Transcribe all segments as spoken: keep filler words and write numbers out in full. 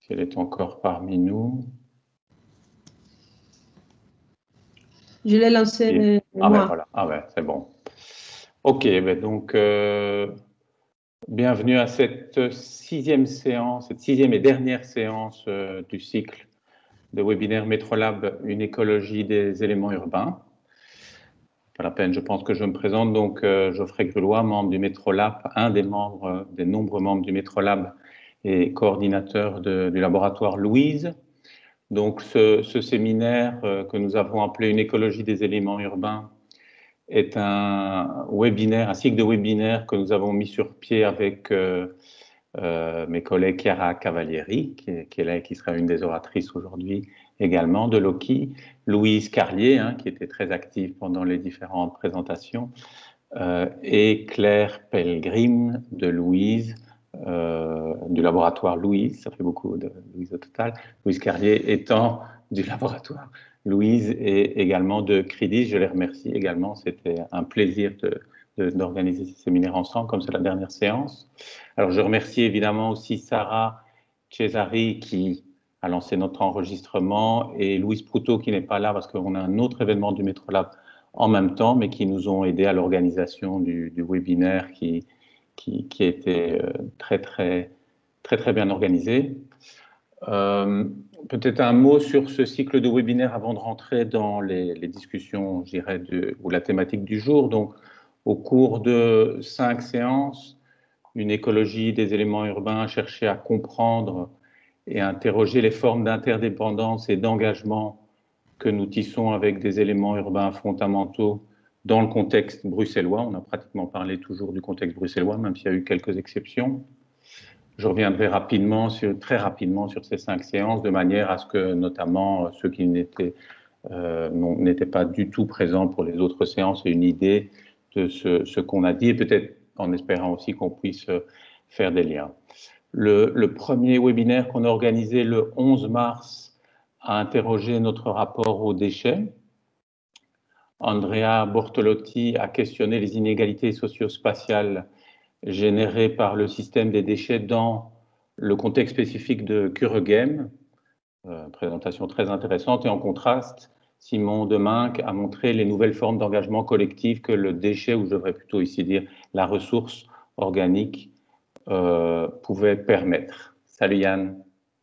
si elle est encore parmi nous. Je l'ai lancé Et, ah moi. ben voilà, ah ben c'est bon. Ok, ben donc euh, bienvenue à cette sixième séance, cette sixième et dernière séance euh, du cycle de webinaire Metrolab, une écologie des éléments urbains. Pas la peine, je pense que je me présente. Donc, euh, Geoffrey Grulois, membre du Metrolab, un des membres, des nombreux membres du Metrolab et coordinateur de, du laboratoire Louise. Donc, ce, ce séminaire euh, que nous avons appelé une écologie des éléments urbains est un webinaire, un cycle de webinaires que nous avons mis sur pied avec euh, euh, mes collègues Chiara Cavalieri, qui est, qui est là et qui sera une des oratrices aujourd'hui également, de Loki, Louise Carlier, hein, qui était très active pendant les différentes présentations, euh, et Claire Pellegrim de Louise, euh, du laboratoire Louise, ça fait beaucoup de Louise au total, Louise Carlier étant du laboratoire Louise et également de Cridis. Je les remercie également, c'était un plaisir de, d'organiser ces séminaires ensemble, comme c'est la dernière séance. Alors, je remercie évidemment aussi Sarah Cesari qui a lancé notre enregistrement et Louise Proutot qui n'est pas là parce qu'on a un autre événement du Metrolab en même temps, mais qui nous ont aidés à l'organisation du, du webinaire qui, qui, qui était très, très, très, très bien organisé. Euh, Peut-être un mot sur ce cycle de webinaire avant de rentrer dans les, les discussions, je dirais, de, ou la thématique du jour. Donc, au cours de cinq séances, une écologie des éléments urbains a cherché à comprendre et à interroger les formes d'interdépendance et d'engagement que nous tissons avec des éléments urbains fondamentaux dans le contexte bruxellois. On a pratiquement parlé toujours du contexte bruxellois, même s'il y a eu quelques exceptions. Je reviendrai rapidement, sur, très rapidement sur ces cinq séances, de manière à ce que notamment ceux qui n'étaient euh, n'étaient pas du tout présents pour les autres séances aient une idée de ce, ce qu'on a dit, et peut-être en espérant aussi qu'on puisse faire des liens. Le, le premier webinaire qu'on a organisé le onze mars a interrogé notre rapport aux déchets. Andrea Bortolotti a questionné les inégalités socio-spatiales générées par le système des déchets dans le contexte spécifique de Kuregem, euh, présentation très intéressante, et en contraste, Simon Deminck a montré les nouvelles formes d'engagement collectif que le déchet, ou je devrais plutôt ici dire la ressource organique, euh, pouvait permettre. Salut Yann.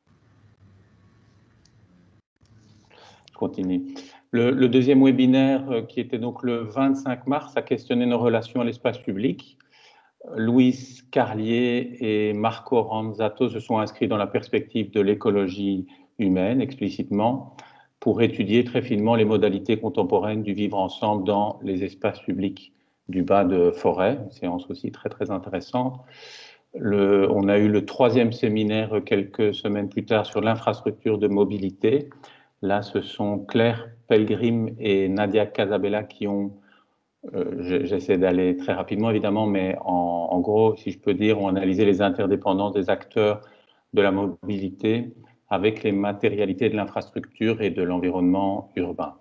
Je continue. Le, le deuxième webinaire, euh, qui était donc le vingt-cinq mars, a questionné nos relations à l'espace public. Louise Carlier et Marco Ranzato se sont inscrits dans la perspective de l'écologie humaine, explicitement, pour étudier très finement les modalités contemporaines du vivre ensemble dans les espaces publics du bas de Forêt, une séance aussi très très intéressante. Le, on a eu le troisième séminaire quelques semaines plus tard sur l'infrastructure de mobilité. Là, ce sont Claire Pellegrim et Nadia Casabella qui ont, euh, j'essaie d'aller très rapidement évidemment, mais en, en gros, si je peux dire, ont analysé les interdépendances des acteurs de la mobilité avec les matérialités de l'infrastructure et de l'environnement urbain.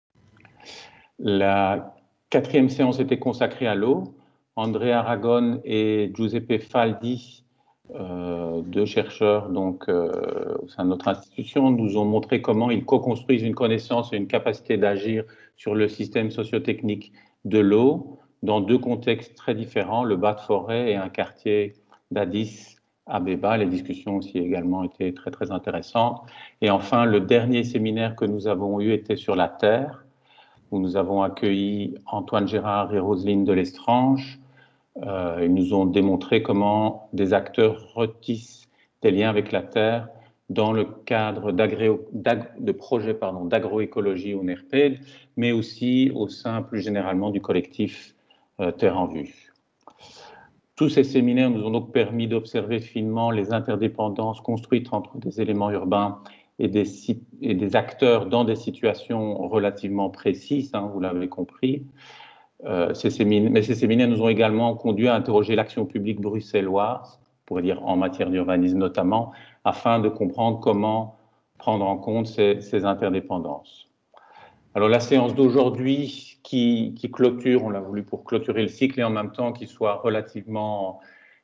La quatrième séance était consacrée à l'eau. André Aragon et Giuseppe Faldi, euh, deux chercheurs donc, euh, au sein de notre institution, nous ont montré comment ils co-construisent une connaissance et une capacité d'agir sur le système socio-technique de l'eau dans deux contextes très différents, le bas de forêt et un quartier d'Addis Abeba. Les discussions aussi également étaient très, très intéressantes. Et enfin, le dernier séminaire que nous avons eu était sur la Terre, où nous avons accueilli Antoine Gérard et Roselyne de Lestrange. Euh, ils nous ont démontré comment des acteurs retissent des liens avec la Terre dans le cadre de projets d'agroécologie au NERPED, mais aussi au sein plus généralement du collectif euh, Terre en Vue. Tous ces séminaires nous ont donc permis d'observer finement les interdépendances construites entre des éléments urbains et des, et des acteurs dans des situations relativement précises, hein, vous l'avez compris. Euh, ces séminaires, mais ces séminaires nous ont également conduit à interroger l'action publique bruxelloise, on pourrait dire en matière d'urbanisme notamment, afin de comprendre comment prendre en compte ces, ces interdépendances. Alors la séance d'aujourd'hui qui, qui clôture, on l'a voulu pour clôturer le cycle et en même temps qu'il soit relativement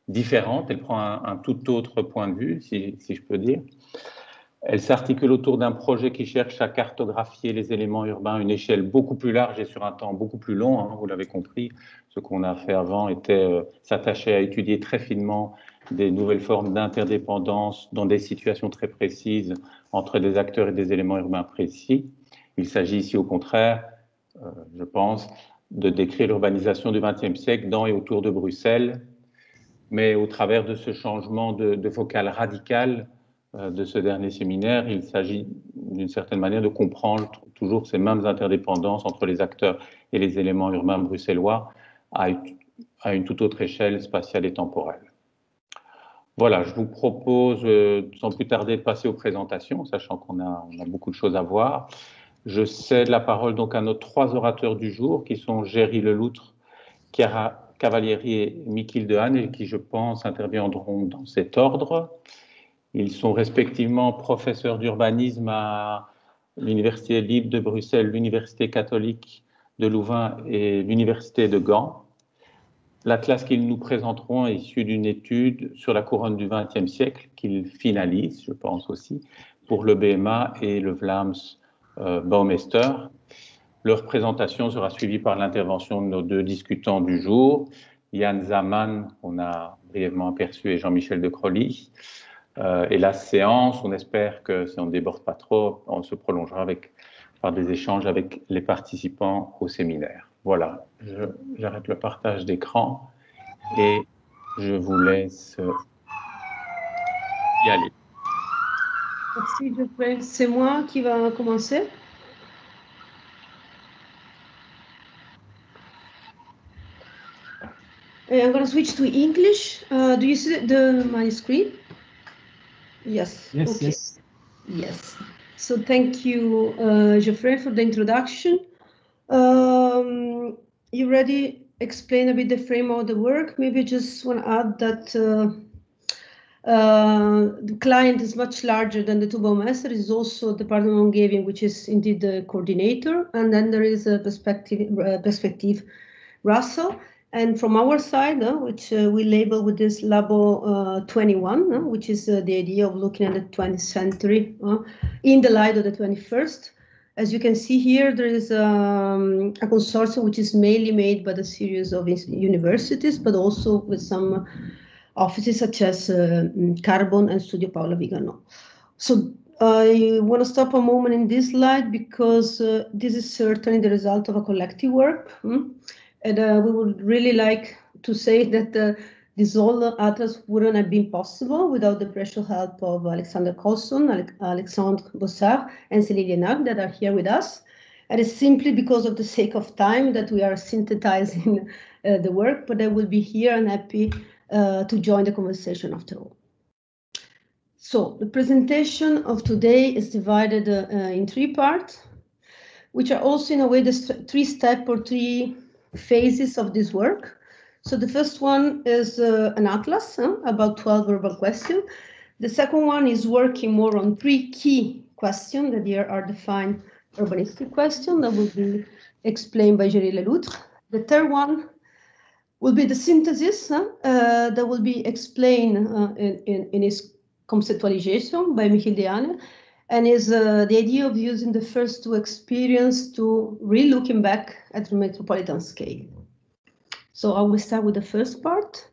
différente, elle prend un, un tout autre point de vue, si, si je peux dire. Elle s'articule autour d'un projet qui cherche à cartographier les éléments urbains à une échelle beaucoup plus large et sur un temps beaucoup plus long, hein, vous l'avez compris. Ce qu'on a fait avant était euh, s'attacher à étudier très finement des nouvelles formes d'interdépendance dans des situations très précises entre des acteurs et des éléments urbains précis. Il s'agit ici au contraire, euh, je pense, de décrire l'urbanisation du vingtième siècle dans et autour de Bruxelles, mais au travers de ce changement de, de focal radical de ce dernier séminaire, il s'agit d'une certaine manière de comprendre toujours ces mêmes interdépendances entre les acteurs et les éléments urbains bruxellois à une toute autre échelle spatiale et temporelle. Voilà, je vous propose, sans plus tarder, de passer aux présentations, sachant qu'on a, on a beaucoup de choses à voir. Je cède la parole donc à nos trois orateurs du jour, qui sont Géry Leloutre, Chiara Cavalieri et Michiel de Haan, et qui, je pense, interviendront dans cet ordre. Ils sont respectivement professeurs d'urbanisme à l'Université libre de Bruxelles, l'Université catholique de Louvain et l'Université de Gand. L'atlas qu'ils nous présenteront est issu d'une étude sur la couronne du vingtième siècle qu'ils finalisent, je pense aussi, pour le B M A et le Vlaams euh, Baumeister. Leur présentation sera suivie par l'intervention de nos deux discutants du jour, Yann Zaman, qu'on a brièvement aperçu, et Jean-Michel de Crolly. Euh, et la séance, on espère que si on ne déborde pas trop, on se prolongera avec, par des échanges avec les participants au séminaire. Voilà, j'arrête le partage d'écran et je vous laisse y aller. Merci, Geoffrey. C'est moi qui va commencer. I'm going to switch to English. Uh, do you see the, my screen? Yes. Yes, okay. yes. Yes. So thank you, uh, Geoffrey, for the introduction. Um, you already explained a bit the frame of the work. Maybe just want to add that uh, uh, the client is much larger than the two Baumeister. Is also the Department of Omgeving, which is indeed the coordinator, and then there is a perspective, uh, perspective Russell. And from our side, uh, which uh, we label with this Labo uh, twenty-one, uh, which is uh, the idea of looking at the twentieth century uh, in the light of the twenty-first. As you can see here, there is um, a consortium which is mainly made by the series of universities, but also with some offices such as uh, Carbon and Studio Paola Vigano. So I want to stop a moment in this slide because uh, this is certainly the result of a collective work. Hmm? And uh, we would really like to say that uh, this whole atlas wouldn't have been possible without the precious help of Alexander Colson, Ale Alexandre Bossard, and Céline Liénac that are here with us. And it's simply because of the sake of time that we are synthesizing uh, the work, but I will be here and happy uh, to join the conversation after all. So the presentation of today is divided uh, uh, in three parts, which are also in a way the three step or three phases of this work. So the first one is uh, an atlas, huh, about twelve urban questions. The second one is working more on three key questions that here are defined urbanistic questions that will be explained by Géry Leloutre. The third one will be the synthesis huh, uh, that will be explained uh, in, in, in its conceptualization by Michiel de Haan, and is uh, the idea of using the first two experience to really looking back at the metropolitan scale. So I will start with the first part,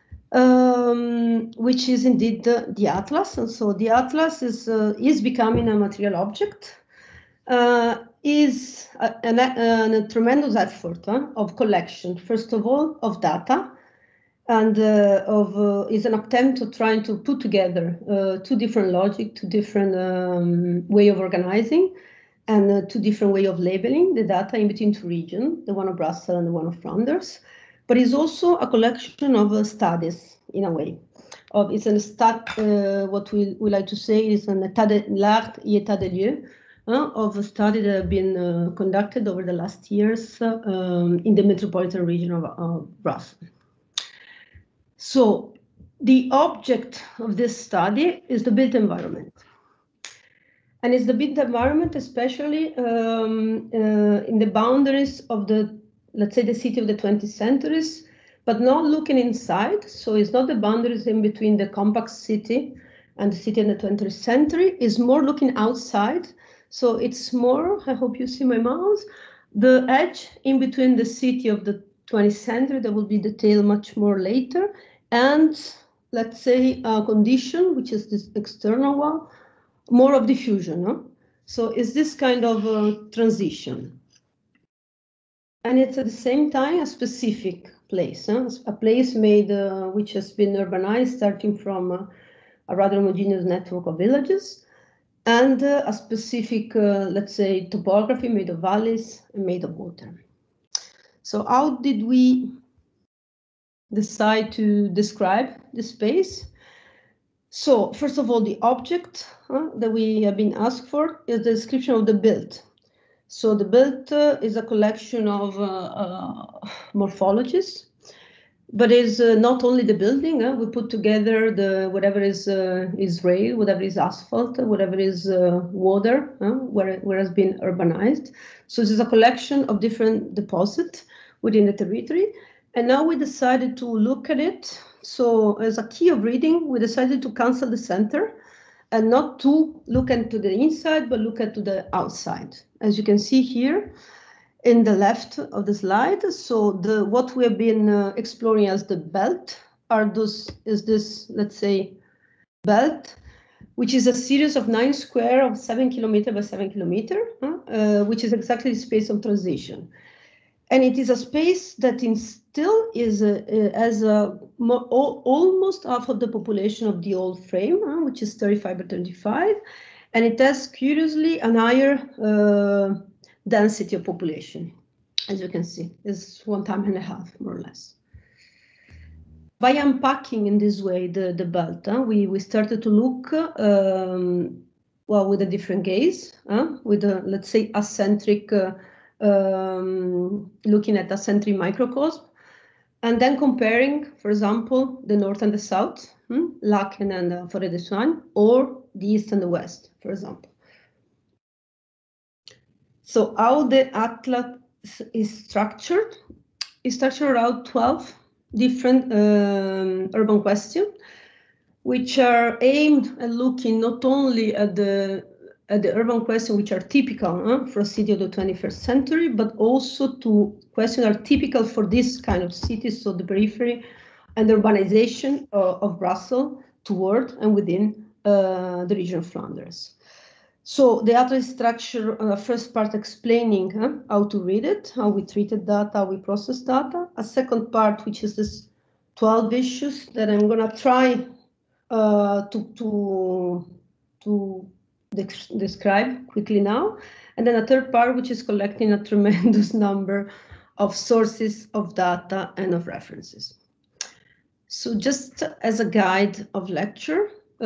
um, which is indeed the, the atlas. And so the atlas is, uh, is becoming a material object, uh, is a, a, a tremendous effort huh, of collection, first of all, of data, and uh, of uh, is an attempt to trying to put together uh, two different logic, two different um, way of organizing, and uh, two different way of labeling the data in between two regions, the one of Brussels and the one of Flanders. But it's also a collection of uh, studies in a way. Of it's a stat, uh, what we, we like to say is an état de l'art et état des lieux uh, of a study that have been uh, conducted over the last years uh, um, in the metropolitan region of uh, Brussels. So the object of this study is the built environment. And it's the built environment, especially um, uh, in the boundaries of the, let's say, the city of the twentieth centuries, but not looking inside. So it's not the boundaries in between the compact city and the city in the twentieth century. It's more looking outside. So it's more, I hope you see my mouse, the edge in between the city of the twentieth century that will be detailed much more later, and let's say a condition, which is this external one, more of diffusion. No? So it's this kind of uh, transition. And it's at the same time a specific place, huh? A place made uh, which has been urbanized starting from uh, a rather homogeneous network of villages, and uh, a specific, uh, let's say, topography made of valleys and made of water. So how did we decide to describe the space? So first of all, the object uh, that we have been asked for is the description of the build. So the build uh, is a collection of uh, uh, morphologies, but it's uh, not only the building. Uh, we put together the whatever is uh, is rail, whatever is asphalt, whatever is uh, water, uh, where where has been urbanized. So this is a collection of different deposits within the territory. And now we decided to look at it. So as a key of reading, we decided to cancel the center and not to look into the inside, but look into the outside. As you can see here in the left of the slide, so the what we have been uh, exploring as the belt are those is this, let's say, belt, which is a series of nine square of seven kilometer by seven kilometer, uh, which is exactly the space of transition. And it is a space that in still is a, a, as a more, almost half of the population of the old frame, uh, which is thirty-five by thirty-five, and it has curiously a higher uh, density of population, as you can see, is one time and a half more or less. By unpacking in this way the the belt, uh, we we started to look um, well with a different gaze, uh, with a, let's say, acentric. Uh, Um, looking at a century microcosm, and then comparing, for example, the north and the south, hmm, Laeken and uh, Forêt de Soignes, or the east and the west, for example. So how the atlas is structured is structured around twelve different um, urban questions, which are aimed at looking not only at the at the urban questions which are typical huh, for a city of the twenty-first century, but also to questions are typical for this kind of cities, so the periphery and the urbanization uh, of Brussels toward and within uh, the region of Flanders. So the atlas structure, uh, first part explaining huh, how to read it, how we treated data, how we process data. A second part, which is this twelve issues that I'm gonna try uh, to, to, to describe quickly now, and then a third part which is collecting a tremendous number of sources of data and of references. So just as a guide of lecture,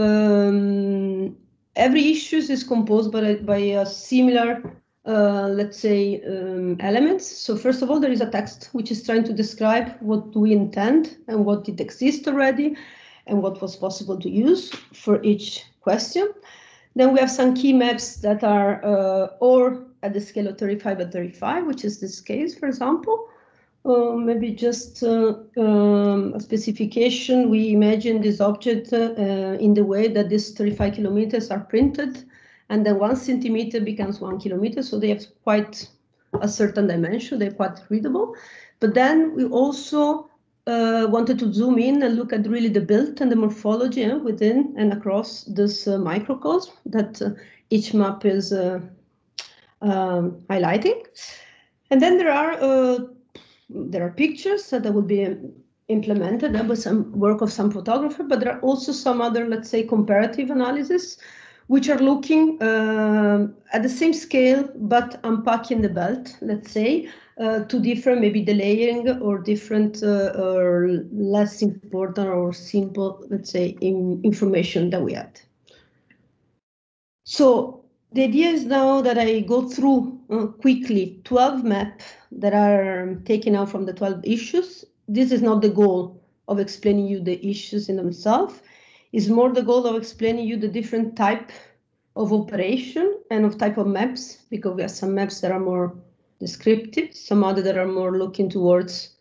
um, every issue is composed by, by a similar, uh, let's say, um, elements. So first of all, there is a text which is trying to describe what we intend and what did exist already and what was possible to use for each question. Then we have some key maps that are uh, or at the scale of thirty-five by thirty-five, which is this case, for example. Uh, maybe just uh, um, a specification. We imagine this object uh, in the way that these thirty-five kilometers are printed, and then one centimeter becomes one kilometer. So they have quite a certain dimension. They're quite readable. But then we also Uh, wanted to zoom in and look at really the build and the morphology uh, within and across this uh, microcosm that uh, each map is uh, um, highlighting. And then there are uh, there are pictures that will be implemented uh, with some work of some photographer, but there are also some other, let's say, comparative analysis, which are looking uh, at the same scale, but unpacking the belt, let's say, uh, to different, maybe the layering or different uh, or less important or simple, let's say, in information that we had. So the idea is now that I go through uh, quickly twelve maps that are taken out from the twelve issues. This is not the goal of explaining you the issues in themselves. It's more the goal of explaining you the different type of operation and of type of maps, because we have some maps that are more descriptive, some other that are more looking towards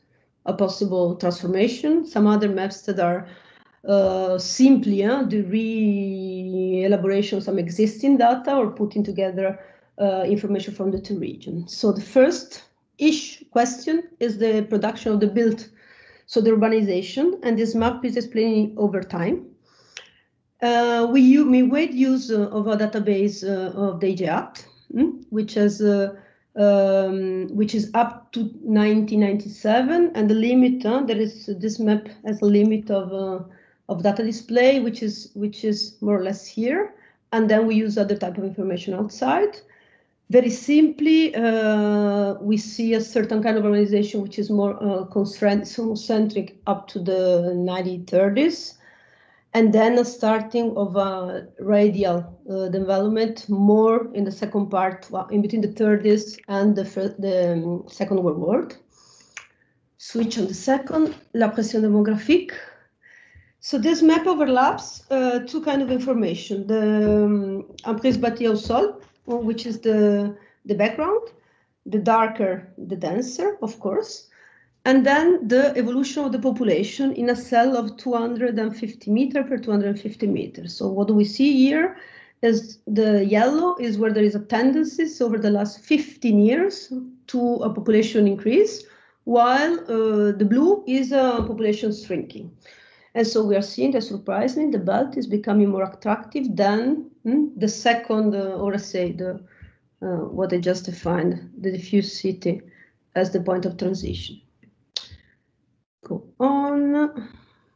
a possible transformation. Some other maps that are uh, simply uh, the re-elaboration of some existing data or putting together uh, information from the two regions. So the first ish question is the production of the built, so the urbanization, and this map is explaining over time. Uh, we, we made use uh, of a database uh, of the A J Act, mm, which has uh, um, which is up to nineteen ninety-seven, and the limit uh, there is this map has a limit of uh, of data display, which is which is more or less here, and then we use other type of information outside. Very simply, uh, we see a certain kind of organization which is more uh, concentric up to the nineteen thirties, and then a starting of a radial uh, development more in the second part, well, in between the thirties and the, first, the um, Second World War. Switch on the second, la pression démographique. So this map overlaps uh, two kinds of information: the um, emprise bâtie au sol, which is the, the background, the darker, the denser, of course, and then the evolution of the population in a cell of two hundred fifty meter per two hundred fifty meters. So what do we see here is the yellow is where there is a tendency over the last fifteen years to a population increase, while uh, the blue is a population shrinking. And so we are seeing that surprisingly, the belt is becoming more attractive than hmm, the second, uh, or let's say the uh, what I just defined, the diffuse city as the point of transition. Go on.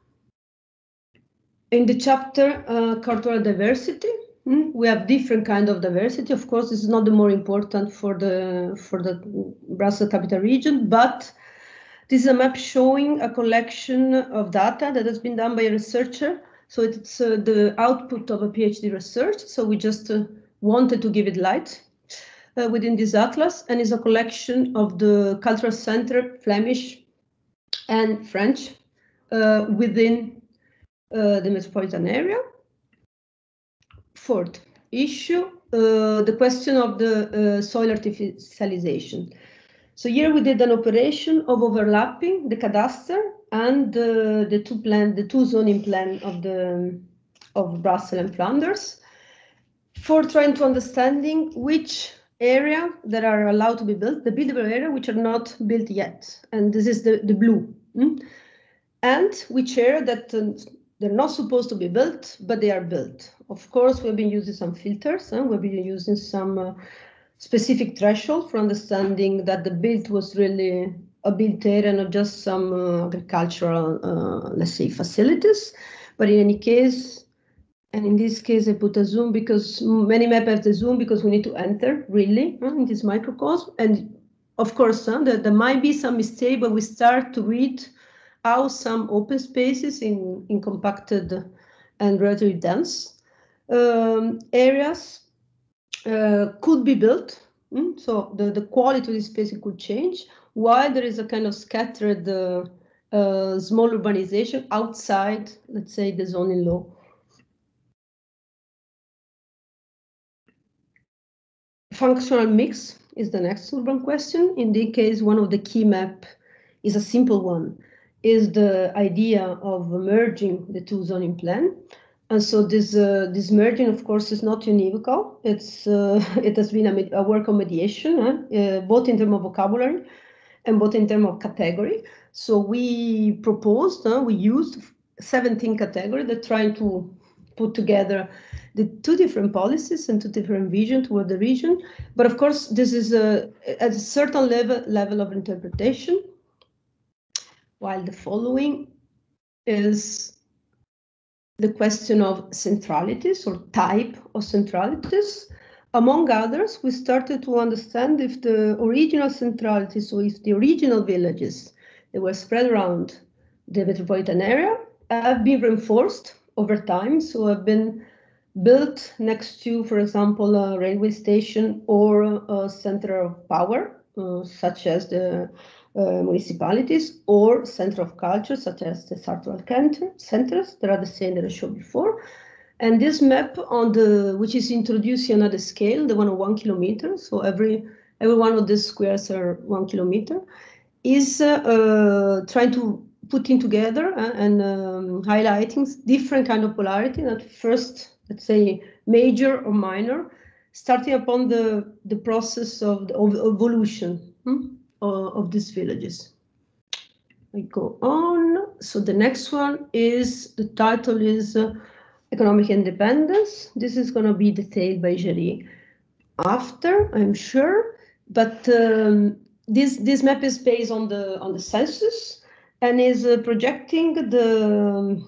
In the chapter uh, cultural diversity, hmm, we have different kind of diversity. Of course, this is not the more important for the for the Brussels capital region, but this is a map showing a collection of data that has been done by a researcher. So it's uh, the output of a PhD research. So we just uh, wanted to give it light uh, within this atlas, and is a collection of the cultural center, Flemish and French, uh, within uh, the metropolitan area. Fourth issue, uh, the question of the uh, soil artificialization. So here we did an operation of overlapping the cadastre and uh, the two plan, the two zoning plan of the of Brussels and Flanders, for trying to understanding which area that are allowed to be built, the buildable area which are not built yet, and this is the the blue, mm? And which area that uh, they're not supposed to be built, but they are built. Of course, we've been using some filters, and we've been using some. Uh, specific threshold for understanding that the build was really a built area, not just some uh, agricultural, uh, let's say, facilities. But in any case, and in this case, I put a zoom because many maps have the zoom because we need to enter really uh, in this microcosm. And of course, uh, there, there might be some mistake, but we start to read how some open spaces in, in compacted and relatively dense um, areas Uh, could be built, mm? So the, the quality of the space could change, while there is a kind of scattered uh, uh, small urbanization outside, let's say, the zoning law. Functional mix is the next urban question. In this case, one of the key map is a simple one, is the idea of merging the two zoning plan. And so this uh, this merging, of course, is not univocal. It's uh, it has been a, a work of mediation, huh? uh, both in terms of vocabulary and both in terms of category. So we proposed, huh? we used seventeen categories that trying to put together the two different policies and two different visions toward the region. But of course, this is a, at a certain level level of interpretation. While the following is the question of centralities or type of centralities. Among others, we started to understand if the original centralities, so if the original villages that were spread around the metropolitan area have been reinforced over time, so have been built next to, for example, a railway station or a center of power, uh, such as the Uh, municipalities, or center of culture, such as the cultural centers that are the same that I showed before. And this map on the, which is introducing another scale, the one of one kilometer. So every every one of these squares are one kilometer, is uh, uh, trying to putting together uh, and um, highlighting different kind of polarity. At first, let's say major or minor, starting upon the the process of, the, of evolution hmm, of, of these villages. I go on. So the next one is the title is uh, Economic Independence. This is going to be detailed by Géry after, I'm sure, but um, this this map is based on the on the census and is uh, projecting the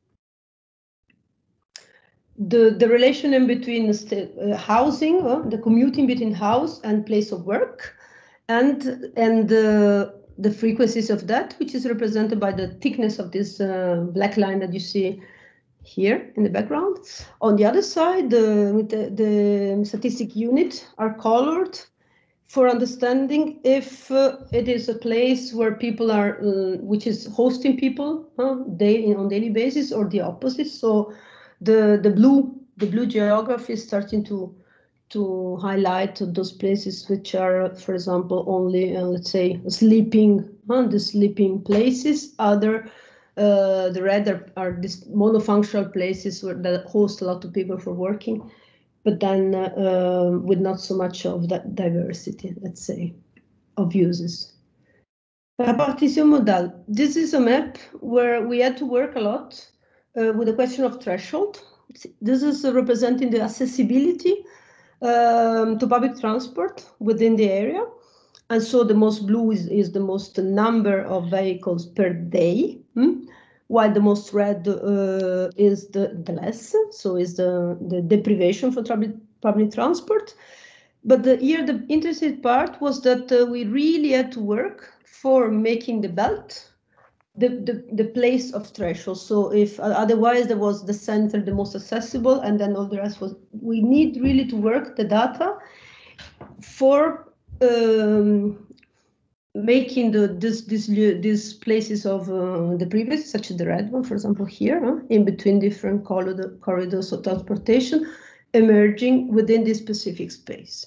the the relation in between uh, housing, uh, the commuting between house and place of work, and and the the frequencies of that, which is represented by the thickness of this uh, black line that you see here in the background. On the other side, the, the, the statistic units are colored for understanding if uh, it is a place where people are, uh, which is hosting people uh, daily, on daily basis, or the opposite. So the the blue the blue geography is starting to to highlight those places which are, for example, only uh, let's say sleeping, uh, the sleeping places. Other Uh, the red are, are these monofunctional places where, that host a lot of people for working, but then uh, uh, with not so much of that diversity, let's say, of uses. Répartition modale. This is a map where we had to work a lot uh, with the question of threshold. This is uh, representing the accessibility um, to public transport within the area. And so the most blue is, is the most number of vehicles per day, hmm? while the most red uh, is the, the less, so is the, the deprivation for public, public transport. But the, here the interesting part was that uh, we really had to work for making the belt the, the, the place of threshold. So if uh, otherwise there was the center, the most accessible, and then all the rest was, we need really to work the data for um, making the this this these places of uh, the previous, such as the red one, for example, here, huh, in between different corridor, corridors of transportation, emerging within this specific space.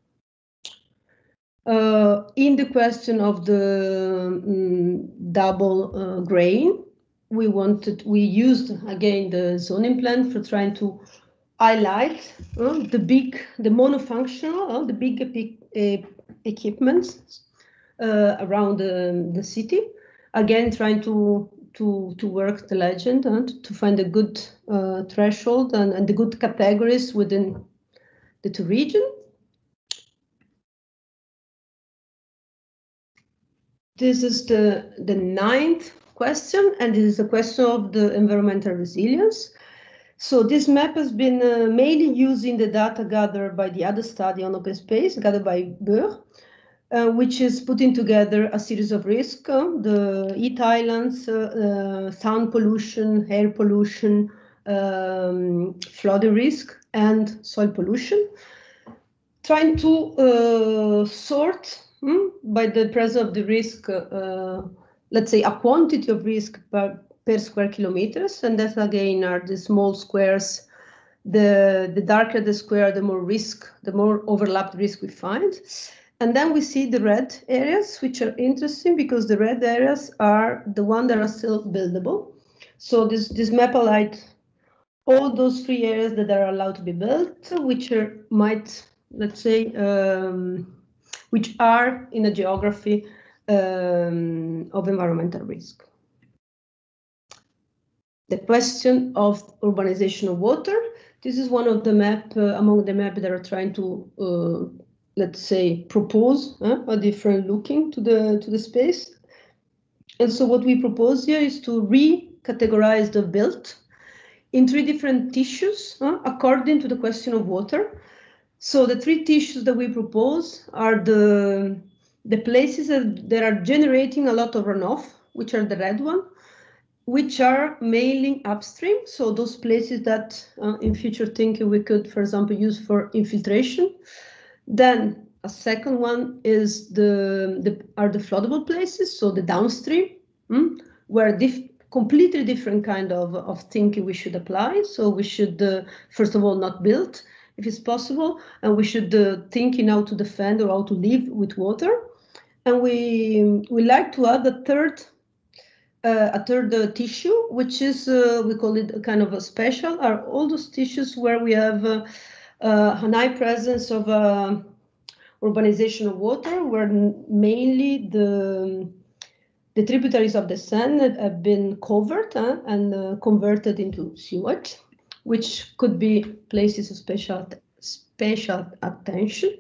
Uh, in the question of the um, double uh, grain, we wanted, we used again the zoning plan for trying to highlight uh, the big, the monofunctional, uh, the big uh, equipments uh, around the, the city. Again, trying to to to work the legend and uh, to find a good uh, threshold and, and the good categories within the two regions. This is the, the ninth question, and this is a question of the environmental resilience. So this map has been uh, mainly using the data gathered by the other study on open space, gathered by Beur, uh, which is putting together a series of risks, uh, the heat islands, uh, uh, sound pollution, air pollution, um, flooding risk, and soil pollution, trying to uh, sort Hmm? by the presence of the risk, uh, let's say a quantity of risk per, per square kilometers, and that again are the small squares. The, the darker the square, the more risk, the more overlapped risk we find. And then we see the red areas, which are interesting because the red areas are the ones that are still buildable. So this, this map highlights all those three areas that are allowed to be built, which are, might, let's say, um, which are in a geography um, of environmental risk. The question of urbanization of water. This is one of the map uh, among the maps that are trying to, uh, let's say, propose uh, a different looking to the to the space. And so what we propose here is to recategorize the built in three different tissues uh, according to the question of water. So the three tissues that we propose are the, the places that, that are generating a lot of runoff, which are the red one, which are mainly upstream. So those places that uh, in future thinking we could, for example, use for infiltration. Then a second one is the, the are the floodable places, so the downstream, hmm, where dif completely different kind of, of thinking we should apply. So we should, uh, first of all, not build, if it's possible, and we should uh, think in how to defend or how to live with water. And we, we like to add a third, uh, a third uh, tissue, which is, uh, we call it a kind of a special, are all those tissues where we have uh, uh, an high presence of uh, urbanization of water, where mainly the, the tributaries of the Seine have been covered uh, and uh, converted into sewage, which could be places of special, special attention.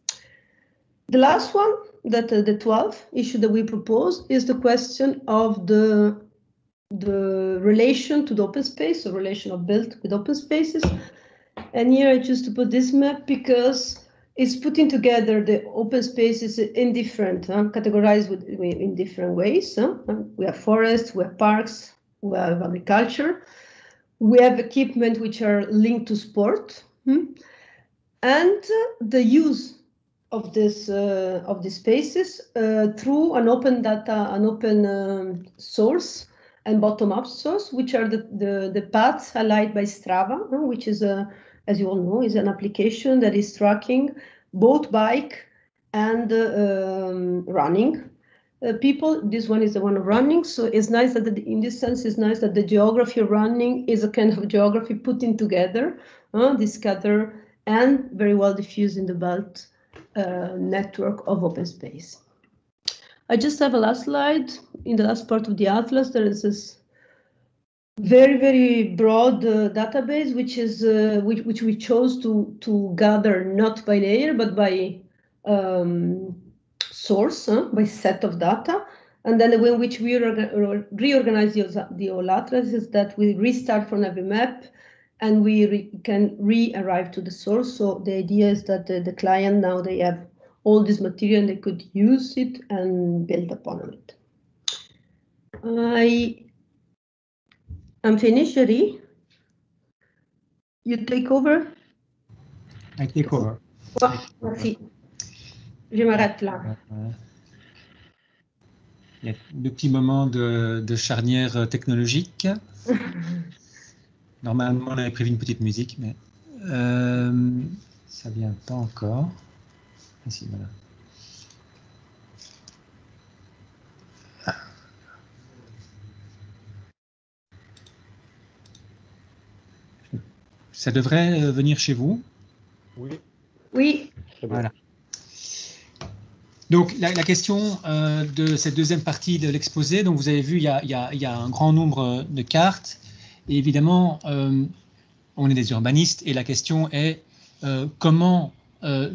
The last one, that uh, the twelfth issue that we propose, is the question of the, the relation to the open space, the relation of built with open spaces. And here I choose to put this map because it's putting together the open spaces in different, uh, categorized with, in different ways. Huh? We have forests, we have parks, we have agriculture, we have equipment which are linked to sport, hmm? and uh, the use of this uh, of these spaces uh, through an open data, an open um, source and bottom-up source, which are the, the, the paths highlighted by Strava, uh, which is, a, as you all know, is an application that is tracking both bike and uh, um, running uh, people. This one is the one of running, so it's nice that the, in this sense, it's nice that the geography of running is a kind of geography putting together, uh, discovered and very well diffused in the belt uh, network of open space. I just have a last slide. In the last part of the atlas, there is this very, very broad uh, database, which is uh, which, which we chose to to gather not by layer but by um, source, huh, by set of data. And then the way in which we reorganize the, the whole atlas is that we restart from every map and we re can re-arrive to the source. So the idea is that the, the client now they have all this material and they could use it and build upon it. I am finished, Jerry. You take over? I take over. Oh, merci. Je m'arrête là. Il y a le petit moment de, de charnière technologique. Normalement, on avait prévu une petite musique, mais euh, ça vient pas encore. Ici, voilà. Ça devrait venir chez vous? Oui. Oui. Voilà. Donc, la, la question euh, de cette deuxième partie de l'exposé, donc vous avez vu, il y a, il y a, il y a un grand nombre de cartes. Et évidemment, euh, on est des urbanistes et la question est euh, comment euh,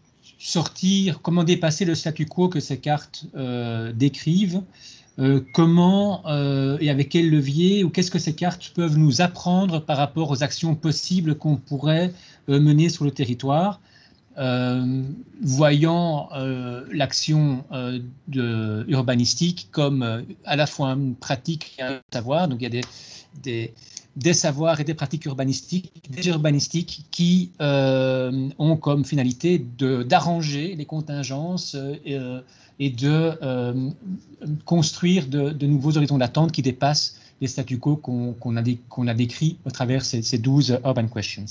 sortir, comment dépasser le statu quo que ces cartes euh, décrivent, euh, comment euh, et avec quel levier ou qu'est-ce que ces cartes peuvent nous apprendre par rapport aux actions possibles qu'on pourrait euh, mener sur le territoire. Euh, voyant euh, l'action euh, de, urbanistique comme euh, à la fois une pratique et un savoir. Donc il y a des, des, des savoirs et des pratiques urbanistiques, des urbanistiques qui euh, ont comme finalité d'arranger les contingences euh, et de euh, construire de, de nouveaux horizons d'attente qui dépassent les statu quo qu'on qu'on a, qu'on a décrits au travers ces, ces douze urban questions.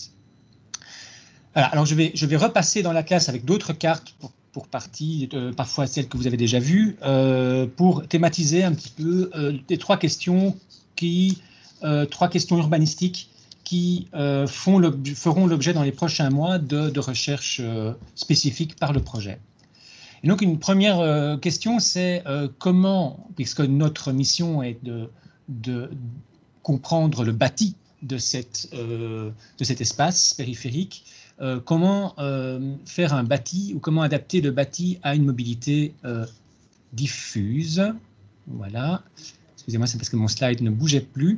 Voilà, alors je vais, je vais repasser dans la classe avec d'autres cartes pour, pour partie, euh, parfois celles que vous avez déjà vues, euh, pour thématiser un petit peu euh, les trois questions qui, euh, trois questions urbanistiques qui euh, font le, feront l'objet dans les prochains mois de, de recherches euh, spécifiques par le projet. Et donc une première euh, question, c'est euh, comment, puisque notre mission est de, de comprendre le bâti de, cette, euh, de cet espace périphérique, Euh, comment euh, faire un bâti ou comment adapter le bâti à une mobilité euh, diffuse. Voilà. Excusez-moi, c'est parce que mon slide ne bougeait plus.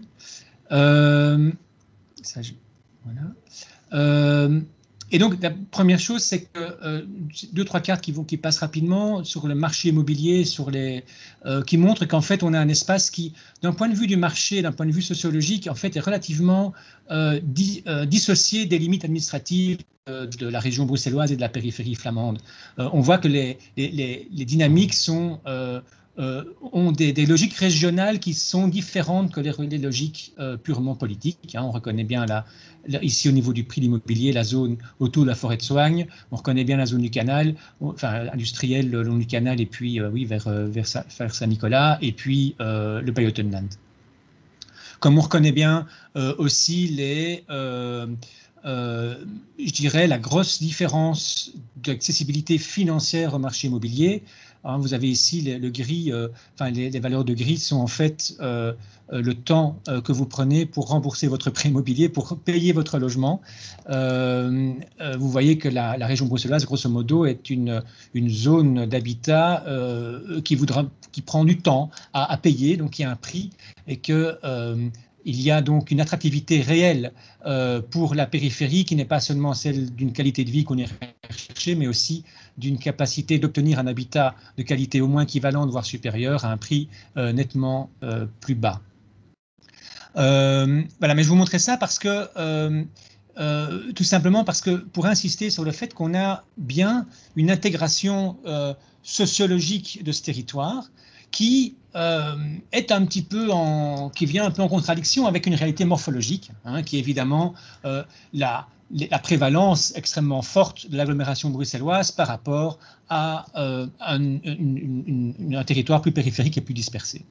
Euh, ça, je, voilà. Euh, et donc, la première chose, c'est que euh, deux, trois cartes qui, vont, qui passent rapidement sur le marché immobilier, sur les, euh, qui montrent qu'en fait, on a un espace qui, d'un point de vue du marché, d'un point de vue sociologique, en fait, est relativement euh, di, euh, dissocié des limites administratives euh, de la région bruxelloise et de la périphérie flamande. Euh, on voit que les, les, les, les dynamiques sont euh, euh, ont des, des logiques régionales qui sont différentes que les, les logiques euh, purement politiques. Hein. On reconnaît bien la, la, ici au niveau du prix de l'immobilier, la zone autour de la forêt de Soignes, on reconnaît bien la zone du canal, enfin industrielle le long du canal et puis euh, oui, vers, vers, vers Saint-Nicolas et puis euh, le Pajottenland. Comme on reconnaît bien euh, aussi les... Euh, Euh, je dirais, la grosse différence d'accessibilité financière au marché immobilier. Hein, vous avez ici le, le gris, euh, enfin les, les valeurs de gris sont en fait euh, le temps euh, que vous prenez pour rembourser votre prêt immobilier, pour payer votre logement. Euh, euh, vous voyez que la, la région bruxelloise, grosso modo, est une, une zone d'habitat euh, qui, voudra, qui prend du temps à, à payer, donc il y a un prix, et que euh, il y a donc une attractivité réelle euh, pour la périphérie qui n'est pas seulement celle d'une qualité de vie qu'on irait chercher, mais aussi d'une capacité d'obtenir un habitat de qualité au moins équivalente, voire supérieure, à un prix euh, nettement euh, plus bas. Euh, voilà, mais je vous montrais ça parce que, euh, euh, tout simplement parce que pour insister sur le fait qu'on a bien une intégration euh, sociologique de ce territoire qui euh, est un petit peu en, qui vient un peu en contradiction avec une réalité morphologique, hein, qui est évidemment euh, la, la prévalence extrêmement forte de l'agglomération bruxelloise par rapport à euh, un, une, une, un territoire plus périphérique et plus dispersé,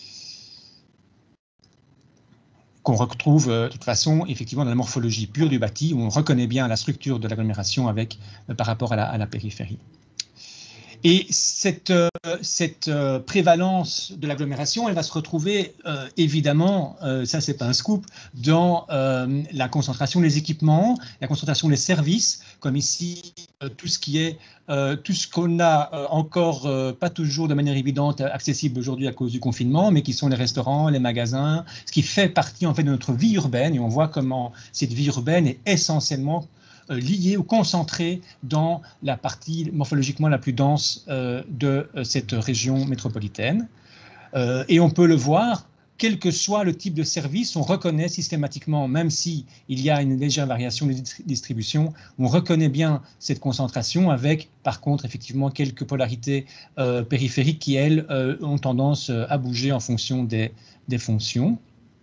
qu'on retrouve euh, de toute façon effectivement dans la morphologie pure du bâti, où on reconnaît bien la structure de l'agglomération avec euh, par rapport à la, à la périphérie. Et cette, euh, cette euh, prévalence de l'agglomération, elle va se retrouver euh, évidemment, euh, ça c'est pas un scoop, dans euh, la concentration des équipements, la concentration des services, comme ici euh, tout ce qui est, euh, tout ce qu'on a euh, encore euh, pas toujours de manière évidente accessible aujourd'hui à cause du confinement, mais qui sont les restaurants, les magasins, ce qui fait partie en fait de notre vie urbaine, et on voit comment cette vie urbaine est essentiellement lié ou concentré dans la partie morphologiquement la plus dense euh, de euh, cette région métropolitaine. Euh, et on peut le voir, quel que soit le type de service, on reconnaît systématiquement, même s'il y a une légère variation de distribution, on reconnaît bien cette concentration avec, par contre, effectivement, quelques polarités euh, périphériques qui, elles, euh, ont tendance à bouger en fonction des, des fonctions.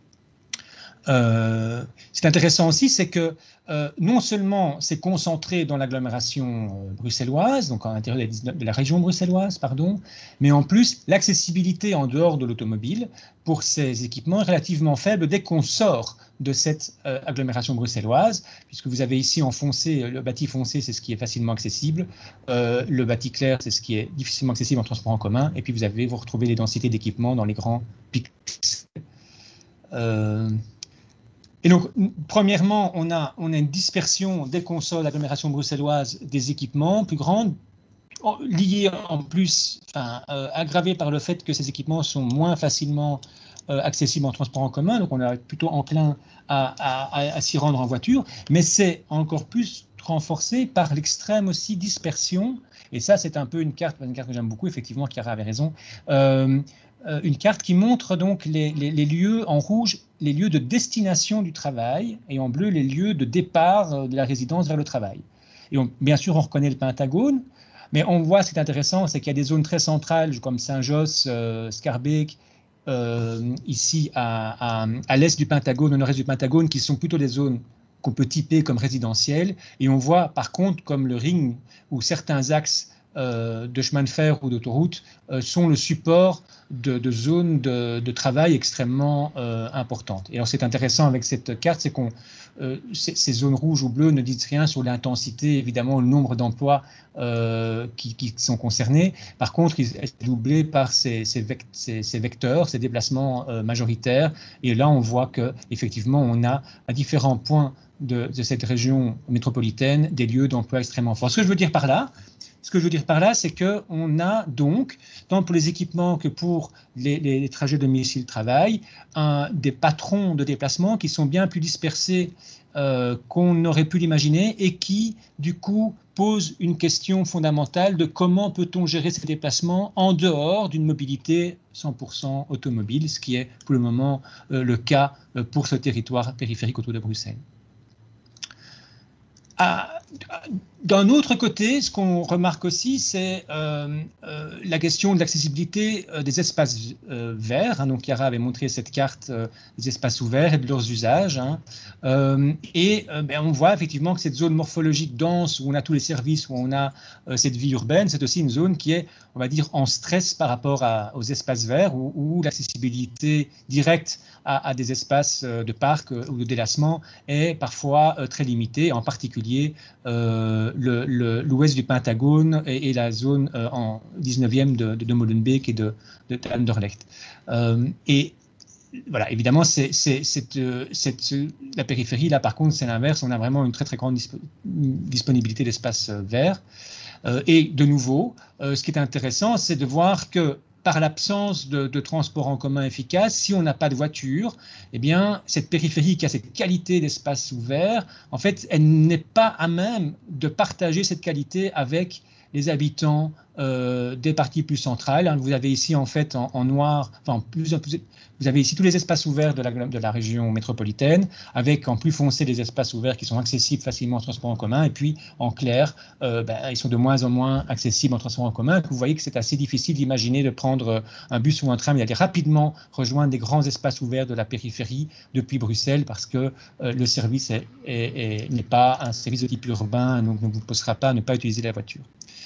Euh, c'est intéressant aussi, c'est que euh, non seulement c'est concentré dans l'agglomération euh, bruxelloise, donc à l'intérieur de la région bruxelloise, pardon, mais en plus l'accessibilité en dehors de l'automobile pour ces équipements est relativement faible dès qu'on sort de cette euh, agglomération bruxelloise, puisque vous avez ici en foncé, le bâti foncé, c'est ce qui est facilement accessible, euh, le bâti clair, c'est ce qui est difficilement accessible en transport en commun, et puis vous avez, vous retrouvez les densités d'équipements dans les grands pixels. Euh, Et donc, premièrement, on a, on a une dispersion dès qu'on sort de l'agglomération bruxelloise des équipements plus grande, liée en plus, enfin, euh, aggravée par le fait que ces équipements sont moins facilement euh, accessibles en transport en commun, donc on est plutôt enclin à, à, à, à s'y rendre en voiture, mais c'est encore plus renforcé par l'extrême aussi dispersion, et ça c'est un peu une carte, une carte que j'aime beaucoup, effectivement, Chiara avait raison, euh, une carte qui montre donc les, les, les lieux en rouge, les lieux de destination du travail, et en bleu, les lieux de départ de la résidence vers le travail. Et on, bien sûr, on reconnaît le Pentagone, mais on voit, ce qui est intéressant, c'est qu'il y a des zones très centrales, comme Saint-Josse, euh, Schaerbeek, euh, ici à, à, à l'est du Pentagone, au nord-est du Pentagone, qui sont plutôt des zones qu'on peut typer comme résidentielles. Et on voit, par contre, comme le ring, où certains axes Euh, de chemin de fer ou d'autoroute euh, sont le support de, de zones de, de travail extrêmement euh, importantes. Et alors c'est intéressant avec cette carte, c'est qu'on euh, ces zones rouges ou bleues ne disent rien sur l'intensité, évidemment le nombre d'emplois euh, qui, qui sont concernés. Par contre, ils sont doublés par ces, ces, vect ces, ces vecteurs, ces déplacements euh, majoritaires. Et là, on voit que effectivement, on a à différents points de, de cette région métropolitaine des lieux d'emploi extrêmement forts. Ce que je veux dire par là, Ce que je veux dire par là, c'est qu'on a donc, tant pour les équipements que pour les, les, les trajets domicile-travail, des patrons de déplacement qui sont bien plus dispersés euh, qu'on aurait pu l'imaginer et qui, du coup, posent une question fondamentale de comment peut-on gérer ces déplacements en dehors d'une mobilité cent pour cent automobile, ce qui est pour le moment euh, le cas pour ce territoire périphérique autour de Bruxelles. Ah, d'un autre côté, ce qu'on remarque aussi, c'est euh, euh, la question de l'accessibilité euh, des espaces euh, verts. Hein, donc, Chiara avait montré cette carte euh, des espaces ouverts et de leurs usages. Hein. Euh, et euh, ben, on voit effectivement que cette zone morphologique dense, où on a tous les services, où on a euh, cette vie urbaine, c'est aussi une zone qui est, on va dire, en stress par rapport à, aux espaces verts, où, où l'accessibilité directe à, à des espaces de parc euh, ou de délassement est parfois euh, très limitée, en particulier euh, l'ouest du Pentagone et, et la zone euh, en dix-neuvième de, de, de Molenbeek et de, de Anderlecht. Euh, et voilà, évidemment, c'est, c'est, c'est, euh, c'est, la périphérie, là, par contre, c'est l'inverse. On a vraiment une très, très grande disp disponibilité d'espaces euh, verts. Euh, et de nouveau, euh, ce qui est intéressant, c'est de voir que par l'absence de, de transport en commun efficace, si on n'a pas de voiture, eh bien, cette périphérie qui a cette qualité d'espace ouvert, en fait, elle n'est pas à même de partager cette qualité avec les habitants euh, des parties plus centrales. Vous avez ici, en fait, en, en noir, enfin, plus, plus, vous avez ici tous les espaces ouverts de la, de la région métropolitaine, avec en plus foncé des espaces ouverts qui sont accessibles facilement en transport en commun, et puis en clair, euh, ben, ils sont de moins en moins accessibles en transport en commun. Vous voyez que c'est assez difficile d'imaginer de prendre un bus ou un tram et d'aller rapidement rejoindre des grands espaces ouverts de la périphérie depuis Bruxelles, parce que euh, le service n'est pas un service de type urbain, donc ne vous posera pas à ne pas utiliser la voiture.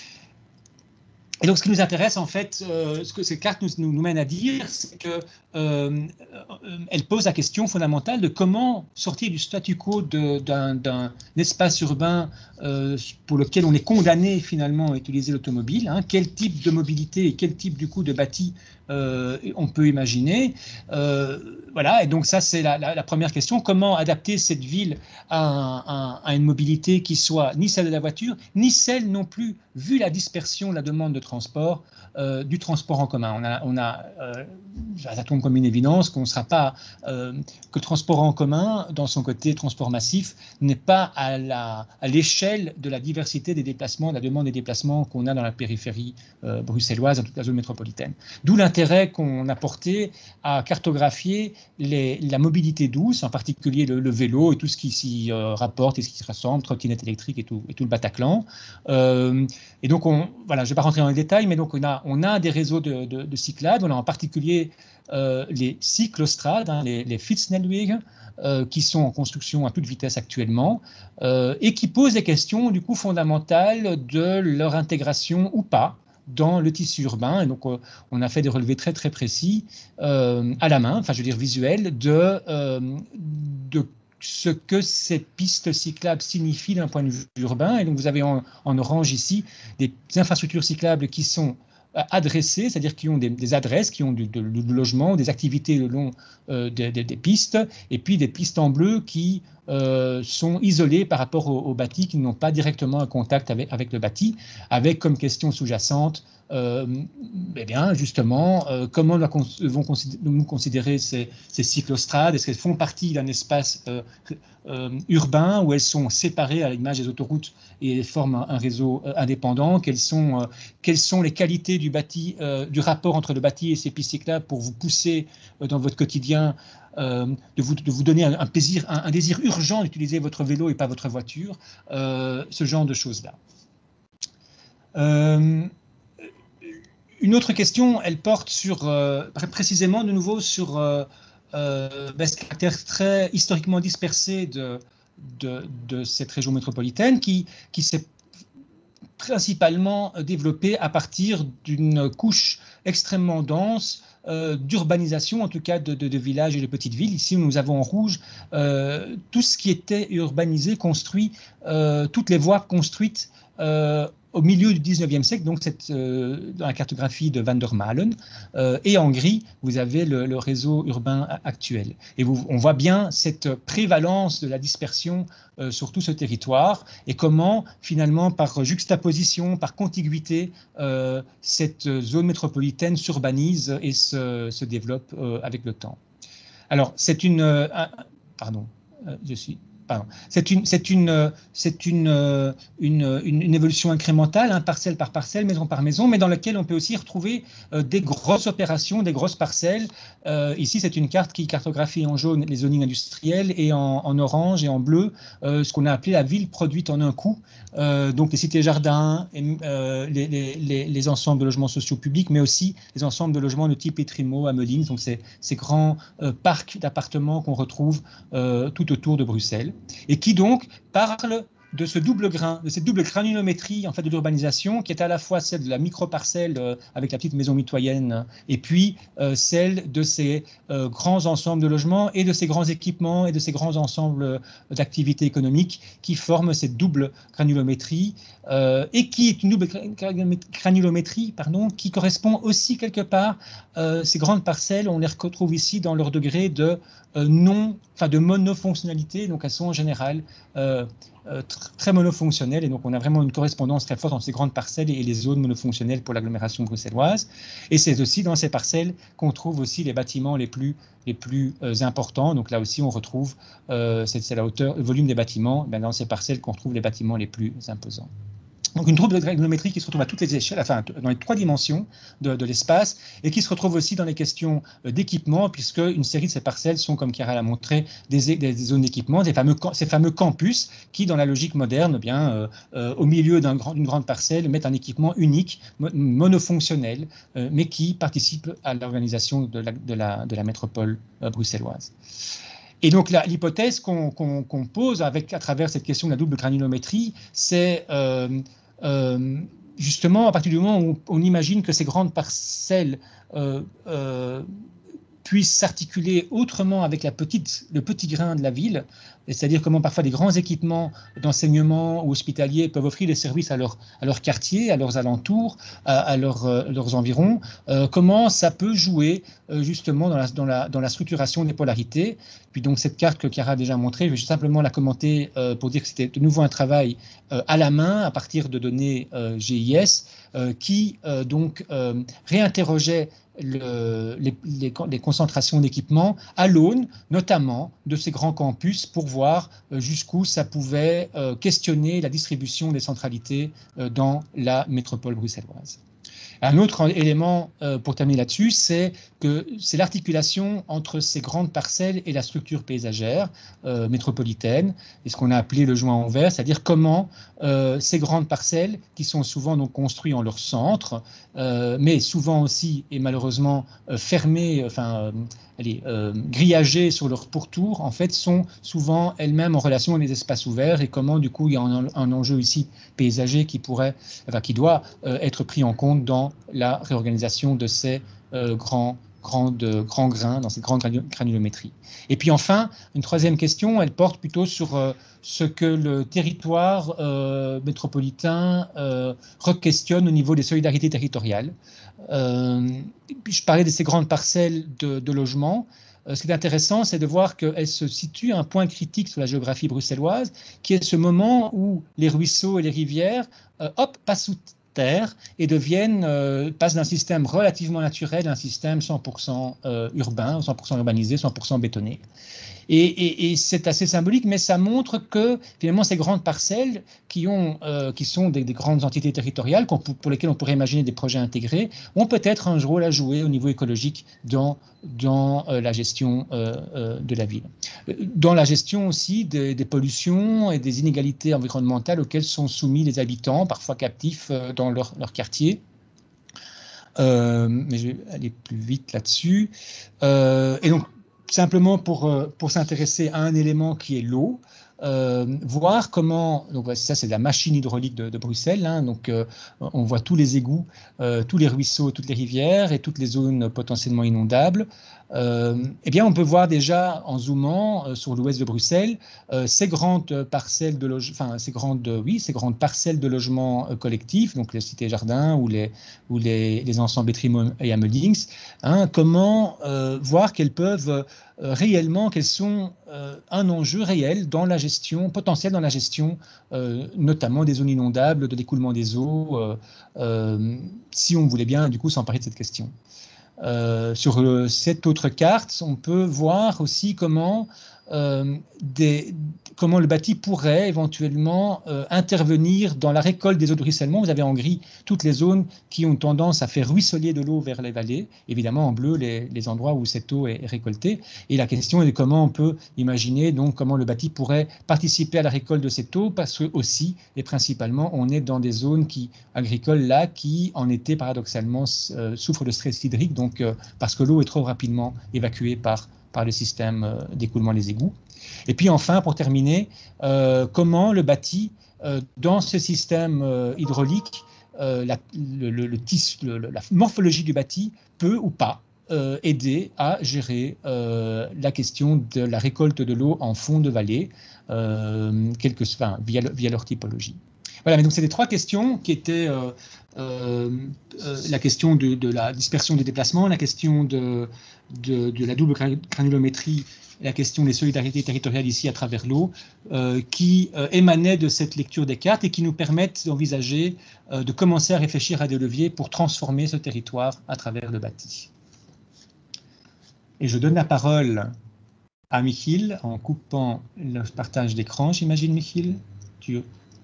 Et donc, ce qui nous intéresse, en fait, euh, ce que ces cartes nous, nous, nous mènent à dire, c'est qu'elle euh, pose la question fondamentale de comment sortir du statu quo d'un espace urbain euh, pour lequel on est condamné finalement à utiliser l'automobile. Hein, quel type de mobilité et quel type du coup de bâti euh, on peut imaginer. Euh, voilà, et donc ça, c'est la, la, la première question. Comment adapter cette ville à, un, à une mobilité qui soit ni celle de la voiture, ni celle non plus, vu la dispersion de la demande de transport, euh, du transport en commun. On a, on a euh, ça tombe comme une évidence qu'on ne sera pas, euh, que le transport en commun, dans son côté transport massif, n'est pas à l'échelle de la diversité des déplacements, de la demande des déplacements qu'on a dans la périphérie euh, bruxelloise, dans toute la zone métropolitaine. D'où l'intérêt qu'on a porté à cartographier les, la mobilité douce, en particulier le, le vélo et tout ce qui s'y euh, rapporte et ce qui se rassemble, trottinette électrique et tout, et tout le Bataclan. Euh, et donc, on, voilà, je ne vais pas rentrer dans les détails, mais donc on a, on a des réseaux de, de, de cyclades. On a en particulier euh, les cyclostrades, hein, les, les Fietsnelwegen, euh, qui sont en construction à toute vitesse actuellement, euh, et qui posent des questions du coup fondamentales de leur intégration ou pas dans le tissu urbain. Et donc, euh, on a fait des relevés très, très précis euh, à la main, enfin, je veux dire visuels, de, euh, de ce que ces pistes cyclables signifient d'un point de vue urbain. Et donc, vous avez en, en orange ici des infrastructures cyclables qui sont adressées, c'est-à-dire qui ont des, des adresses, qui ont du, de, du logement, des activités le long euh, des, des, des pistes, et puis des pistes en bleu qui euh, sont isolées par rapport aux, aux bâtis, qui n'ont pas directement un contact avec, avec le bâti, avec comme question sous-jacente, euh, eh bien, justement, euh, comment vont nous considérer ces, ces cyclostrades? Est-ce qu'elles font partie d'un espace euh, euh, urbain où elles sont séparées à l'image des autoroutes et forment un, un réseau euh, indépendant? Quelles sont, euh, quelles sont les qualités du bâti, euh, du rapport entre le bâti et ces pistes cyclables pour vous pousser euh, dans votre quotidien, euh, de, vous, de vous donner un, un plaisir, un, un désir urgent d'utiliser votre vélo et pas votre voiture, euh, ce genre de choses-là. Euh, Une autre question, elle porte sur, euh, précisément de nouveau sur euh, euh, ben, ce caractère très historiquement dispersé de, de, de cette région métropolitaine qui, qui s'est principalement développée à partir d'une couche extrêmement dense euh, d'urbanisation, en tout cas de, de, de villages et de petites villes. Ici, nous avons en rouge euh, tout ce qui était urbanisé, construit, euh, toutes les voies construites euh, au milieu du dix-neuvième siècle, donc cette, euh, dans la cartographie de Van der Malen, euh, et en gris, vous avez le, le réseau urbain actuel. Et vous, on voit bien cette prévalence de la dispersion euh, sur tout ce territoire, et comment, finalement, par juxtaposition, par contiguïté, euh, cette zone métropolitaine s'urbanise et se, se développe euh, avec le temps. Alors, c'est une... Euh, pardon, euh, je suis... pardon, c'est une, c'est une, c'est une, une, une, une évolution incrémentale, hein, parcelle par parcelle, maison par maison, mais dans laquelle on peut aussi retrouver euh, des grosses opérations, des grosses parcelles. Euh, ici, c'est une carte qui cartographie en jaune les zonings industriels et en, en orange et en bleu euh, ce qu'on a appelé la ville produite en un coup. Euh, donc les cités-jardins, euh, les, les, les ensembles de logements sociaux publics, mais aussi les ensembles de logements de type Etrimo, Amelins, donc ces, ces grands euh, parcs d'appartements qu'on retrouve euh, tout autour de Bruxelles, et qui donc parle de ce double grain, de cette double granulométrie en fait de l'urbanisation, qui est à la fois celle de la micro-parcelle euh, avec la petite maison mitoyenne, et puis euh, celle de ces euh, grands ensembles de logements et de ces grands équipements et de ces grands ensembles d'activités économiques qui forment cette double granulométrie euh, et qui est une double granulométrie pardon, qui correspond aussi quelque part, euh, ces grandes parcelles, on les retrouve ici dans leur degré de euh, non, enfin de monofonctionnalité, donc elles sont en général euh, Euh, très monofonctionnelles, et donc on a vraiment une correspondance très forte entre ces grandes parcelles et les zones monofonctionnelles pour l'agglomération bruxelloise. Et c'est aussi dans ces parcelles qu'on trouve aussi les bâtiments les plus, les plus euh, importants. Donc là aussi on retrouve, euh, c'est la hauteur, le volume des bâtiments, ben dans ces parcelles qu'on retrouve les bâtiments les plus imposants. Donc une double granulométrie qui se retrouve à toutes les échelles, enfin dans les trois dimensions de, de l'espace, et qui se retrouve aussi dans les questions d'équipement, puisque une série de ces parcelles sont, comme Chiara l'a montré, des, des zones d'équipement, ces fameux, ces fameux campus qui, dans la logique moderne, eh bien, euh, euh, au milieu d'une grand, grande parcelle, mettent un équipement unique, monofonctionnel, euh, mais qui participe à l'organisation de la, de, la, de la métropole euh, bruxelloise. Et donc l'hypothèse qu'on qu'on, qu'on pose avec, à travers cette question de la double granulométrie, c'est euh, euh, justement à partir du moment où on imagine que ces grandes parcelles euh, euh, puissent s'articuler autrement avec la petite, le petit grain de la ville, c'est-à-dire comment parfois des grands équipements d'enseignement ou hospitaliers peuvent offrir des services à leur, à leur quartier, à leurs alentours, à, à leur, euh, leurs environs, euh, comment ça peut jouer euh, justement dans la, dans, la, dans la structuration des polarités. Puis donc cette carte que Chiara a déjà montrée, je vais juste simplement la commenter euh, pour dire que c'était de nouveau un travail euh, à la main à partir de données euh, G I S euh, qui euh, donc euh, réinterrogeait Le, les, les, les concentrations d'équipements à l'aune notamment de ces grands campus pour voir euh, jusqu'où ça pouvait euh, questionner la distribution des centralités euh, dans la métropole bruxelloise. Un autre élément euh, pour terminer là-dessus, c'est que c'est l'articulation entre ces grandes parcelles et la structure paysagère euh, métropolitaine, et ce qu'on a appelé le joint en vert, c'est-à-dire comment euh, ces grandes parcelles, qui sont souvent donc construites en leur centre, euh, mais souvent aussi et malheureusement euh, fermées, enfin euh, allez, euh, grillagées sur leur pourtour, en fait, sont souvent elles-mêmes en relation avec les espaces ouverts, et comment du coup il y a un, un enjeu ici paysager qui pourrait, enfin qui doit euh, être pris en compte dans la réorganisation de ces euh, grands, grands, de, grands grains, dans ces grandes granulométries. Et puis enfin, une troisième question, elle porte plutôt sur euh, ce que le territoire euh, métropolitain euh, re-questionne au niveau des solidarités territoriales. Euh, je parlais de ces grandes parcelles de, de logements. Ce qui est intéressant, c'est de voir qu'elle se situe à un point critique sur la géographie bruxelloise, qui est ce moment où les ruisseaux et les rivières, euh, hop, passent sous terre et deviennent, euh, passent d'un système relativement naturel à un système cent pour cent euh, urbain, cent pour cent urbanisé, cent pour cent bétonné. Et, et, et c'est assez symbolique, mais ça montre que finalement ces grandes parcelles qui, ont, euh, qui sont des, des grandes entités territoriales pour, pour lesquelles on pourrait imaginer des projets intégrés ont peut-être un rôle à jouer au niveau écologique dans, dans euh, la gestion euh, euh, de la ville. Dans la gestion aussi des, des pollutions et des inégalités environnementales auxquelles sont soumis les habitants, parfois captifs euh, dans leur, leur quartier. Euh, mais je vais aller plus vite là-dessus. Euh, et donc, simplement pour, pour s'intéresser à un élément qui est l'eau, euh, voir comment, donc ça c'est la machine hydraulique de, de Bruxelles, hein, donc euh, on voit tous les égouts, euh, tous les ruisseaux, toutes les rivières et toutes les zones potentiellement inondables. Euh, eh bien on peut voir déjà en zoomant euh, sur l'ouest de Bruxelles euh, ces grandes parcelles de logement, enfin ces grandes, oui, ces grandes parcelles de logements euh, collectifs, donc les cités-jardins ou les ou les, les ensembles Etrimo et Amelins, hein, comment euh, voir qu'elles peuvent euh, réellement, qu'elles sont euh, un enjeu réel dans la gestion, potentiel dans la gestion, euh, notamment des zones inondables, de l'écoulement des eaux, euh, euh, si on voulait bien du coup s'emparer de cette question. Euh, sur le, cette autre carte, on peut voir aussi comment euh, des, comment le bâti pourrait éventuellement euh, intervenir dans la récolte des eaux de ruissellement. Vous avez en gris toutes les zones qui ont tendance à faire ruisseler de l'eau vers les vallées, évidemment en bleu les, les endroits où cette eau est récoltée. Et la question est de comment on peut imaginer donc comment le bâti pourrait participer à la récolte de cette eau, parce que aussi et principalement on est dans des zones qui, agricoles là qui en été paradoxalement euh, souffrent de stress hydrique, donc euh, parce que l'eau est trop rapidement évacuée par par le système euh, d'écoulement des égouts. Et puis enfin, pour terminer, euh, comment le bâti, euh, dans ce système euh, hydraulique, euh, la, le, le, le tissu, le, la morphologie du bâti peut ou pas euh, aider à gérer euh, la question de la récolte de l'eau en fond de vallée, euh, quelque, enfin, via, via leur typologie. Voilà, mais donc c'est les trois questions qui étaient euh, euh, euh, la question de, de la dispersion des déplacements, la question de, de, de la double granulométrie, la question des solidarités territoriales ici à travers l'eau, euh, qui euh, émanaient de cette lecture des cartes et qui nous permettent d'envisager, euh, de commencer à réfléchir à des leviers pour transformer ce territoire à travers le bâti. Et je donne la parole à Michiel en coupant le partage d'écran, j'imagine, Michiel. Tu...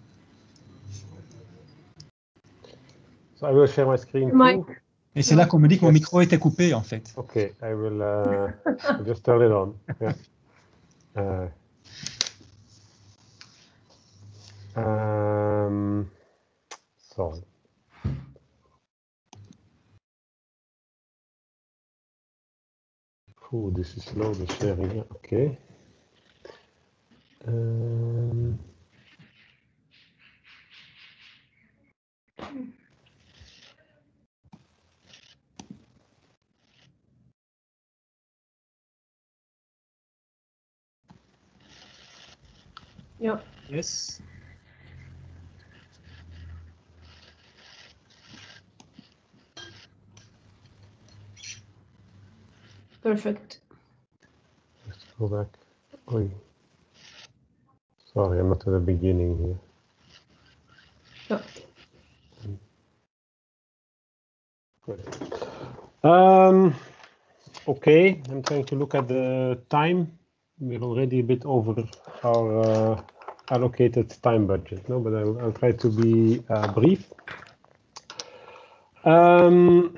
So I will share my screen My... too. Et c'est là qu'on me dit que mon micro était coupé, en fait. Ok, I will uh, just turn it on. Yeah. Uh, um, sorry. Oh, this is slow, the sharing. Yeah, okay. Um, Yeah. Yes. Perfect. Let's go back. Oh, sorry, I'm not at the beginning here. Yeah. Um, okay, I'm trying to look at the time. We're already a bit over our uh, allocated time budget, no? But I'll, I'll try to be uh, brief. Um,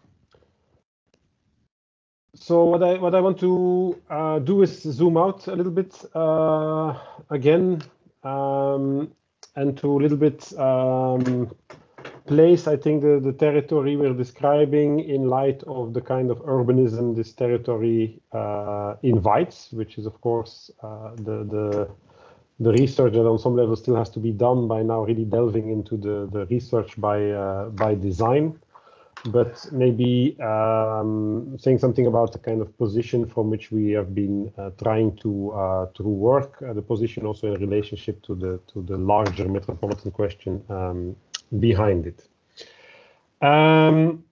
so what I what I want to uh, do is zoom out a little bit uh, again, um, and to a little bit um, place, I think, the, the territory we're describing in light of the kind of urbanism this territory uh, invites, which is, of course, uh, the, the, the research that on some level still has to be done by now really delving into the, the research by, uh, by design, but maybe um, saying something about the kind of position from which we have been uh, trying to, uh, to work, uh, the position also in relationship to the, to the larger metropolitan question um, behind it. Um,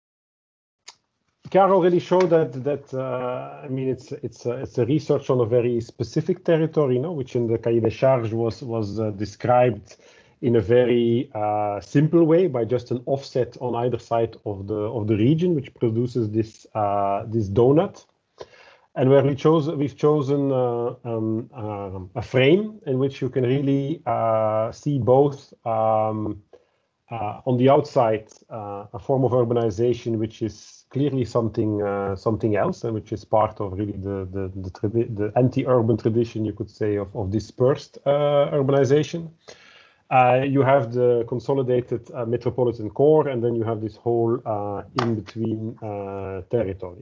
Chiara already showed that that uh, I mean it's it's a, it's a research on a very specific territory, you know, which in the Cahier des Charges was was uh, described in a very uh, simple way by just an offset on either side of the of the region, which produces this uh, this donut. And where we chose, we've chosen uh, um, uh, a frame in which you can really uh, see both um, uh, on the outside uh, a form of urbanization which is clearly something uh, something else, and which is part of really the the, the, the anti-urban tradition, you could say, of, of dispersed uh, urbanization. Uh, you have the consolidated uh, metropolitan core, and then you have this whole uh, in-between uh, territory.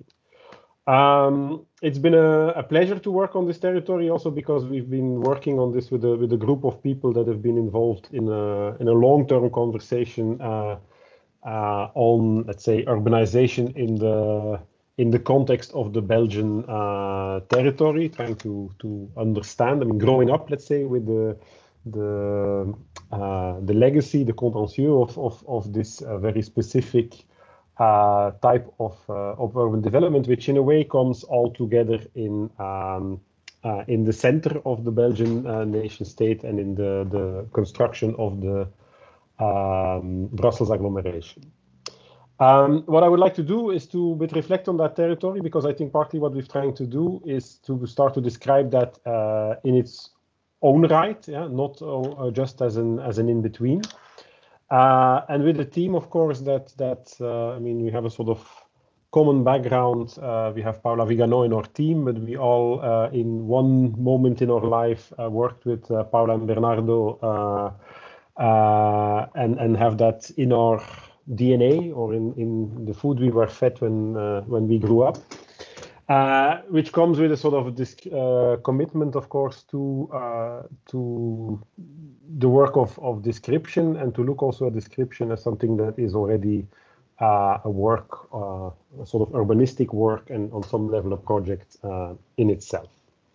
Um, it's been a, a pleasure to work on this territory, also because we've been working on this with a with a group of people that have been involved in a in a long-term conversation uh, uh, on, let's say, urbanization in the in the context of the Belgian uh, territory, trying to to understand. I mean, growing up, let's say, with the the uh, the legacy, the contentieux of of of this uh, very specific Uh, type of, uh, of urban development, which in a way comes all together in um, uh, in the center of the Belgian uh, nation state and in the, the construction of the um, Brussels agglomeration. Um, what I would like to do is to bit reflect on that territory, because I think partly what we're trying to do is to start to describe that uh, in its own right, yeah, not uh, just as an as an in-between. Uh, and with the team, of course, that that uh, I mean, we have a sort of common background. Uh, we have Paula Vigano in our team, but we all, uh, in one moment in our life, uh, worked with uh, Paula and Bernardo, uh, uh, and and have that in our D N A or in in the food we were fed when uh, when we grew up. Uh, which comes with a sort of this uh, commitment, of course, to uh, to the work of, of description, and to look also at description as something that is already uh, a work, uh, a sort of urbanistic work, and on some level a project uh, in itself.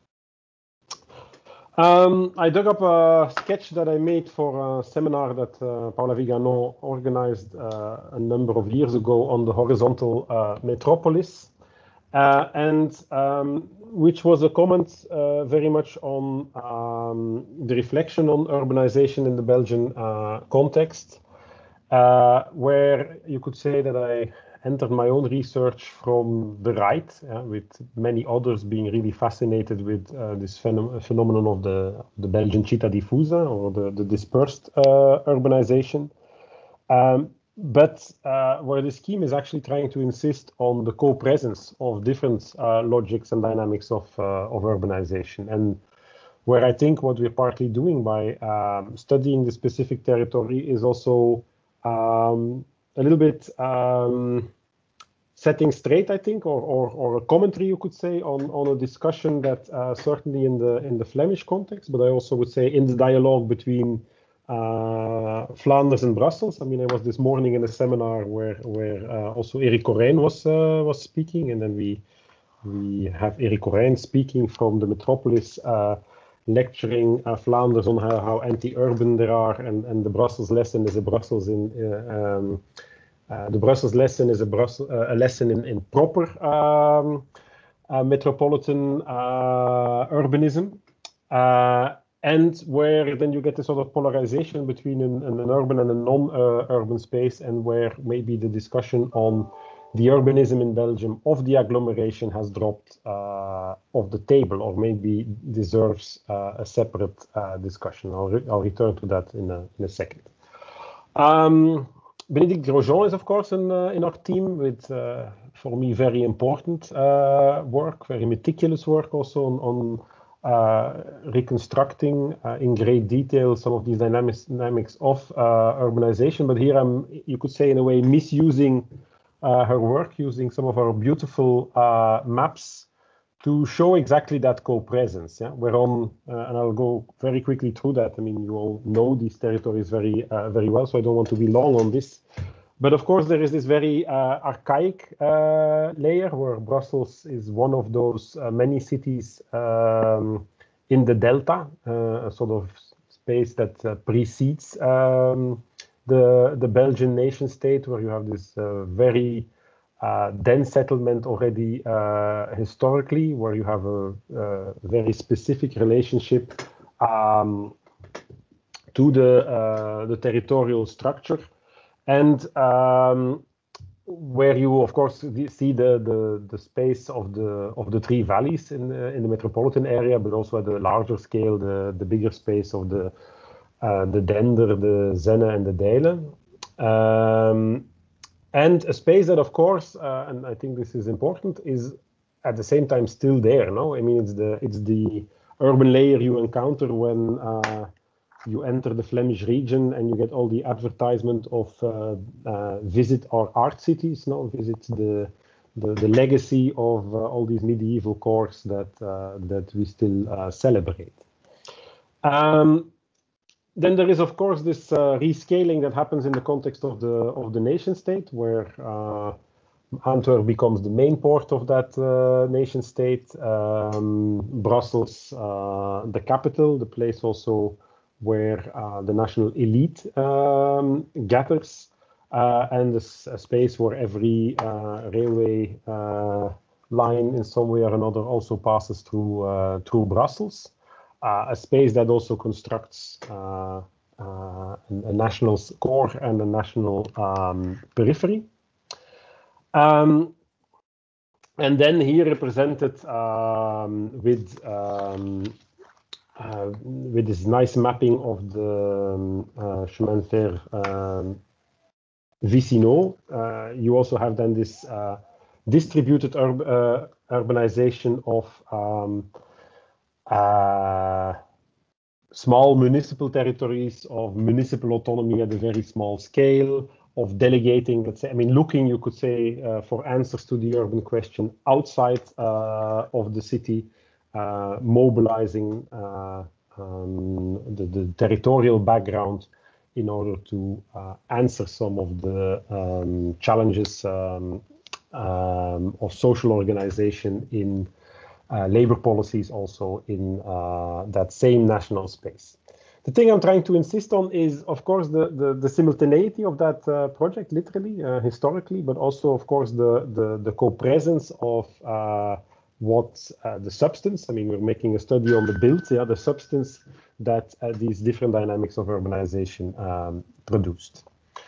Um, I dug up a sketch that I made for a seminar that uh, Paula Vigano organized uh, a number of years ago on the horizontal uh, metropolis. Uh, and um, which was a comment uh, very much on um, the reflection on urbanization in the Belgian uh, context, uh, where you could say that I entered my own research from the right, uh, with many others being really fascinated with uh, this phenom phenomenon of the, the Belgian città diffusa, or the, the dispersed uh, urbanization. Um, But uh, where the scheme is actually trying to insist on the co-presence of different uh, logics and dynamics of, uh, of urbanization. And where I think what we're partly doing by um, studying the specific territory is also um, a little bit um, setting straight, I think, or, or, or a commentary, you could say, on, on a discussion that uh, certainly in the, in the Flemish context, but I also would say in the dialogue between Uh, Flanders and Brussels. I mean, I was this morning in a seminar where where uh, also Erik Corijn was uh, was speaking, and then we we have Erik Corijn speaking from the metropolis, uh, lecturing uh, Flanders on how, how anti-urban there are, and and the Brussels lesson is a Brussels in uh, um, uh, the Brussels lesson is a Brussels uh, a lesson in in proper um, uh, metropolitan uh, urbanism. Uh, And where then you get the sort of polarization between an, an urban and a non-urban uh, space, and where maybe the discussion on the urbanism in Belgium of the agglomeration has dropped uh, off the table, or maybe deserves uh, a separate uh, discussion. I'll, re I'll return to that in a, in a second. Um, Bénédicte Grosjean is, of course, in, uh, in our team with, uh, for me, very important uh, work, very meticulous work also on, on Uh, reconstructing uh, in great detail some of these dynamics, dynamics of uh, urbanization. But here I'm, you could say in a way, misusing uh, her work, using some of our beautiful uh, maps to show exactly that co-presence. Yeah? We're on, uh, and I'll go very quickly through that. I mean, you all know these territories very, uh, very well, so I don't want to be long on this. But of course, there is this very uh, archaic uh, layer where Brussels is one of those uh, many cities um, in the Delta, uh, a sort of space that uh, precedes um, the, the Belgian nation state, where you have this uh, very uh, dense settlement already uh, historically, where you have a, a very specific relationship um, to the, uh, the territorial structure. And um, where you, of course, see the, the the space of the of the three valleys in the, in the metropolitan area, but also at the larger scale, the the bigger space of the uh, the Dender, the Zenne, and the Deile, um, and a space that, of course, uh, and I think this is important, is at the same time still there. No, I mean it's the it's the urban layer you encounter when Uh, you enter the Flemish region and you get all the advertisement of uh, uh, visit our art cities, no? Visit the, the, the legacy of uh, all these medieval cores that, uh, that we still uh, celebrate. Um, then there is, of course, this uh, rescaling that happens in the context of the, of the nation state, where uh, Antwerp becomes the main port of that uh, nation state, um, Brussels, uh, the capital, the place also where uh, the national elite um, gathers, uh, and this, a space where every uh, railway uh, line in some way or another also passes through, uh, through Brussels, uh, a space that also constructs uh, uh, a national core and a national um, periphery. Um, and then here represented um, with um, uh, with this nice mapping of the um, uh, chemin de fer um, Vicinaux. Uh, you also have then this uh, distributed urb uh, urbanization of um, uh, small municipal territories, of municipal autonomy at a very small scale, of delegating, let's say, I mean, looking, you could say, uh, for answers to the urban question outside uh, of the city, uh, mobilizing uh, um, the, the territorial background in order to uh, answer some of the um, challenges um, um, of social organization in uh, labor policies, also in uh, that same national space. The thing I'm trying to insist on is, of course, the, the, the simultaneity of that uh, project, literally, uh, historically, but also, of course, the, the, the co-presence of uh, what uh, the substance, I mean, we're making a study on the build, yeah, the substance that uh, these different dynamics of urbanization um, produced.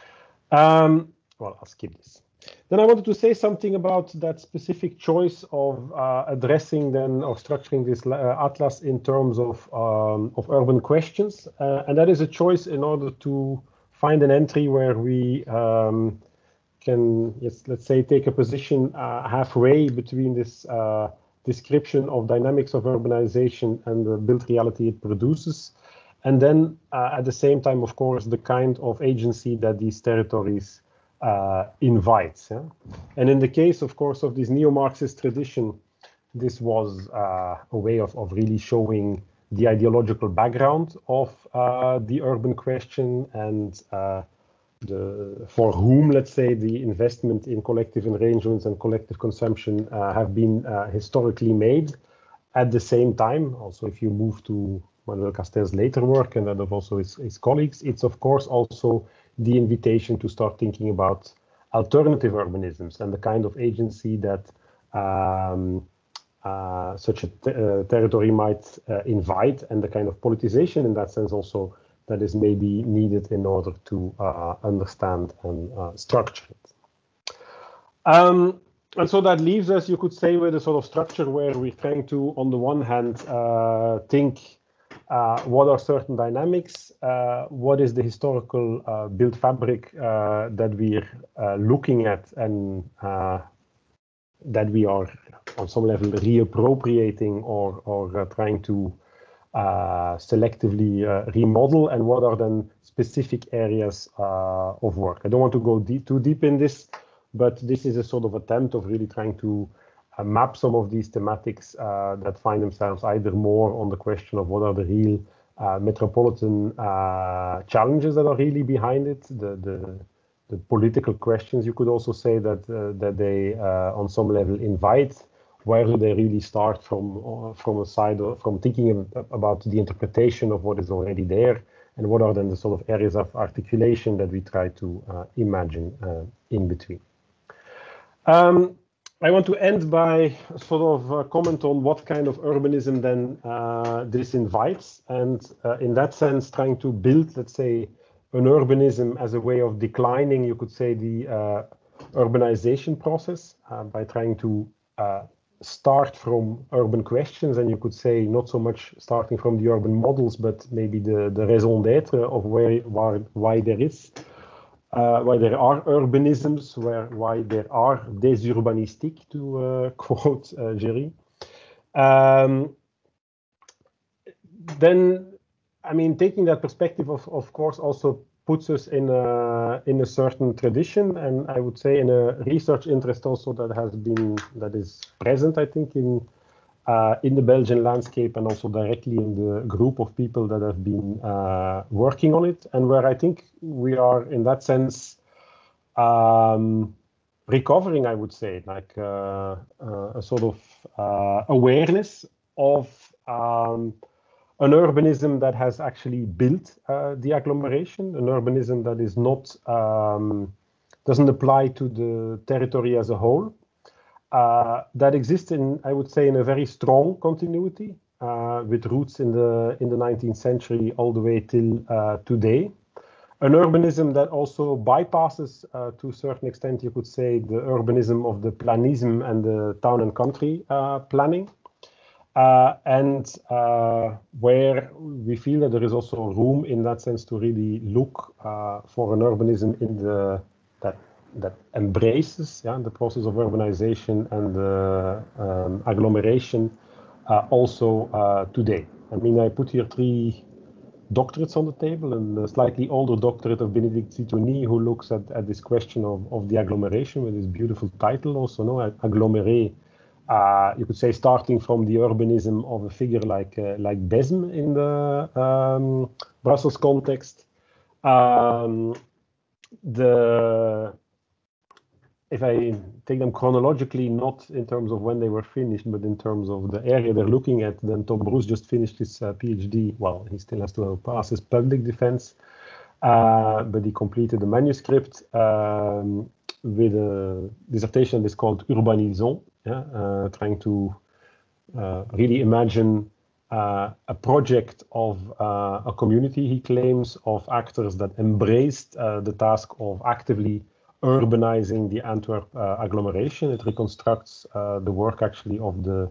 Um, well, I'll skip this. Then I wanted to say something about that specific choice of uh, addressing then or structuring this uh, atlas in terms of, um, of urban questions. Uh, and that is a choice in order to find an entry where we um, can, yes, let's say, take a position uh, halfway between this uh, description of dynamics of urbanization and the built reality it produces. And then uh, at the same time, of course, the kind of agency that these territories uh, invites. Yeah? And in the case, of course, of this neo-Marxist tradition, this was uh, a way of, of really showing the ideological background of uh, the urban question and uh, the, for whom, let's say, the investment in collective arrangements and collective consumption uh, have been uh, historically made. At the same time, also, if you move to Manuel Castell's later work and that of also his, his colleagues, it's of course also the invitation to start thinking about alternative urbanisms and the kind of agency that um, uh, such a uh, territory might uh, invite, and the kind of politicization in that sense also that is maybe needed in order to uh, understand and uh, structure it. Um, and so that leaves us, you could say, with a sort of structure where we're trying to, on the one hand, uh, think uh, what are certain dynamics, uh, what is the historical uh, built fabric uh, that we're uh, looking at and uh, that we are on some level reappropriating or, or uh, trying to uh, selectively uh, remodel, and what are then specific areas uh, of work. I don't want to go deep, too deep in this, but this is a sort of attempt of really trying to uh, map some of these thematics uh, that find themselves either more on the question of what are the real uh, metropolitan uh, challenges that are really behind it, the, the, the political questions, you could also say, that, uh, that they uh, on some level invite. Where do they really start from, uh, from a side of, from thinking about the interpretation of what is already there, and what are then the sort of areas of articulation that we try to uh, imagine uh, in between. Um, I want to end by sort of a comment on what kind of urbanism then uh, this invites, and uh, in that sense trying to build, let's say, an urbanism as a way of declining, you could say, the uh, urbanization process uh, by trying to uh, start from urban questions, and you could say not so much starting from the urban models, but maybe the, the raison d'etre of where, why, why there is, uh, why there are urbanisms, where why there are des urbanistiques, to uh, quote uh, Géry. Um, then, I mean, taking that perspective, of, of course, also puts us in a, in a certain tradition, and I would say in a research interest also that has been, that is present, I think, in uh, in the Belgian landscape, and also directly in the group of people that have been uh, working on it, and where I think we are, in that sense, um, recovering, I would say, like uh, uh, a sort of uh, awareness of um, an urbanism that has actually built uh, the agglomeration, an urbanism that is not, um, doesn't apply to the territory as a whole, uh, that exists in, I would say, in a very strong continuity, uh, with roots in the in the nineteenth century all the way till uh, today. an urbanism that also bypasses, uh, to a certain extent, you could say, the urbanism of the planism and the town and country uh, planning. Uh, and uh, where we feel that there is also room in that sense to really look uh, for an urbanism in the that that embraces yeah, the process of urbanization and the um, agglomeration uh, also uh, today. I mean, I put here three doctorates on the table, and a slightly older doctorate of Bénédicte Zitouni, who looks at, at this question of, of the agglomeration with this beautiful title also, no, aggloméré. Uh, you could say starting from the urbanism of a figure like uh, like Besme in the um, Brussels context. Um, the if I take them chronologically, not in terms of when they were finished, but in terms of the area they're looking at, then Tom Bruce just finished his uh, PhD. Well, he still has to pass his public defense, uh, but he completed the manuscript um, with a dissertation that is called Urbanisons. Yeah, uh, trying to uh, really imagine uh, a project of uh, a community, he claims, of actors that embraced uh, the task of actively urbanizing the Antwerp uh, agglomeration. It reconstructs uh, the work actually of the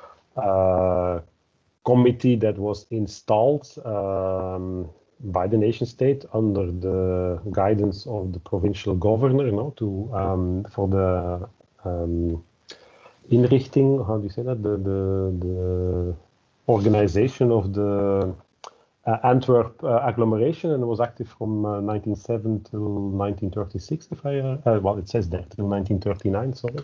uh, committee that was installed um, by the nation state under the guidance of the provincial governor, you know, to um, for the um, inrichting, how do you say that, the, the, the organization of the uh, Antwerp uh, agglomeration, and it was active from uh, nineteen oh seven till nineteen thirty-six, if I, uh, uh, well, it says there, till nineteen thirty-nine, sorry.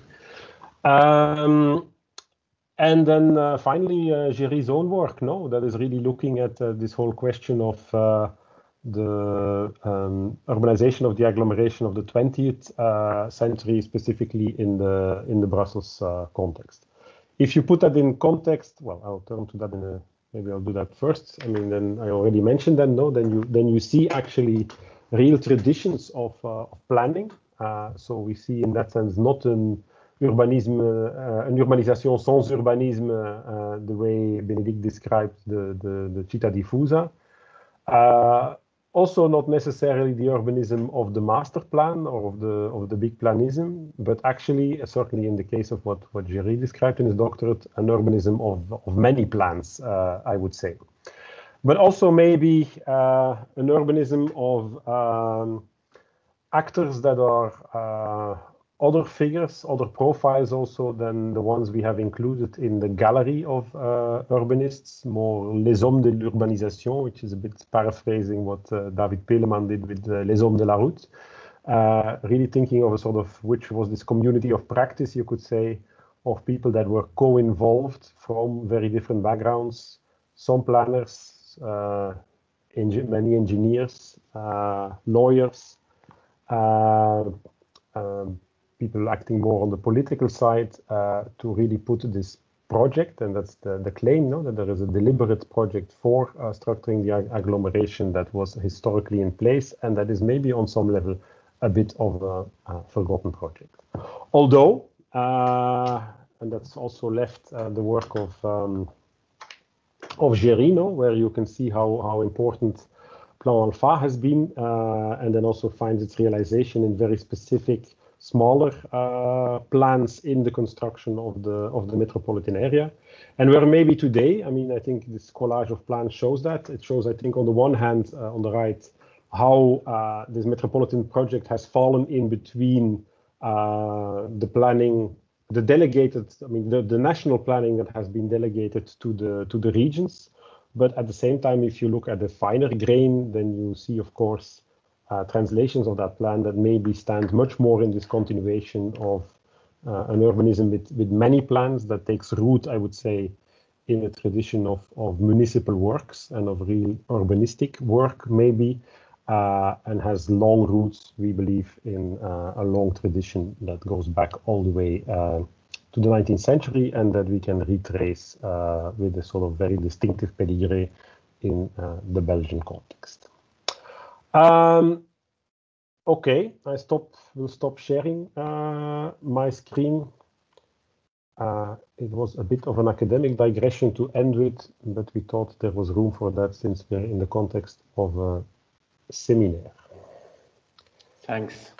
Um, and then uh, finally, uh, Géry's own work, no, that is really looking at uh, this whole question of uh, the um, urbanization of the agglomeration of the twentieth uh, century, specifically in the in the Brussels uh, context. If you put that in context, well, I'll turn to that in a, maybe I'll do that first. I mean, then I already mentioned them, no? Then you then you see actually real traditions of, uh, of planning. Uh, so we see in that sense not an urbanisme, uh, an urbanisation sans urbanisme, uh, the way Bénédicte described the the, the Città diffusa. Uh, Also, not necessarily the urbanism of the master plan or of the of the big planism, but actually, uh, certainly in the case of what what Géry described in his doctorate, an urbanism of of many plans, uh, I would say, but also maybe uh, an urbanism of um, actors that are uh, other figures, other profiles also than the ones we have included in the gallery of uh, urbanists, more les hommes de l'urbanisation, which is a bit paraphrasing what uh, David Peleman did with uh, les hommes de la route. Uh, really thinking of a sort of, which was this community of practice, you could say, of people that were co-involved from very different backgrounds, some planners, uh, eng- many engineers, uh, lawyers, uh, um, people acting more on the political side uh, to really put this project, and that's the, the claim, no, that there is a deliberate project for uh, structuring the ag agglomeration that was historically in place, and that is maybe on some level a bit of a, a forgotten project. Although, uh, and that's also left uh, the work of um, of Géry, no, where you can see how, how important Plan Alpha has been, uh, and then also finds its realization in very specific smaller uh, plans in the construction of the of the metropolitan area. And where maybe today, I mean, I think this collage of plans shows that. It shows, I think, on the one hand, uh, on the right, how uh, this metropolitan project has fallen in between uh, the planning, the delegated, I mean, the, the national planning that has been delegated to the to the regions. But at the same time, if you look at the finer grain, then you see, of course, Uh, translations of that plan that maybe stand much more in this continuation of uh, an urbanism with, with many plans that takes root, I would say, in a tradition of, of municipal works and of real urbanistic work, maybe, uh, and has long roots, we believe, in uh, a long tradition that goes back all the way uh, to the nineteenth century, and that we can retrace uh, with a sort of very distinctive pedigree in uh, the Belgian context. Um, okay, I stop, will stop sharing uh, my screen. Uh, it was a bit of an academic digression to end with, but we thought there was room for that since we're in the context of a seminar. Thanks.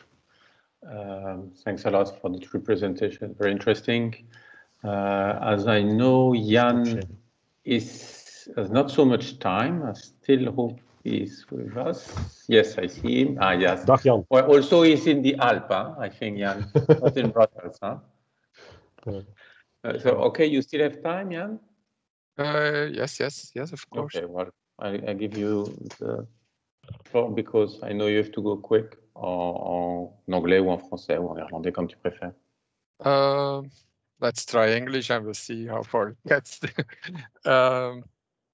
Um, thanks a lot for the three presentations. Very interesting. Uh, as I know, Jan is has not so much time. I still hope he's with us. Yes, I see him. Ah, yes. Dag Jan. Well, also he's in the Alps, I think, Jan. Not in Brussels, huh? Yeah. Uh, so, okay, you still have time, Jan? Uh, yes, yes, yes, of course. Okay, well, I, I give you the floor because I know you have to go quick en, en anglais ou en français ou en néerlandais, comme tu préfères. Uh, let's try English and we'll see how far it gets. um,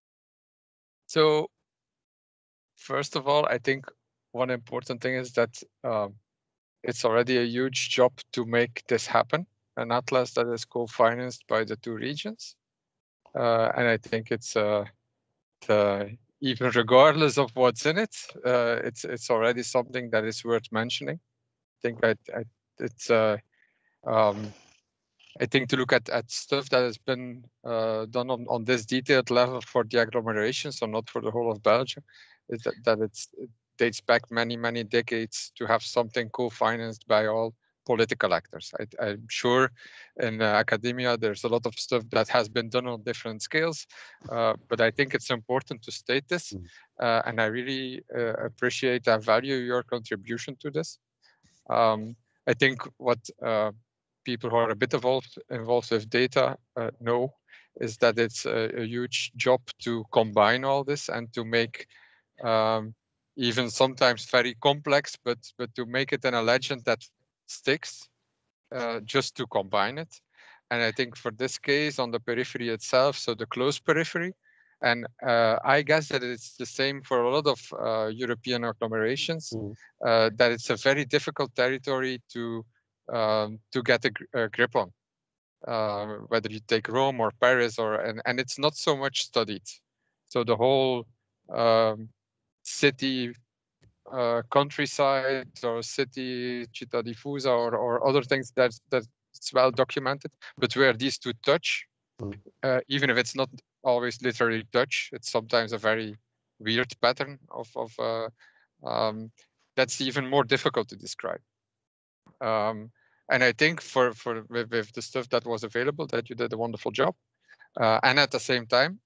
so, first of all, I think one important thing is that um, it's already a huge job to make this happen, an atlas that is co-financed by the two regions. Uh, and I think it's uh, the, even regardless of what's in it, uh, it's it's already something that is worth mentioning. I think I, I it's uh, um, I think to look at, at stuff that has been uh, done on, on this detailed level for the agglomeration, so not for the whole of Belgium, is that, that it's, it dates back many, many decades to have something co-financed by all political actors. I, I'm sure in uh, academia, there's a lot of stuff that has been done on different scales, uh, but I think it's important to state this. Uh, and I really uh, appreciate and value your contribution to this. Um, I think what uh, people who are a bit involved, involved with data uh, know is that it's a, a huge job to combine all this and to make um, even sometimes very complex, but, but to make it in a legend that sticks, uh, just to combine it. And I think for this case on the periphery itself, so the close periphery, and uh, I guess that it's the same for a lot of uh, European agglomerations, mm. uh, that it's a very difficult territory to um, to get a, a grip on, uh, whether you take Rome or Paris, or and, and it's not so much studied. So the whole um, city, uh, countryside, or city Città Diffusa, or, or other things that that's well documented, but where these two touch, mm. uh, even if it's not always literally touch, it's sometimes a very weird pattern of, of uh, um, that's even more difficult to describe. Um, and I think for, for with, with the stuff that was available, that you did a wonderful job. Uh, and at the same time,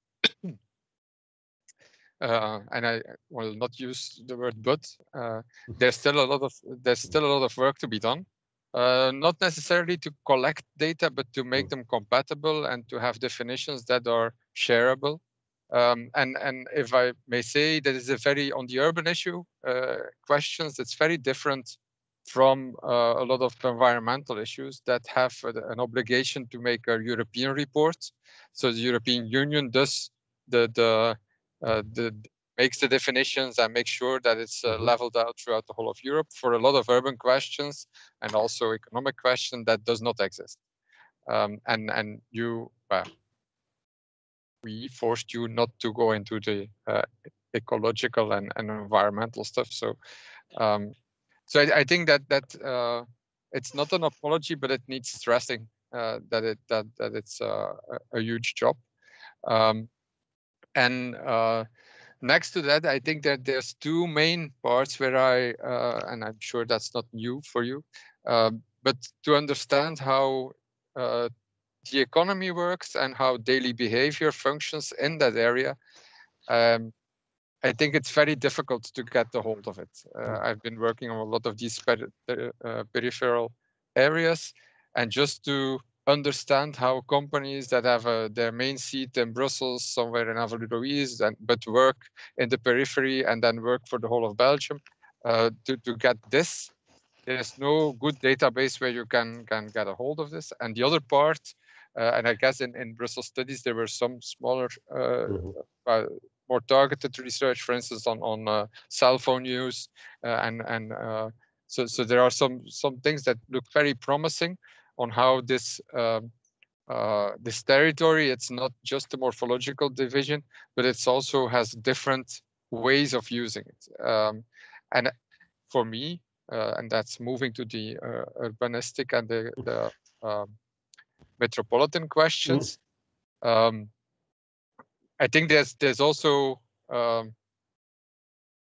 uh, and I will not use the word but, uh, there's still a lot of there's still a lot of work to be done. Uh, not necessarily to collect data, but to make them compatible and to have definitions that are shareable. Um, and, and if I may say, that is a very, on the urban issue uh, questions, it's very different from uh, a lot of environmental issues that have an obligation to make a European report. So the European Union does the, the, uh, the makes the definitions and makes sure that it's uh, leveled out throughout the whole of Europe. For a lot of urban questions and also economic questions, that does not exist. Um, and, and you, uh, we forced you not to go into the uh, ecological and, and environmental stuff. So, um, so I, I think that that uh, it's not an apology, but it needs stressing uh, that it that that it's uh, a, a huge job. Um, and uh, next to that, I think that there's two main parts where I, uh, and I'm sure that's not new for you, uh, but to understand how uh, the economy works and how daily behavior functions in that area, um, I think it's very difficult to get the hold of it. Uh, I've been working on a lot of these peri uh, peripheral areas, and just to understand how companies that have uh, their main seat in Brussels, somewhere in Avelines, and but work in the periphery and then work for the whole of Belgium, uh, to, to get this, there's no good database where you can, can get a hold of this. And the other part, uh, and I guess in, in Brussels studies, there were some smaller, uh, mm-hmm. uh, more targeted research, for instance, on, on uh, cell phone use. Uh, and and uh, so, so there are some, some things that look very promising on how this, um, uh, this territory, it's not just a morphological division, but it's also has different ways of using it. Um, and for me, uh, and that's moving to the uh, urbanistic and the, the um, metropolitan questions. Mm. Um, I think there's there's also um,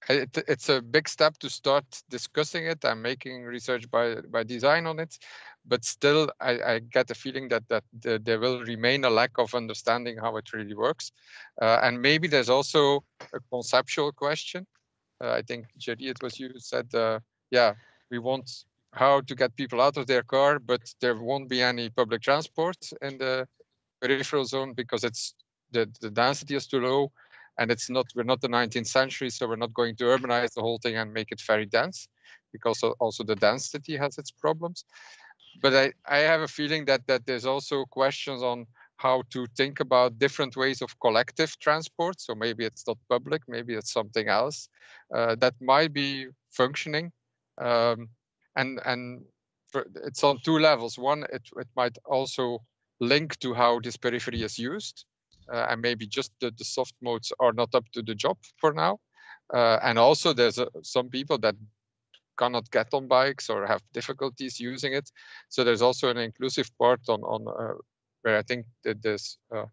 it, it's a big step to start discussing it and making research by by design on it, but still I, I get the feeling that that the, there will remain a lack of understanding how it really works, uh, and maybe there's also a conceptual question. Uh, I think Jerry, it was you who said, uh, yeah, we want how to get people out of their car, but there won't be any public transport in the peripheral zone because it's the, the density is too low, and it's not we're not the nineteenth century, so we're not going to urbanize the whole thing and make it very dense, because also the density has its problems. But I, I have a feeling that that there's also questions on how to think about different ways of collective transport. So maybe it's not public, maybe it's something else uh, that might be functioning. Um, and and for, it's on two levels. One, it, it might also link to how this periphery is used. Uh, and maybe just the, the soft modes are not up to the job for now. Uh, and also there's uh, some people that cannot get on bikes or have difficulties using it. So there's also an inclusive part on, on uh, where I think that there's, uh,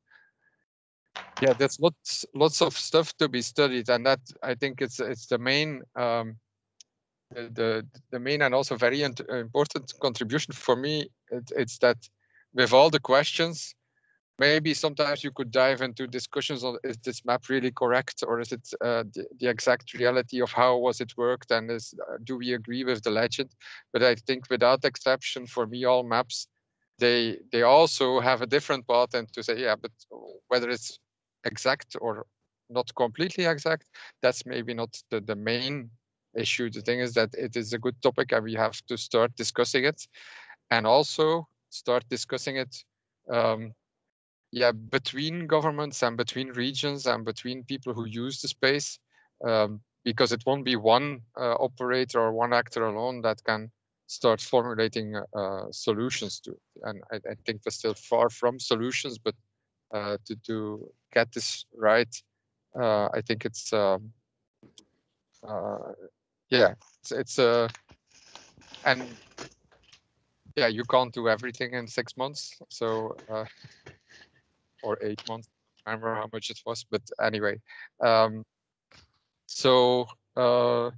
yeah, there's lots, lots of stuff to be studied. And that, I think it's, it's the main, um, the, the, the main and also very important contribution for me. It, it's that with all the questions, maybe sometimes you could dive into discussions on, is this map really correct, or is it uh, the, the exact reality of how was it worked, and is uh, do we agree with the legend? But I think without exception, for me, all maps, they they also have a different path, and to say, yeah, but whether it's exact or not completely exact, that's maybe not the, the main issue. The thing is that it is a good topic, and we have to start discussing it, and also start discussing it um, yeah, between governments and between regions and between people who use the space, um, because it won't be one uh, operator or one actor alone that can start formulating uh, solutions to it. And I, I think we're still far from solutions, but uh, to, to get this right, uh, I think it's, um, uh, yeah, it's, it's a, uh, and yeah, you can't do everything in six months. So, uh, or eight months, I don't remember how much it was, but anyway. Um, so uh,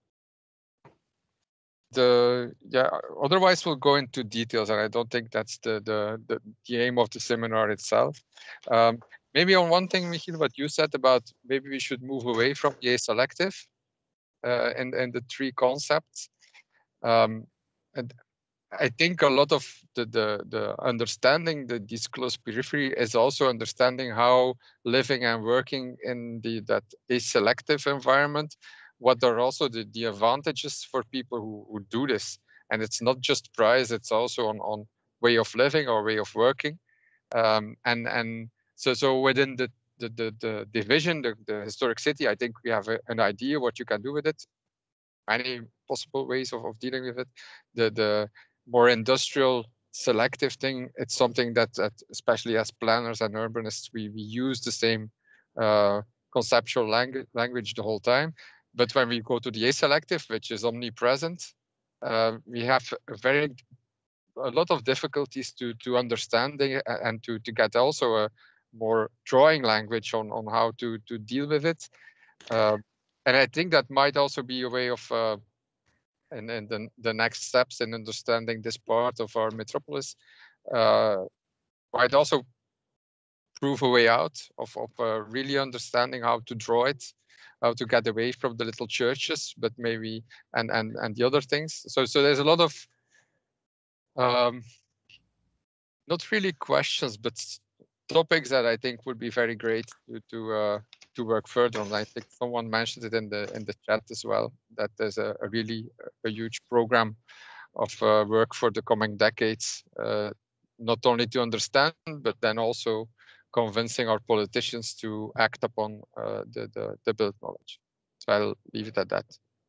the yeah. Otherwise, we'll go into details, and I don't think that's the the the, the aim of the seminar itself. Um, maybe on one thing, Michiel, what you said about maybe we should move away from the aselective uh, and and the three concepts. Um, and I think a lot of the, the, the understanding the disclosed periphery is also understanding how living and working in the that aselective environment, what are also the, the advantages for people who, who do this. And it's not just price, it's also on, on way of living or way of working. Um, and and so so within the, the, the, the division, the, the historic city, I think we have a, an idea what you can do with it. Many possible ways of, of dealing with it. The the more industrial selective thing, it's something that, that especially as planners and urbanists, we, we use the same uh, conceptual language, language the whole time. But when we go to the aselective, which is omnipresent, uh, we have a very a lot of difficulties to to understanding and to to get also a more drawing language on on how to to deal with it. Uh, and I think that might also be a way of uh, and, and then the next steps in understanding this part of our metropolis uh, might also prove a way out of, of uh, really understanding how to draw it, how to get away from the little churches, but maybe and and and the other things. So so there's a lot of um, not really questions, but topics that I think would be very great to to uh, to work further on. I think someone mentioned it in the in the chat as well, that there's a, a really a huge program of uh, work for the coming decades, uh, not only to understand, but then also convincing our politicians to act upon uh, the, the, the built knowledge. So I'll leave it at that.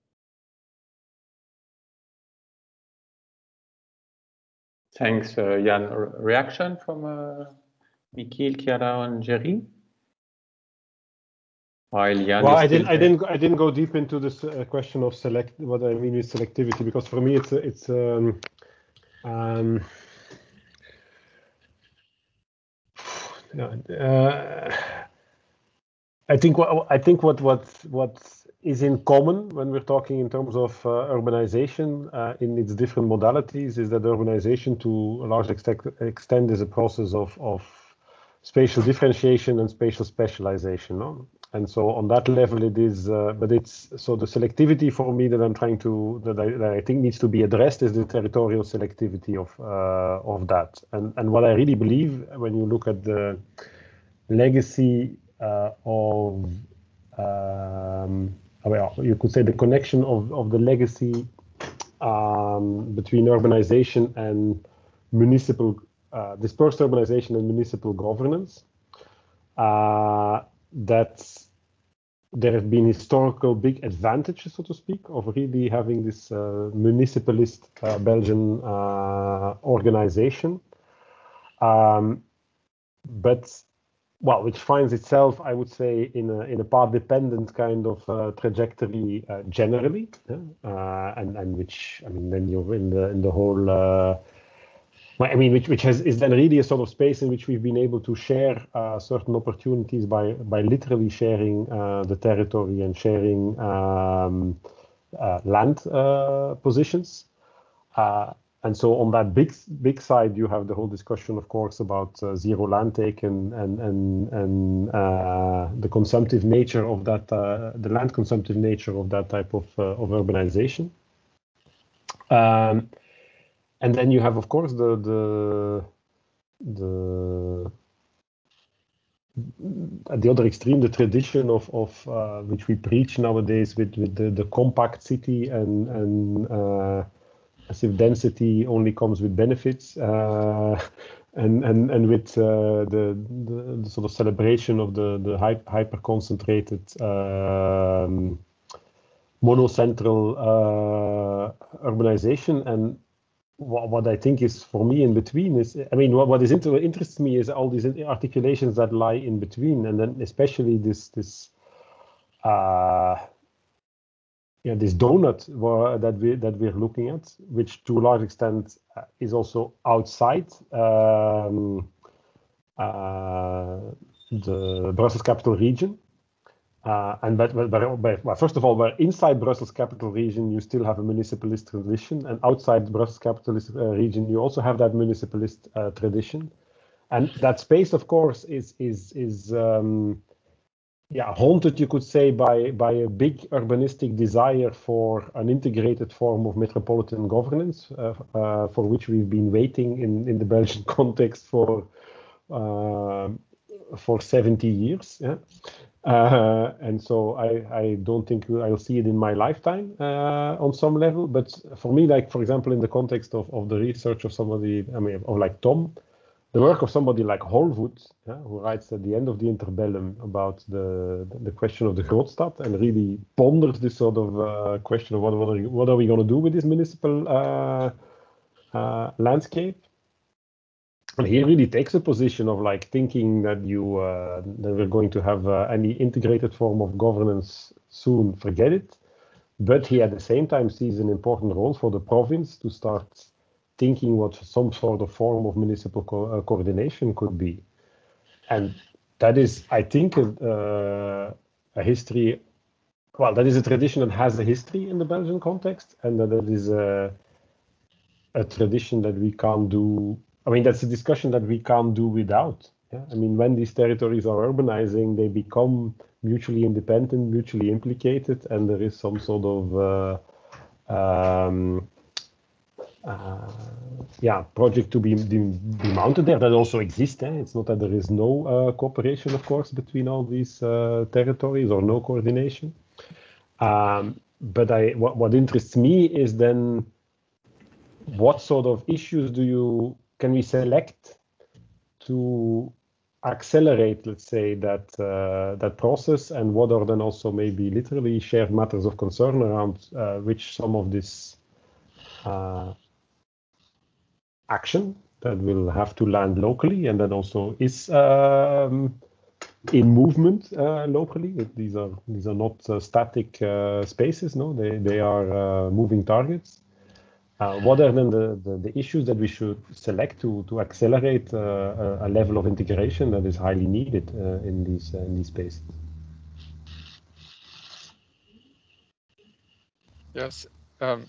Thanks, uh, Jan. A reaction from uh, Michiel, Chiara, and Jerry? While Jan well, is I didn't, still... I didn't, I didn't go deep into this uh, question of select. What I mean with selectivity, because for me, it's, it's. Um, um, yeah, uh, I think what I think what what what is in common when we're talking in terms of uh, urbanization uh, in its different modalities is that urbanization to a large extent, extent is a process of, of spatial differentiation and spatial specialization. No? And so on that level it is, uh, but it's, so the selectivity for me that I'm trying to, that I, that I think needs to be addressed is the territorial selectivity of, uh, of that. And, and what I really believe when you look at the legacy uh, of, um, well, you could say the connection of, of the legacy um, between urbanization and municipal, uh, dispersed urbanization and municipal governance, uh, that there have been historical big advantages, so to speak, of really having this uh, municipalist uh, Belgian uh, organization. Um, but well, which finds itself, I would say, in a in a path-dependent kind of uh, trajectory uh, generally, yeah? uh, and and which, I mean, then you're in the in the whole, uh, I mean, which which has is then really a sort of space in which we've been able to share uh, certain opportunities by by literally sharing uh, the territory and sharing um, uh, land uh, positions. Uh, And so on that big big side, you have the whole discussion, of course, about uh, zero land take and and and and uh, the consumptive nature of that, uh, the land consumptive nature of that type of uh, of urbanization. Um, and then you have, of course, the the the at the other extreme, the tradition of of uh, which we preach nowadays with with the, the compact city and and uh, as if density only comes with benefits, uh, and and and with uh, the, the the sort of celebration of the the hyper concentrated um, monocentral uh, urbanization. And what, what I think is for me in between is, I mean, what what is inter interests me is all these articulations that lie in between, and then especially this this. Uh, Yeah, this donut that we that we're looking at, which to a large extent uh, is also outside um, uh, the Brussels Capital Region, uh, and but, but, but well, first of all, where inside Brussels Capital Region you still have a municipalist tradition, and outside the Brussels Capital uh, Region you also have that municipalist uh, tradition, and that space, of course, is is is. Um, Yeah, haunted, you could say, by by a big urbanistic desire for an integrated form of metropolitan governance, uh, uh, for which we've been waiting in in the Belgian context for uh, for seventy years. Yeah, uh, and so I I don't think I'll see it in my lifetime uh, on some level. But for me, like for example, in the context of of the research of somebody, I mean, of like Tom. The work of somebody like Holwood, yeah, who writes at the end of the Interbellum about the the question of the Grootstad and really ponders this sort of uh, question of what what are, you, what are we going to do with this municipal uh, uh, landscape. And he really takes a position of like thinking that you uh, that we're going to have uh, any integrated form of governance soon. Forget it. But he at the same time sees an important role for the province to start thinking what some sort of form of municipal co uh, coordination could be. And that is, I think, uh, a history, well, that is a tradition that has a history in the Belgian context, and that it is a, a tradition that we can't do, I mean, that's a discussion that we can't do without. Yeah? I mean, when these territories are urbanizing, they become mutually independent, mutually implicated, and there is some sort of uh, um, Uh, yeah, project to be, be, be mounted there that also exists. Eh? It's not that there is no uh, cooperation, of course, between all these uh, territories or no coordination. Um, but I, what, what interests me is then what sort of issues do you can we select to accelerate, let's say, that uh, that process, and what are then also maybe literally shared matters of concern around uh, which some of this uh, action that will have to land locally and that also is um, in movement uh, locally. These are these are not uh, static uh, spaces, no, they they are uh, moving targets. Uh, what are then the, the the issues that we should select to to accelerate uh, a level of integration that is highly needed uh, in these uh, in these spaces? Yes, um,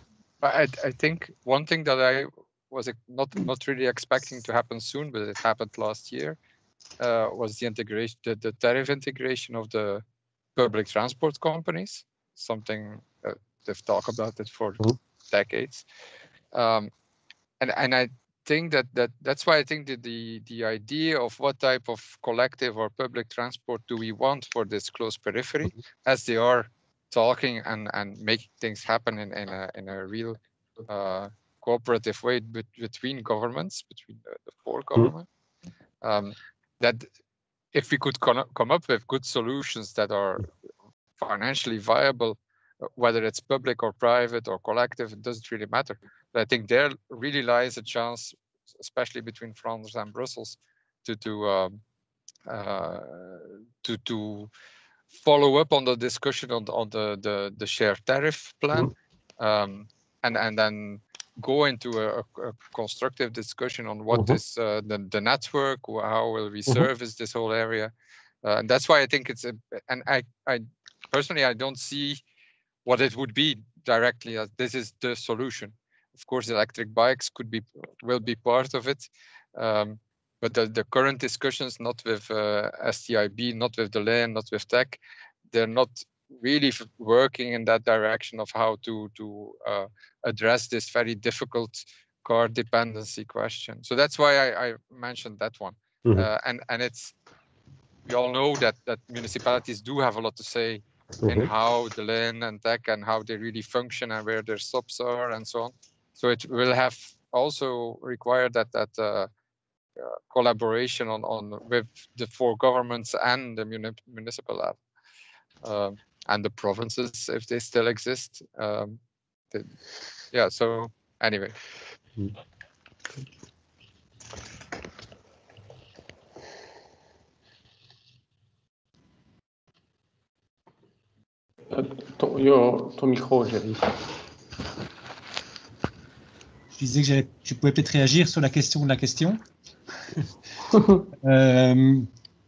I, I think one thing that I was not not really expecting to happen soon, but it happened last year, uh, was the integration, the, the tariff integration of the public transport companies. Something uh, they've talked about it for mm-hmm. decades, um, and and I think that that that's why I think that the the idea of what type of collective or public transport do we want for this close periphery, mm-hmm. as they are talking and and making things happen in in a in a real uh, cooperative way be between governments, between the, the four governments, mm-hmm. um, that if we could come up with good solutions that are financially viable, whether it's public or private or collective, it doesn't really matter. But I think there really lies a chance, especially between Flanders and Brussels, to to um, uh, to to follow up on the discussion on the, on the the the shared tariff plan, mm-hmm. um, and and then go into a, a constructive discussion on what mm-hmm. is uh, the the network, how will we service mm-hmm. this whole area, uh, and that's why I think it's a. And I I personally I don't see what it would be directly as this is the solution. Of course, electric bikes could be will be part of it, um, but the, the current discussions, not with uh, S T I B, not with the L A N, not with T E C, they're not really working in that direction of how to to uh, address this very difficult car dependency question. So that's why I, I mentioned that one. Mm-hmm. uh, and and it's we all know that that municipalities do have a lot to say mm-hmm. in how the L A N and T E C and how they really function and where their stops are and so on. So it will have also required that that uh, uh, collaboration on on with the four governments and the muni municipal level. Um, and the provinces, if they still exist. Um, the, yeah, so anyway. Mm. Euh, ton, yo, ton micro, Jerry. Je disais que je pouvais peut-être réagir sur la question de la question. euh,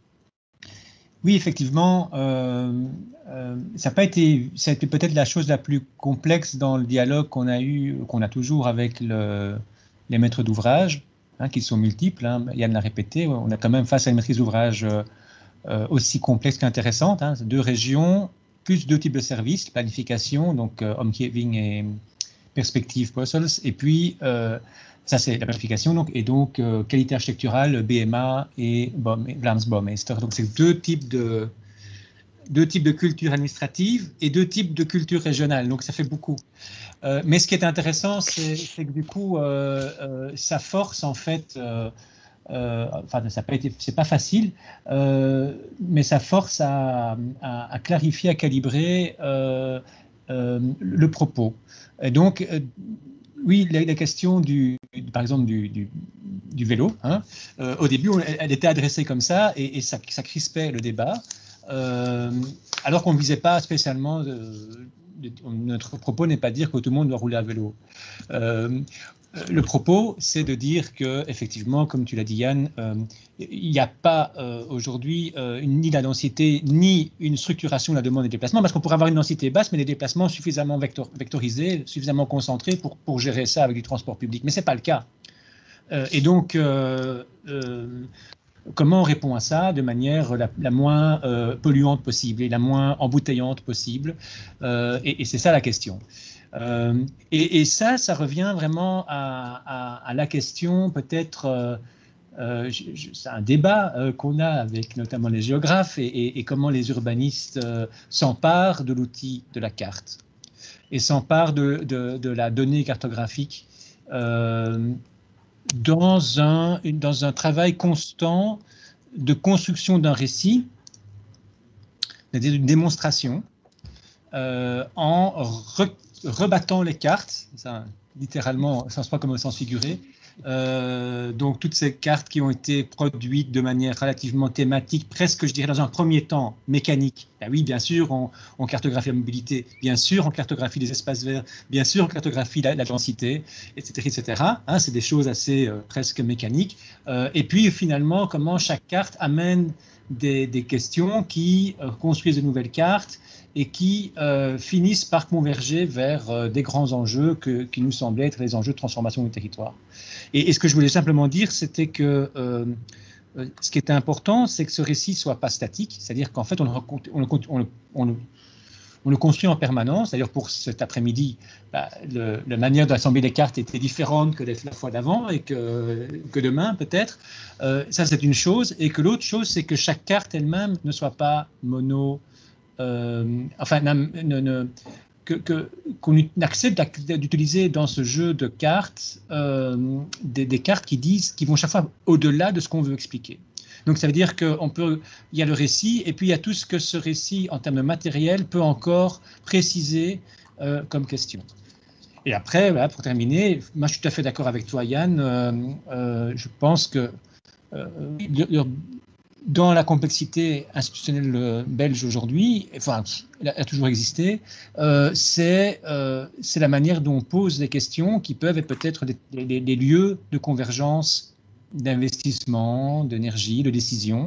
Oui, effectivement, euh, euh, ça n'a pas été, ça a été peut-être la chose la plus complexe dans le dialogue qu'on a eu, qu'on a toujours avec le, les maîtres d'ouvrage, hein, qui sont multiples. Hein, Yann l'a répété, on est quand même face à une maîtrise d'ouvrage euh, aussi complexe qu'intéressante. Hein, deux régions, plus deux types de services, planification, donc euh, omgeving et perspective Brussels, et puis euh, ça c'est la planification, donc, et donc euh, qualité architecturale, B M A et Vlaams Bouwmeester. Donc c'est deux types de deux types de culture administrative et deux types de culture régionale. Donc ça fait beaucoup. Euh, mais ce qui est intéressant, c'est que du coup, euh, euh, ça force en fait. Euh, euh, enfin, ça n'a pas été, c'est pas facile, euh, mais ça force à, à, à clarifier, à calibrer euh, euh, le propos. Et donc euh, oui, la, la question du, par exemple, du, du, du vélo, hein, euh, au début, on, elle était adressée comme ça et, et ça, ça crispait le débat, euh, alors qu'on ne visait pas spécialement, euh, notre propos n'est pas de dire que tout le monde doit rouler à vélo. Euh, le propos, c'est de dire que, effectivement, comme tu l'as dit, Yann, euh, il n'y a pas euh, aujourd'hui euh, ni la densité ni une structuration de la demande des déplacements, parce qu'on pourrait avoir une densité basse, mais des déplacements suffisamment vector, vectorisés, suffisamment concentrés pour, pour gérer ça avec du transport public. Mais ce n'est pas le cas. Euh, et donc, euh, euh, comment on répond à ça de manière la, la moins euh, polluante possible et la moins embouteillante possible, euh, et, et c'est ça la question. Euh, et, et ça, ça revient vraiment à, à, à la question peut-être, euh, euh, c'est un débat euh, qu'on a avec notamment les géographes et, et, et comment les urbanistes euh, s'emparent de l'outil de la carte et s'emparent de, de, de la donnée cartographique euh, dans, un, dans un travail constant de construction d'un récit, c'est-à-dire d'une démonstration, euh, en re rebattant les cartes, ça, littéralement, au sens propre comme au sens figuré. Euh, donc, toutes ces cartes qui ont été produites de manière relativement thématique, presque, je dirais, dans un premier temps, mécanique. Ben oui, bien sûr, on, on cartographie la mobilité, bien sûr, on cartographie les espaces verts, bien sûr, on cartographie la, la densité, et cetera, et cetera. Hein, c'est des choses assez euh, presque mécaniques. Euh, et puis, finalement, comment chaque carte amène des, des questions qui euh, construisent de nouvelles cartes et qui euh, finissent par converger vers euh, des grands enjeux que, qui nous semblaient être les enjeux de transformation du territoire. Et, et ce que je voulais simplement dire, c'était que euh, ce qui était important, c'est que ce récit ne soit pas statique, c'est-à-dire qu'en fait, on le, on le, on le, on le On le construit en permanence. D'ailleurs, pour cet après-midi, bah, le, la manière d'assembler les cartes était différente que la fois d'avant et que, que demain, peut-être. Euh, ça, c'est une chose. Et que l'autre chose, c'est que chaque carte elle-même ne soit pas mono. Euh, enfin, ne, ne, que, que, qu'on accepte d'utiliser dans ce jeu de cartes euh, des, des cartes qui disent, qui vont chaque fois au-delà de ce qu'on veut expliquer. Donc, ça veut dire qu'on peut, il y a le récit, et puis il y a tout ce que ce récit, en termes de matériel, peut encore préciser euh, comme question. Et après, voilà, pour terminer, moi, je suis tout à fait d'accord avec toi, Yann. Euh, euh, je pense que euh, dans la complexité institutionnelle belge aujourd'hui, enfin, elle a toujours existé, euh, c'est euh, c'est la manière dont on pose des questions qui peuvent être peut-être des, des, des lieux de convergence d'investissement, d'énergie, de décision.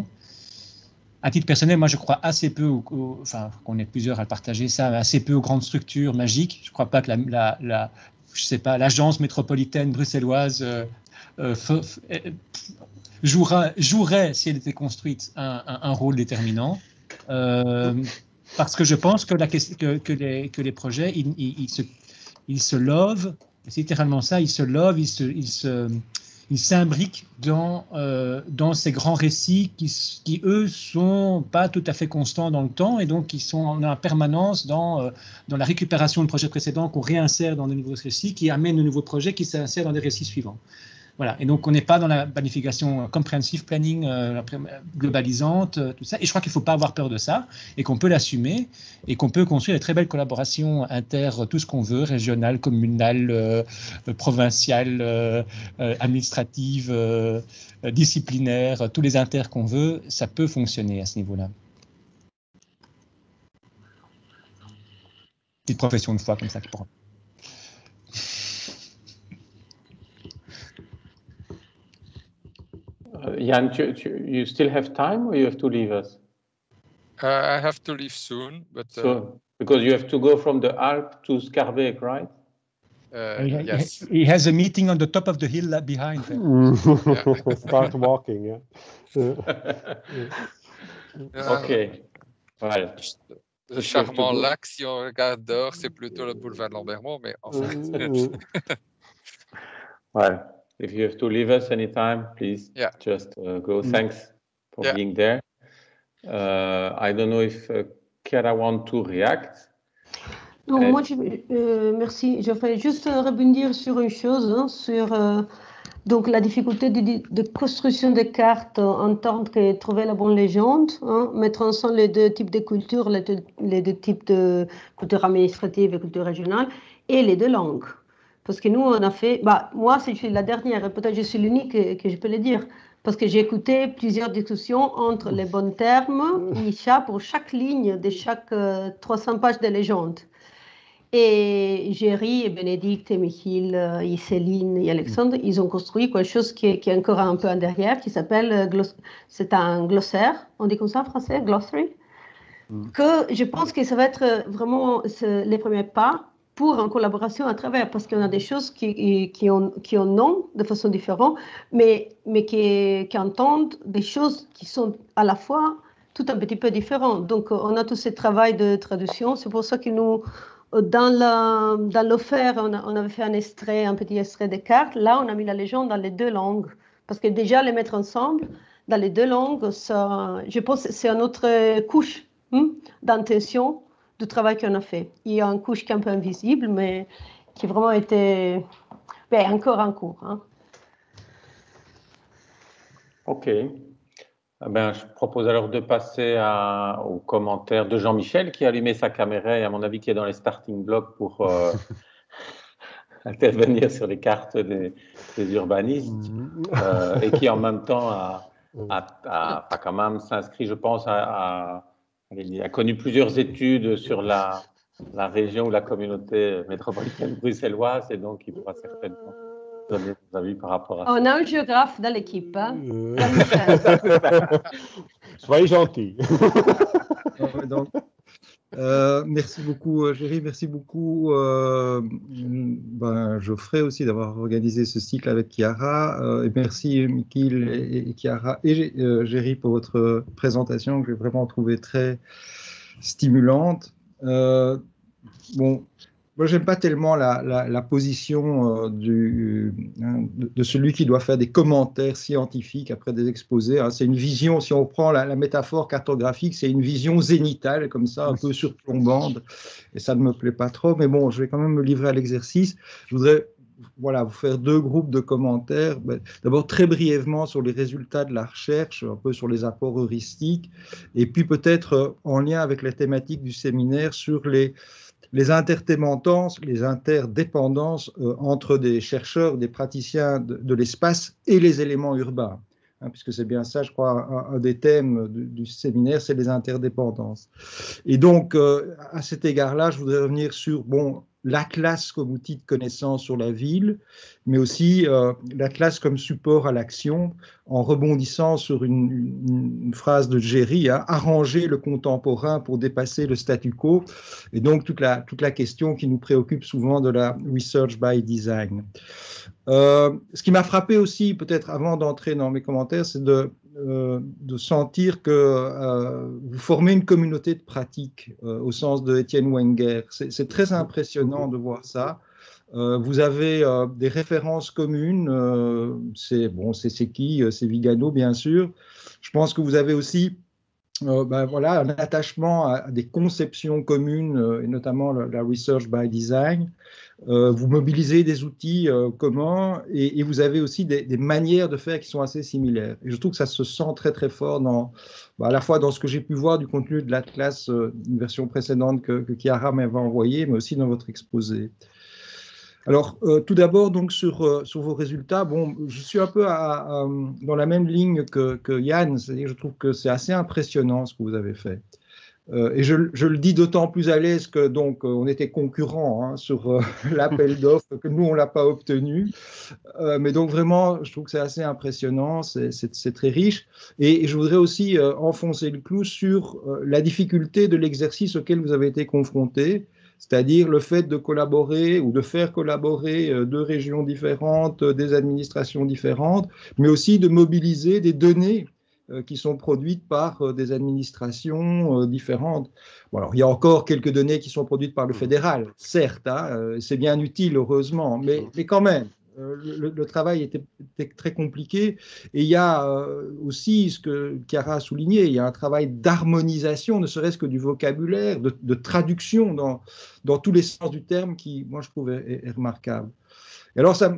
À titre personnel, moi, je crois assez peu, au, au, enfin, qu'on est plusieurs à le partager, ça, assez peu aux grandes structures magiques. Je ne crois pas que la, la, la je sais pas, l'agence métropolitaine bruxelloise euh, euh, f, f, jouera, jouerait, si elle était construite, un, un, un rôle déterminant. Euh, parce que je pense que, la, que, que, les, que les projets, ils, ils, ils, se, ils se lovent, c'est littéralement ça, ils se lovent, ils se... Ils se Ils s'imbriquent dans, euh, dans ces grands récits qui, qui, eux, sont pas tout à fait constants dans le temps et donc qui sont en permanence dans, euh, dans la récupération de projets précédents qu'on réinsère dans de nouveaux récits, qui amènent de nouveaux projets qui s'insèrent dans des récits suivants. Voilà. Et donc, on n'est pas dans la planification comprehensive planning euh, globalisante, euh, tout ça. Et je crois qu'il ne faut pas avoir peur de ça et qu'on peut l'assumer et qu'on peut construire des très belles collaborations inter, tout ce qu'on veut, régionales, communales, euh, provinciales, euh, euh, administratives, euh, disciplinaires, tous les inters qu'on veut, ça peut fonctionner à ce niveau-là. Petite profession de foi comme ça qui pourra. Uh, Jan, you, you still have time, or you have to leave us? Uh, I have to leave soon, but uh, so because you have to go from the Alp to Schaerbeek, right? Uh, he, yes. He has a meeting on the top of the hill behind him. Start walking, yeah. Uh, ok. Voilà. Le charmant lac, si on regarde dehors, c'est plutôt le boulevard Lambermont, mais en fait. Well, if you have to leave us anytime, please yeah. just uh, go. Thanks for yeah. being there. Uh, I don't know if uh, Chiara want to react. Non, euh, moi, je, euh, merci. Je voudrais juste rebondir sur une chose, hein, sur euh, donc la difficulté de, de construction de cartes en tant que trouver la bonne légende, hein, mettre ensemble les deux types de cultures, les deux, les deux types de culture administrative et culture régionale, et les deux langues. Parce que nous, on a fait, bah, moi, je suis la dernière, et peut-être je suis l'unique que, que je peux le dire, parce que j'ai écouté plusieurs discussions entre les bons termes, Isha, pour chaque ligne de chaque euh, trois cents pages de légende. Et Géry et Bénédicte et Michiel et Céline et Alexandre, ils ont construit quelque chose qui est, qui est encore un peu en derrière, qui s'appelle, c'est un glossaire, on dit comme ça en français, glossary, mm. que je pense que ça va être vraiment les premiers pas pour en collaboration à travers, parce qu'on a des choses qui, qui, ont, qui ont nom de façon différente, mais, mais qui, qui entendent des choses qui sont à la fois tout un petit peu différentes. Donc, on a tout ce travail de traduction, c'est pour ça que nous... Dans, la, dans l'offert, on, on avait fait un extrait, un petit extrait des cartes. Là, on a mis la légende dans les deux langues. Parce que déjà, les mettre ensemble, dans les deux langues, ça, je pense que c'est une autre couche hein, d'intention du travail qu'on a fait. Il y a une couche qui est un peu invisible, mais qui vraiment été ben, encore en cours. Hein. OK. Ben, je propose alors de passer à, aux commentaires de Jean-Michel qui a allumé sa caméra et à mon avis qui est dans les starting blocks pour euh, intervenir sur les cartes des, des urbanistes euh, et qui en même temps a, a, a, a quand même s'inscrit, je pense, à, à, a connu plusieurs études sur la, la région ou la communauté métropolitaine bruxelloise et donc il pourra certainement donner des avis par rapport à ça. On a un géographe dans l'équipe. Hein? Soyez gentil. Donc, Euh, merci beaucoup, Géry, merci beaucoup, euh, ben, Geoffrey aussi d'avoir organisé ce cycle avec Chiara. Euh, et merci, Mikil et, et Chiara et euh, Géry pour votre présentation que j'ai vraiment trouvée très stimulante. Euh, bon, moi, j'aime pas tellement la, la, la position euh, du, hein, de, de celui qui doit faire des commentaires scientifiques après des exposés. Hein. C'est une vision, si on prend la, la métaphore cartographique, c'est une vision zénitale, comme ça, un peu surplombante, et ça ne me plaît pas trop. Mais bon, je vais quand même me livrer à l'exercice. Je voudrais voilà, vous faire deux groupes de commentaires. D'abord, très brièvement sur les résultats de la recherche, un peu sur les apports heuristiques, et puis peut-être en lien avec la thématique du séminaire sur les les interdépendances, les interdépendances euh, entre des chercheurs, des praticiens de, de l'espace et les éléments urbains. Hein, puisque c'est bien ça, je crois, un, un des thèmes du, du séminaire, c'est les interdépendances. Et donc, euh, à cet égard-là, je voudrais revenir sur, bon, l'Atlas comme outil de connaissance sur la ville, mais aussi euh, l'Atlas comme support à l'action, en rebondissant sur une, une, une phrase de Géry, hein, arranger le contemporain pour dépasser le statu quo, et donc toute la, toute la question qui nous préoccupe souvent de la research by design. Euh, ce qui m'a frappé aussi, peut-être avant d'entrer dans mes commentaires, c'est de, euh, de sentir que euh, vous formez une communauté de pratique euh, au sens de Étienne Wenger. C'est très impressionnant de voir ça. Euh, vous avez euh, des références communes, euh, c'est bon, c'est qui, c'est Vigano bien sûr. Je pense que vous avez aussi euh, ben, voilà, un attachement à, à des conceptions communes, euh, et notamment la, la research by design. Euh, vous mobilisez des outils euh, communs et, et vous avez aussi des, des manières de faire qui sont assez similaires. Et je trouve que ça se sent très très fort dans, bah, à la fois dans ce que j'ai pu voir du contenu de l'Atlas, euh, une version précédente que, que Chiara m'avait envoyée, mais aussi dans votre exposé. Alors, euh, tout d'abord, donc sur, euh, sur vos résultats, bon, je suis un peu à, à, dans la même ligne que, que Yann, c'est-à-dire que je trouve que c'est assez impressionnant ce que vous avez fait. Euh, et je, je le dis d'autant plus à l'aise que donc on était concurrents hein, sur euh, l'appel d'offres, que nous on l'a pas obtenu. Euh, mais donc vraiment, je trouve que c'est assez impressionnant, c'est très riche. Et, et je voudrais aussi euh, enfoncer le clou sur euh, la difficulté de l'exercice auquel vous avez été confrontés. C'est-à-dire le fait de collaborer ou de faire collaborer euh, deux régions différentes, euh, des administrations différentes, mais aussi de mobiliser des données euh, qui sont produites par euh, des administrations euh, différentes. Bon, alors, il y a encore quelques données qui sont produites par le fédéral, certes, hein, euh, c'est bien utile, heureusement, mais, mais quand même. Euh, le, le travail était, était très compliqué et il y a euh, aussi ce que Chiara a souligné, il y a un travail d'harmonisation, ne serait-ce que du vocabulaire, de, de traduction dans, dans tous les sens du terme qui, moi, je trouve est, est remarquable. Et alors, ça,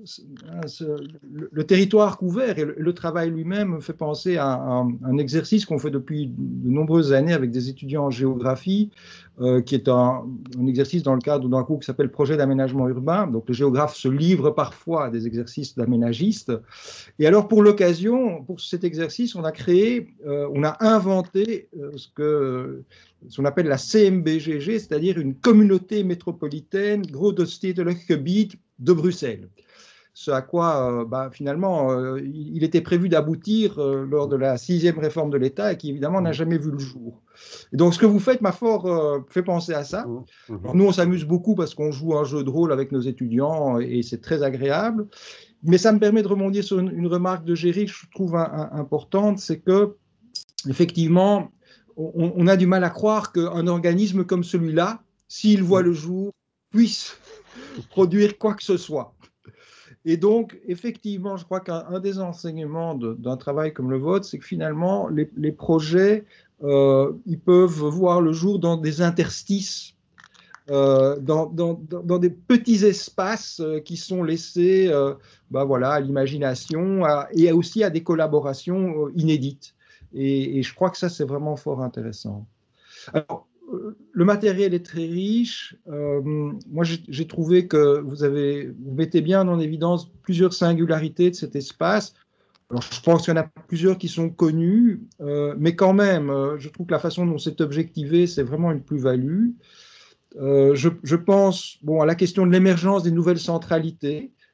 le, le territoire couvert et le, le travail lui-même me fait penser à un, un exercice qu'on fait depuis de nombreuses années avec des étudiants en géographie, euh, qui est un, un exercice dans le cadre d'un cours qui s'appelle Projet d'aménagement urbain. Donc, le géographe se livre parfois à des exercices d'aménagistes. Et alors, pour l'occasion, pour cet exercice, on a créé, euh, on a inventé euh, ce que ce qu'on appelle la C M B G G, c'est-à-dire une communauté métropolitaine, Grootstedelijk Gebied de Bruxelles. Ce à quoi, euh, bah, finalement, euh, il était prévu d'aboutir euh, lors de la sixième réforme de l'État et qui, évidemment, n'a jamais vu le jour. Et donc, ce que vous faites m'a fort euh, fait penser à ça. Alors, nous, on s'amuse beaucoup parce qu'on joue un jeu de rôle avec nos étudiants et c'est très agréable. Mais ça me permet de rebondir sur une, une remarque de Géry que je trouve un, un, importante, c'est que, effectivement, on, on a du mal à croire qu'un organisme comme celui-là, s'il voit le jour, puisse produire quoi que ce soit. Et donc, effectivement, je crois qu'un des enseignements d'un travail comme le vôtre, c'est que finalement, les, les projets, euh, ils peuvent voir le jour dans des interstices, euh, dans, dans, dans des petits espaces euh, qui sont laissés euh, bah voilà, à l'imagination et aussi à des collaborations euh, inédites. Et, et je crois que ça, c'est vraiment fort intéressant. Alors, le matériel est très riche. Euh, moi, j'ai trouvé que vous, avez, vous mettez bien en évidence plusieurs singularités de cet espace. Alors, je pense qu'il y en a plusieurs qui sont connus, euh, mais quand même, euh, je trouve que la façon dont c'est objectivé, c'est vraiment une plus-value. Euh, je, je pense bon, à la question de l'émergence des nouvelles centralités.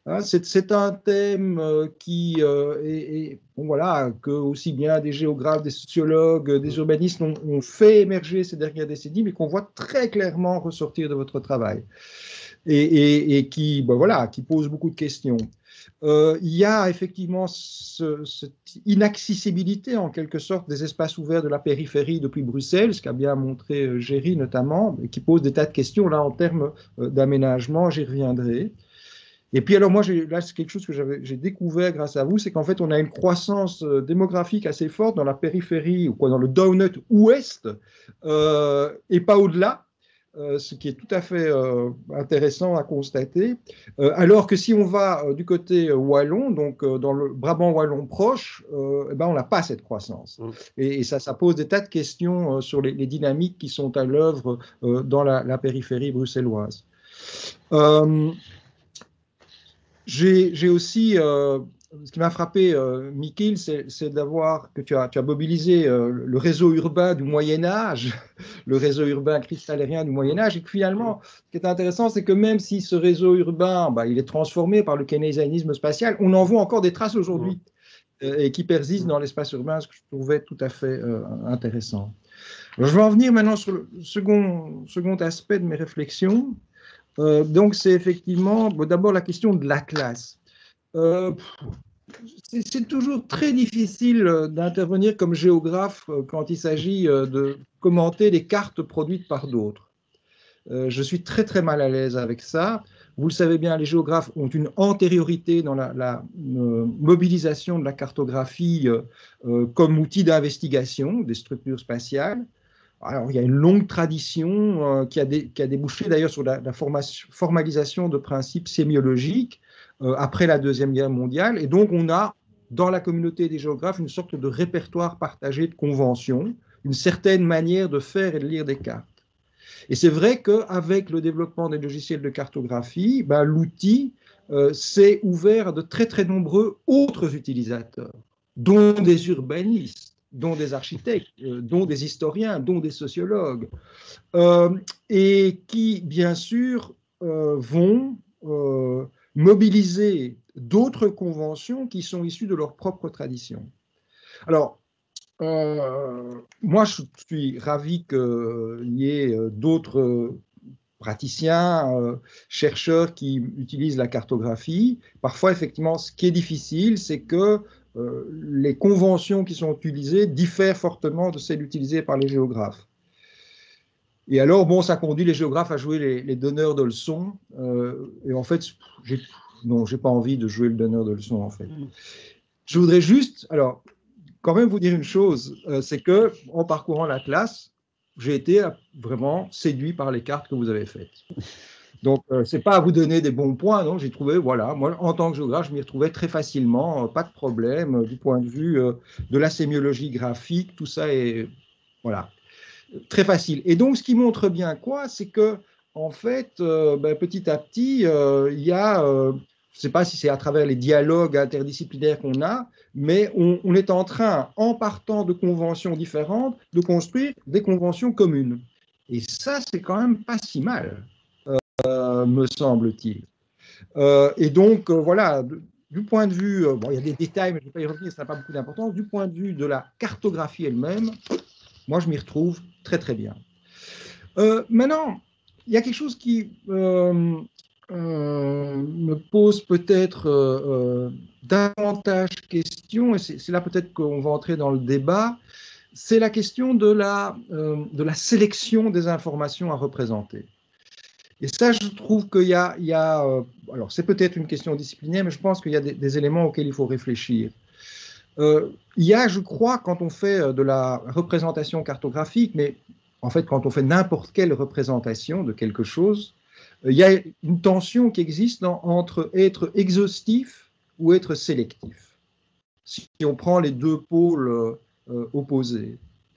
Hein, c'est un thème euh, qui euh, est, est bon, voilà, que aussi bien des géographes, des sociologues, des urbanistes ont, ont fait émerger ces dernières décennies, mais qu'on voit très clairement ressortir de votre travail et, et, et qui, ben, voilà, qui pose beaucoup de questions. Euh, il y a effectivement ce, cette inaccessibilité en quelque sorte des espaces ouverts de la périphérie depuis Bruxelles, ce qu'a bien montré euh, Géry notamment, qui pose des tas de questions là en termes euh, d'aménagement, j'y reviendrai. Et puis alors moi, là c'est quelque chose que j'ai découvert grâce à vous, c'est qu'en fait on a une croissance euh, démographique assez forte dans la périphérie, ou quoi, dans le donut ouest, euh, et pas au-delà. Euh, ce qui est tout à fait euh, intéressant à constater. Euh, alors que si on va euh, du côté euh, wallon, donc euh, dans le Brabant wallon proche, euh, eh ben, on n'a pas cette croissance. Mmh. Et, et ça, ça pose des tas de questions euh, sur les, les dynamiques qui sont à l'œuvre euh, dans la, la périphérie bruxelloise. Euh, J'ai aussi, euh, ce qui m'a frappé, euh, Michiel, c'est d'avoir que tu as, tu as mobilisé euh, le réseau urbain du Moyen-Âge, le réseau urbain cristallérien du Moyen-Âge, et que finalement, ce qui est intéressant, c'est que même si ce réseau urbain, bah, il est transformé par le keynésianisme spatial, on en voit encore des traces aujourd'hui euh, et qui persistent dans l'espace urbain, ce que je trouvais tout à fait euh, intéressant. Alors, je vais en venir maintenant sur le second, second aspect de mes réflexions. Euh, donc, c'est effectivement bon, d'abord la question de l'atlas. Euh, c'est toujours très difficile d'intervenir comme géographe quand il s'agit de commenter les cartes produites par d'autres. Euh, je suis très très mal à l'aise avec ça. Vous le savez bien, les géographes ont une antériorité dans la, la euh, mobilisation de la cartographie euh, comme outil d'investigation des structures spatiales. Alors, il y a une longue tradition euh, qui, a des, qui a débouché d'ailleurs sur la, la formalisation de principes sémiologiques euh, après la Deuxième Guerre mondiale. Et donc, on a dans la communauté des géographes une sorte de répertoire partagé de conventions, une certaine manière de faire et de lire des cartes. Et c'est vrai qu'avec le développement des logiciels de cartographie, ben, l'outil euh, s'est ouvert à de très très nombreux autres utilisateurs, dont des urbanistes, dont des architectes, euh, dont des historiens, dont des sociologues, euh, et qui, bien sûr, euh, vont euh, mobiliser d'autres conventions qui sont issues de leur propre tradition. Alors, euh, moi, je suis ravi qu'il y ait d'autres praticiens, euh, chercheurs qui utilisent la cartographie. Parfois, effectivement, ce qui est difficile, c'est que euh, les conventions qui sont utilisées diffèrent fortement de celles utilisées par les géographes. Et alors, bon, ça conduit les géographes à jouer les, les donneurs de leçons. Euh, et en fait, non, j'ai pas envie de jouer le donneur de leçons, en fait. Je voudrais juste, alors, quand même vous dire une chose, euh, c'est que en parcourant l'Atlas, j'ai été vraiment séduit par les cartes que vous avez faites. Donc, euh, ce n'est pas à vous donner des bons points, non, j'ai trouvé, voilà, moi, en tant que géographe, je m'y retrouvais très facilement, euh, pas de problème, euh, du point de vue euh, de la sémiologie graphique, tout ça est, voilà, très facile. Et donc, ce qui montre bien quoi, c'est que, en fait, euh, ben, petit à petit, euh, il y a, euh, je ne sais pas si c'est à travers les dialogues interdisciplinaires qu'on a, mais on, on est en train, en partant de conventions différentes, de construire des conventions communes. Et ça, c'est quand même pas si mal. Euh, me semble-t-il. Euh, et donc, euh, voilà, du, du point de vue, euh, bon, il y a des détails, mais je ne vais pas y revenir, ça n'a pas beaucoup d'importance. Du point de vue de la cartographie elle-même, moi, je m'y retrouve très, très bien. Euh, maintenant, il y a quelque chose qui euh, euh, me pose peut-être euh, davantage question, et c'est là peut-être qu'on va entrer dans le débat, c'est la question de la, euh, de la sélection des informations à représenter. Et ça, je trouve qu'il y a, il y a euh, alors c'est peut-être une question disciplinaire, mais je pense qu'il y a des, des éléments auxquels il faut réfléchir. Euh, il y a, je crois, quand on fait de la représentation cartographique, mais en fait, quand on fait n'importe quelle représentation de quelque chose, euh, il y a une tension qui existe dans, entre être exhaustif ou être sélectif. Si on prend les deux pôles euh, opposés.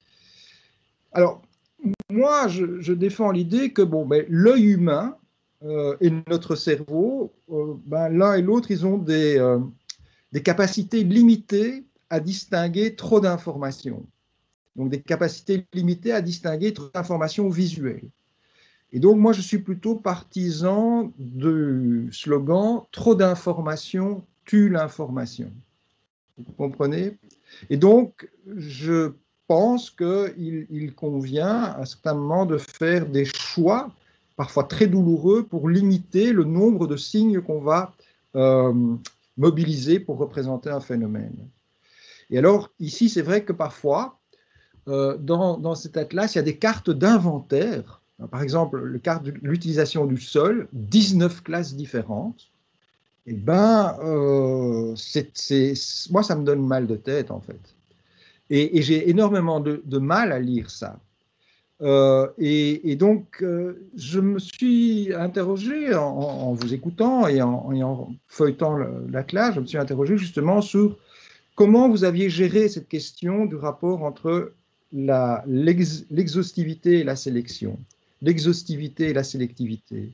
Alors, moi, je, je défends l'idée que bon, ben, l'œil humain euh, et notre cerveau, euh, ben, l'un et l'autre, ils ont des, euh, des capacités limitées à distinguer trop d'informations. Donc, des capacités limitées à distinguer trop d'informations visuelles. Et donc, moi, je suis plutôt partisan du slogan « Trop d'informations tue l'information ». Vous comprenez? Et donc, je pense qu'il il convient à un certain moment de faire des choix, parfois très douloureux, pour limiter le nombre de signes qu'on va euh, mobiliser pour représenter un phénomène. Et alors, ici, c'est vrai que parfois, euh, dans, dans cet atlas, il y a des cartes d'inventaire. Par exemple, le carte de l'utilisation du sol, dix-neuf classes différentes. Eh ben, euh, c'est, c'est, moi, ça me donne mal de tête, en fait. Et, et j'ai énormément de, de mal à lire ça. Euh, et, et donc, euh, je me suis interrogé en, en vous écoutant et en, et en feuilletant l'atlas, je me suis interrogé justement sur comment vous aviez géré cette question du rapport entre la, l'ex, l'exhaustivité et la sélection, l'exhaustivité et la sélectivité.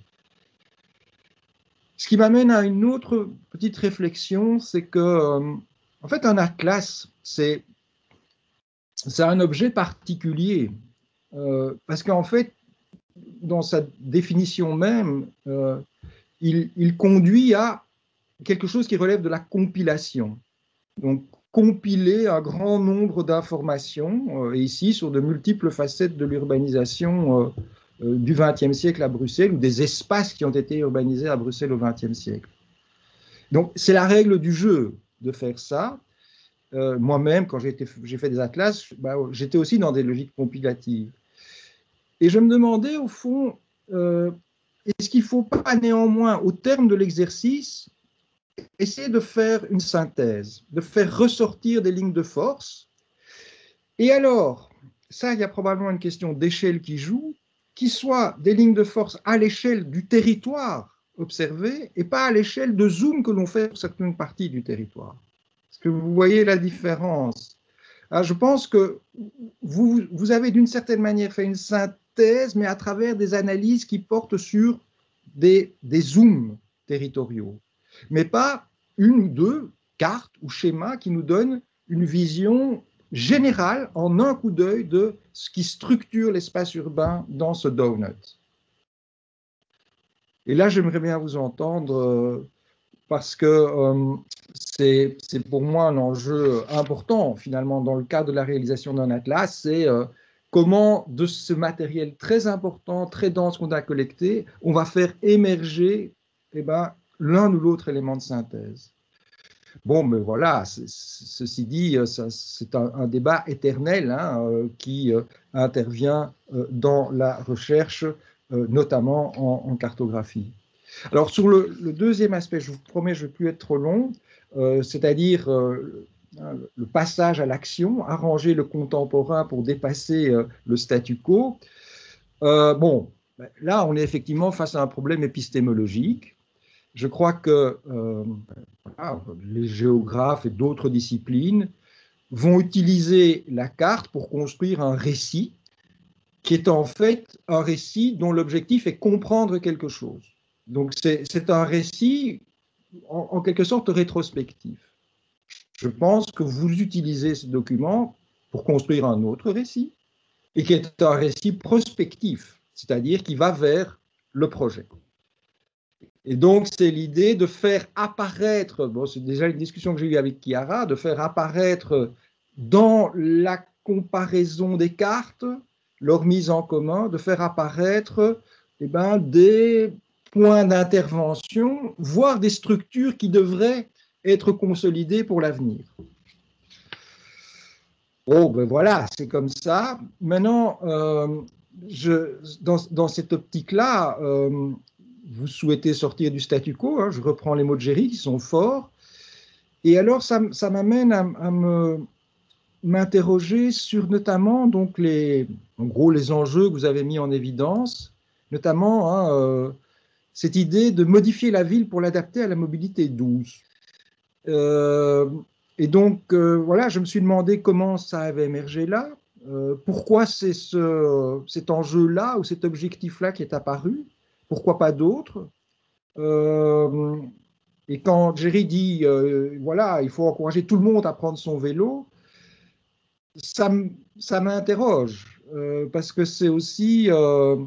Ce qui m'amène à une autre petite réflexion, c'est que, euh, en fait, un atlas, c'est, c'est un objet particulier, euh, parce qu'en fait, dans sa définition même, euh, il, il conduit à quelque chose qui relève de la compilation. Donc, compiler un grand nombre d'informations, euh, ici, sur de multiples facettes de l'urbanisation euh, euh, du vingtième siècle à Bruxelles, ou des espaces qui ont été urbanisés à Bruxelles au vingtième siècle. Donc, c'est la règle du jeu de faire ça. Euh, moi-même, quand j'ai, été, j'ai fait des atlas, bah, j'étais aussi dans des logiques compilatives. Et je me demandais, au fond, euh, est-ce qu'il ne faut pas néanmoins, au terme de l'exercice, essayer de faire une synthèse, de faire ressortir des lignes de force. Et alors, ça, il y a probablement une question d'échelle qui joue, qui soit des lignes de force à l'échelle du territoire observé et pas à l'échelle de zoom que l'on fait pour certaines parties du territoire. Est-ce que vous voyez la différence? Alors, je pense que vous, vous avez d'une certaine manière fait une synthèse, mais à travers des analyses qui portent sur des, des zooms territoriaux, mais pas une ou deux cartes ou schémas qui nous donnent une vision générale en un coup d'œil de ce qui structure l'espace urbain dans ce donut. Et là, j'aimerais bien vous entendre euh, parce que euh, c'est, c'est pour moi un enjeu important finalement dans le cadre de la réalisation d'un atlas, c'est euh, comment de ce matériel très important, très dense qu'on a collecté, on va faire émerger eh ben, l'un ou l'autre élément de synthèse. Bon, mais voilà, c'est, ceci dit, ça, c'est un, un débat éternel hein, euh, qui euh, intervient euh, dans la recherche, euh, notamment en, en cartographie. Alors, sur le, le deuxième aspect, je vous promets, je ne vais plus être trop long, euh, c'est-à-dire euh, le passage à l'action, arranger le contemporain pour dépasser euh, le statu quo. Euh, bon, là, on est effectivement face à un problème épistémologique. Je crois que euh, voilà, les géographes et d'autres disciplines vont utiliser la carte pour construire un récit qui est en fait un récit dont l'objectif est comprendre quelque chose. Donc c'est, c'est un récit en, en quelque sorte rétrospectif. Je pense que vous utilisez ce document pour construire un autre récit et qui est un récit prospectif, c'est-à-dire qui va vers le projet. Et donc, c'est l'idée de faire apparaître, bon, c'est déjà une discussion que j'ai eue avec Chiara, de faire apparaître dans la comparaison des cartes, leur mise en commun, de faire apparaître eh ben, des points d'intervention, voire des structures qui devraient être consolidées pour l'avenir. Bon, ben voilà, c'est comme ça. Maintenant, euh, je, dans, dans cette optique-là, euh, vous souhaitez sortir du statu quo, hein, je reprends les mots de Géry qui sont forts, et alors ça, ça m'amène à, à me, m'interroger sur notamment donc les, en gros les enjeux que vous avez mis en évidence, notamment hein, euh, cette idée de modifier la ville pour l'adapter à la mobilité douce. Euh, et donc euh, voilà, je me suis demandé comment ça avait émergé là, euh, pourquoi c'est ce, cet enjeu-là ou cet objectif-là qui est apparu. Pourquoi pas d'autres? euh, Et quand Géry dit, euh, voilà, il faut encourager tout le monde à prendre son vélo, ça, ça m'interroge, euh, parce que c'est aussi, euh,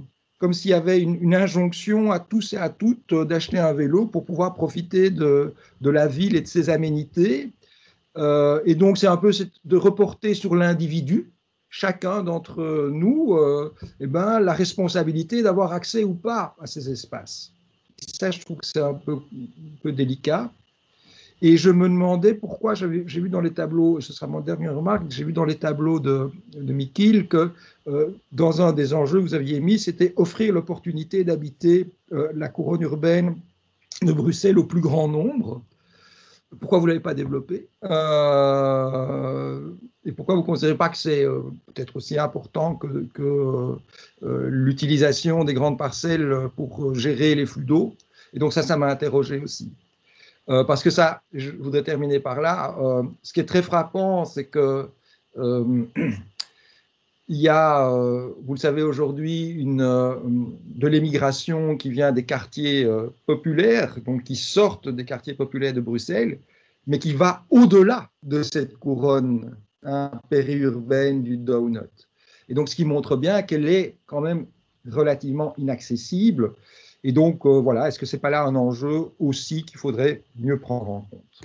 comme s'il y avait une, une injonction à tous et à toutes d'acheter un vélo pour pouvoir profiter de, de la ville et de ses aménités. Euh, et donc, c'est un peu de reporter sur l'individu, chacun d'entre nous, euh, eh ben, la responsabilité d'avoir accès ou pas à ces espaces. Et ça, je trouve que c'est un peu, un peu délicat. Et je me demandais pourquoi, j'ai vu dans les tableaux, ce sera mon dernière remarque, j'ai vu dans les tableaux de, de Michiel que euh, dans un des enjeux que vous aviez mis, c'était offrir l'opportunité d'habiter euh, la couronne urbaine de Bruxelles au plus grand nombre. Pourquoi vous ne l'avez pas développé euh, et pourquoi vous ne considérez pas que c'est euh, peut-être aussi important que, que euh, l'utilisation des grandes parcelles pour gérer les flux d'eau? Et donc ça, ça m'a interrogé aussi. Euh, parce que ça, je voudrais terminer par là, euh, ce qui est très frappant, c'est que euh, il y a, euh, vous le savez aujourd'hui, une, euh, de l'émigration qui vient des quartiers euh, populaires, donc qui sortent des quartiers populaires de Bruxelles, mais qui va au-delà de cette couronne hein, périurbaine du donut. Et donc, ce qui montre bien qu'elle est quand même relativement inaccessible. Et donc, euh, voilà, est-ce que ce n'est pas là un enjeu aussi qu'il faudrait mieux prendre en compte?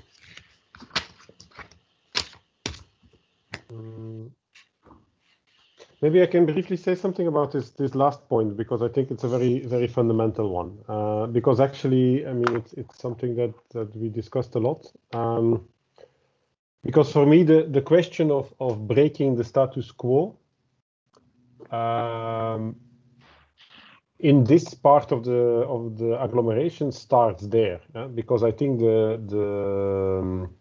Um, maybe I can briefly say something about this, this last point, because I think it's a very, very fundamental one. Uh, because actually, I mean, it's, it's something that, that we discussed a lot. Um, because for me, the, the question of, of breaking the status quo um, in this part of the of the agglomeration starts there, yeah? Because I think the the um,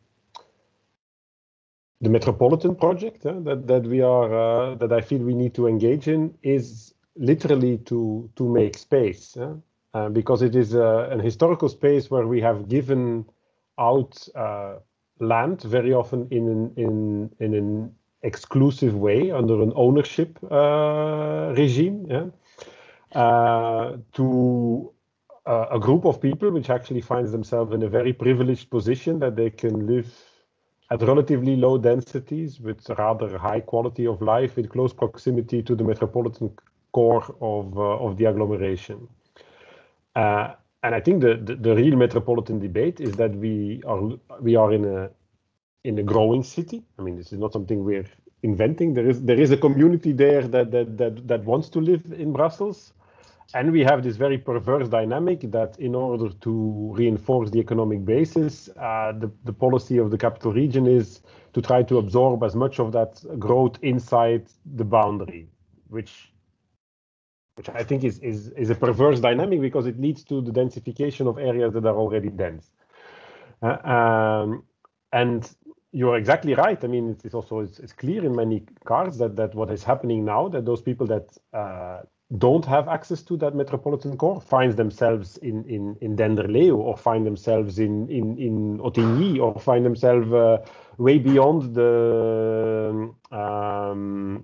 the metropolitan project yeah, that that we are uh, that I feel we need to engage in is literally to to make space, yeah? uh, because it is uh, an historical space where we have given out uh, land very often in an in in an exclusive way under an ownership uh, regime. Yeah? Uh, to uh, a group of people which actually finds themselves in a very privileged position that they can live at relatively low densities with rather high quality of life in close proximity to the metropolitan core of, uh, of the agglomeration. Uh, and I think the, the, the real metropolitan debate is that we are we are in a in a growing city. I mean, this is not something we're inventing. There is there is a community there that that that, that wants to live in Brussels. And we have this very perverse dynamic that in order to reinforce the economic basis, uh, the, the policy of the capital region is to try to absorb as much of that growth inside the boundary, which which I think is, is, is a perverse dynamic because it leads to the densification of areas that are already dense. Uh, um, and you're exactly right. I mean, it's, it's also it's, it's clear in many cards that, that what is happening now, that those people that uh, don't have access to that metropolitan core find themselves in in in Denderleeuw or find themselves in in in Ottigny or find themselves uh, way beyond the um,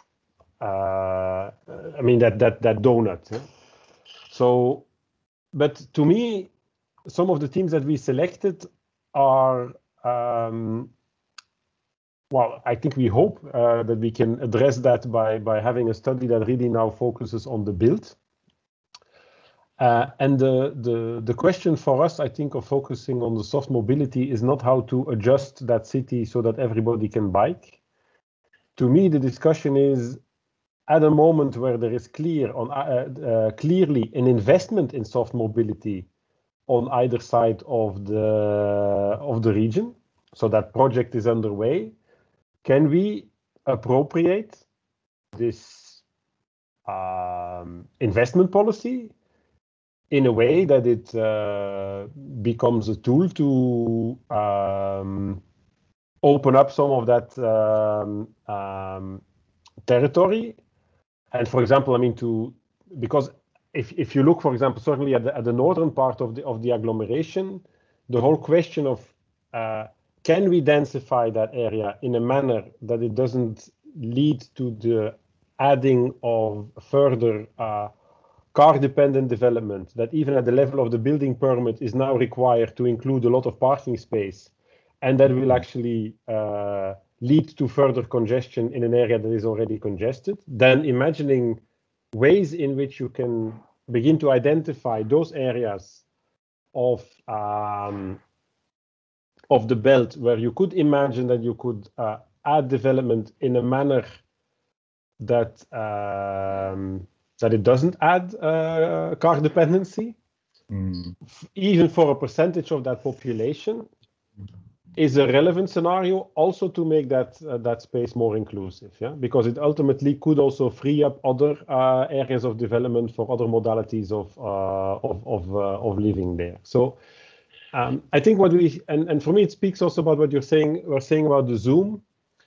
uh, I mean that that that donut. Yeah? So, but to me, some of the teams that we selected are. Um, Well, I think we hope uh, that we can address that by, by having a study that really now focuses on the build. Uh, and the, the, the question for us, I think, of focusing on the soft mobility is not how to adjust that city so that everybody can bike. To me, the discussion is at a moment where there is clear on uh, uh, clearly an investment in soft mobility on either side of the, of the region. So that project is underway. Can we appropriate this um, investment policy in a way that it uh, becomes a tool to um, open up some of that um, um, territory? And for example, I mean, to because if if you look, for example, certainly at the, at the northern part of the of the agglomeration, the whole question of uh, can we densify that area in a manner that it doesn't lead to the adding of further uh, car-dependent development that even at the level of the building permit is now required to include a lot of parking space, and that will actually uh, lead to further congestion in an area that is already congested, then imagining ways in which you can begin to identify those areas of um, of the belt where you could imagine that you could uh, add development in a manner that um, that it doesn't add uh, car dependency, mm. even for a percentage of that population, is a relevant scenario also to make that uh, that space more inclusive, yeah, because it ultimately could also free up other uh, areas of development for other modalities of uh, of of, uh, of living there. So um, I think what we and and for me it speaks also about what you're saying. We're saying about the zoom.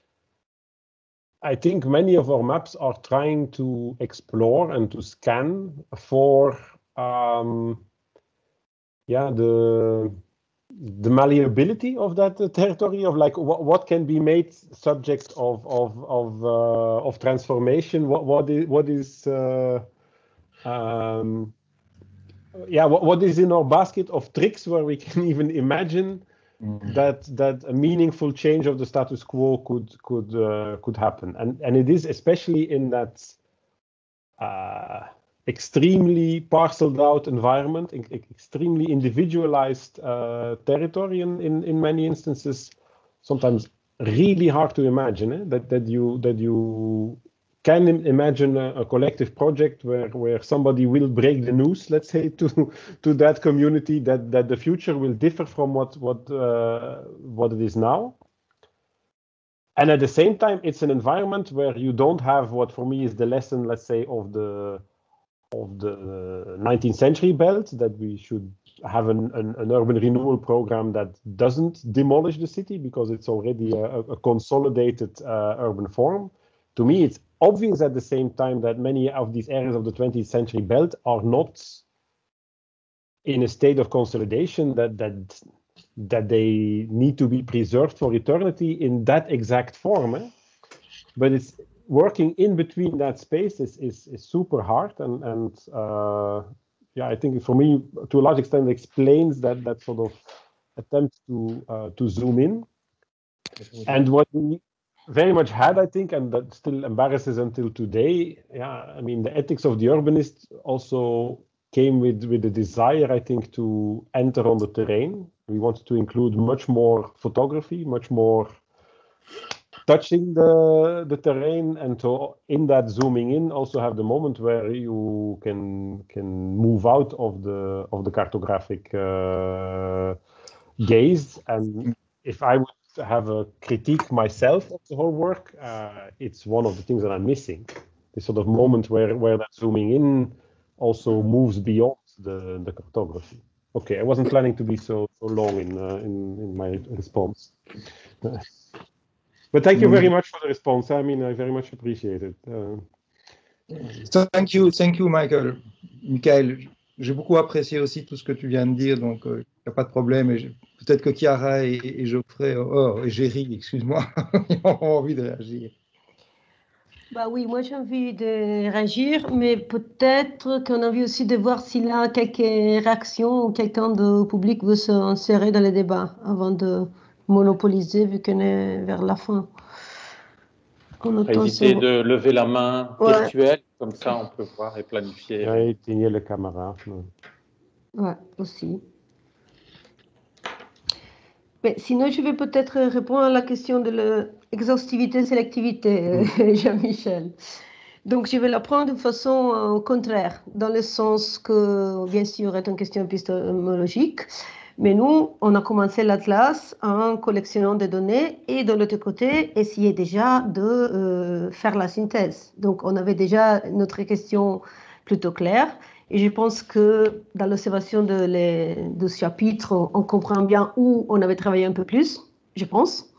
I think many of our maps are trying to explore and to scan for um, yeah the. the malleability of that uh, territory, of like what, what can be made subject of of of uh, of transformation, what what is what is uh, um, yeah what, what is in our basket of tricks where we can even imagine mm-hmm. that that a meaningful change of the status quo could could uh, could happen, and and it is especially in that uh, extremely parceled out environment, extremely individualized uh, territory in, in, in many instances, sometimes really hard to imagine eh? that, that you that you can imagine a, a collective project where, where somebody will break the news, let's say, to, to that community, that, that the future will differ from what, what, uh, what it is now. And at the same time, it's an environment where you don't have what for me is the lesson, let's say, of the of the nineteenth century belt, that we should have an, an, an urban renewal program that doesn't demolish the city because it's already a, a consolidated uh, urban form. To me, it's obvious at the same time that many of these areas of the twentieth century belt are not in a state of consolidation that that that they need to be preserved for eternity in that exact form. Eh? But it's working in between that space is, is, is super hard, and, and uh, yeah, I think for me, to a large extent, explains that that sort of attempt to uh, to zoom in. And what we very much had, I think, and that still embarrasses until today, yeah, I mean, the ethics of the urbanist also came with with the desire, I think, to enter on the terrain. We wanted to include much more photography, much more touching the the terrain, and to in that zooming in also have the moment where you can can move out of the of the cartographic uh, gaze. And if I would have a critique myself of the whole work, uh, it's one of the things that I'm missing. This sort of moment where where that zooming in also moves beyond the the cartography. Okay, I wasn't planning to be so so long in uh, in in my response. But thank you very much for the response. I mean, I very much appreciate it. Uh, so thank you, thank you, Michael. Michael, j'ai beaucoup apprécié aussi tout ce que tu viens de dire, donc il euh, n'y a pas de problème. Et peut-être que Chiara et, et Geoffrey, oh, et Géry, excuse-moi, ont envie de réagir. Bah oui, moi j'ai envie de réagir, mais peut-être qu'on a envie aussi de voir s'il y a quelques réactions ou quelqu'un de public veut s'insérer dans le débat avant de monopoliser, vu qu'on est vers la fin. Éviter de lever la main ouais. virtuelle, comme ça on peut voir et planifier. Ouais, éteigner le caméra. Ouais, aussi. Mais sinon, je vais peut-être répondre à la question de l'exhaustivité, sélectivité, mmh. Jean-Michel. Donc, je vais la prendre de façon euh, contraire, dans le sens que, bien sûr, c'est une question épistémologique, mais nous, on a commencé l'Atlas en collectionnant des données et de l'autre côté, essayer déjà de euh, faire la synthèse. Donc, on avait déjà notre question plutôt claire. Et je pense que dans l'observation de, les, de ce chapitre, on, on comprend bien où on avait travaillé un peu plus, je pense.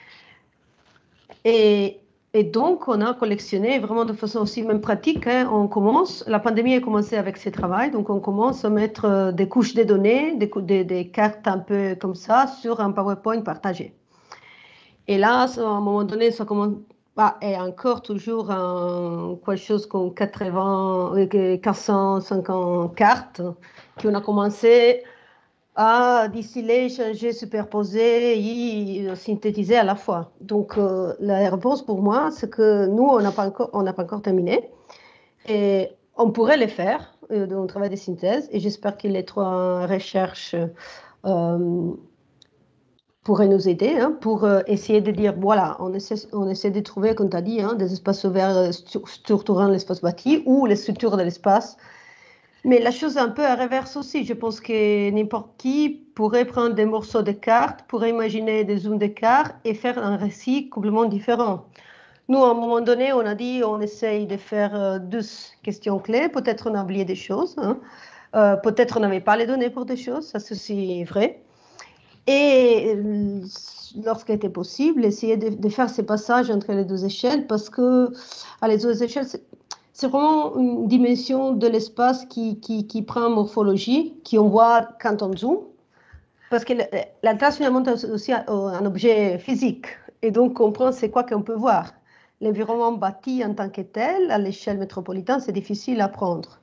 Et, et donc, on a collectionné vraiment de façon aussi même pratique. Hein, on commence, la pandémie a commencé avec ce travail, donc on commence à mettre des couches de données, des, des, des cartes un peu comme ça, sur un PowerPoint partagé. Et là, à un moment donné, ça commence... Bah, et encore toujours un, quelque chose comme quatre-vingts, quatre cent cinquante cartes qu'on a commencé à distiller, changer, superposer et synthétiser à la fois. Donc, euh, la réponse pour moi, c'est que nous, on n'a pas encore, on n'a pas encore terminé. Et on pourrait les faire, euh, dans le travail de synthèse, et j'espère que les trois recherches euh, pourraient nous aider hein, pour euh, essayer de dire, voilà, on essaie, on essaie de trouver, comme tu as dit, hein, des espaces ouverts structurant l'espace bâti ou les structures de l'espace. Mais la chose un peu à reverse aussi, je pense que n'importe qui pourrait prendre des morceaux de cartes, pourrait imaginer des zooms de cartes et faire un récit complètement différent. Nous, à un moment donné, on a dit on essaye de faire euh, douze questions clés, peut-être on a oublié des choses, hein. euh, peut-être on n'avait pas les données pour des choses, ça c'est vrai. Et lorsqu'il était possible, essayer de, de faire ces passages entre les deux échelles, parce que à les deux échelles, c'est vraiment une dimension de l'espace qui, qui, qui prend morphologie, qu'on voit quand on zoome, parce que la trace finalement est aussi un objet physique, et donc comprendre c'est quoi qu'on peut voir. L'environnement bâti en tant que tel, à l'échelle métropolitaine, c'est difficile à prendre.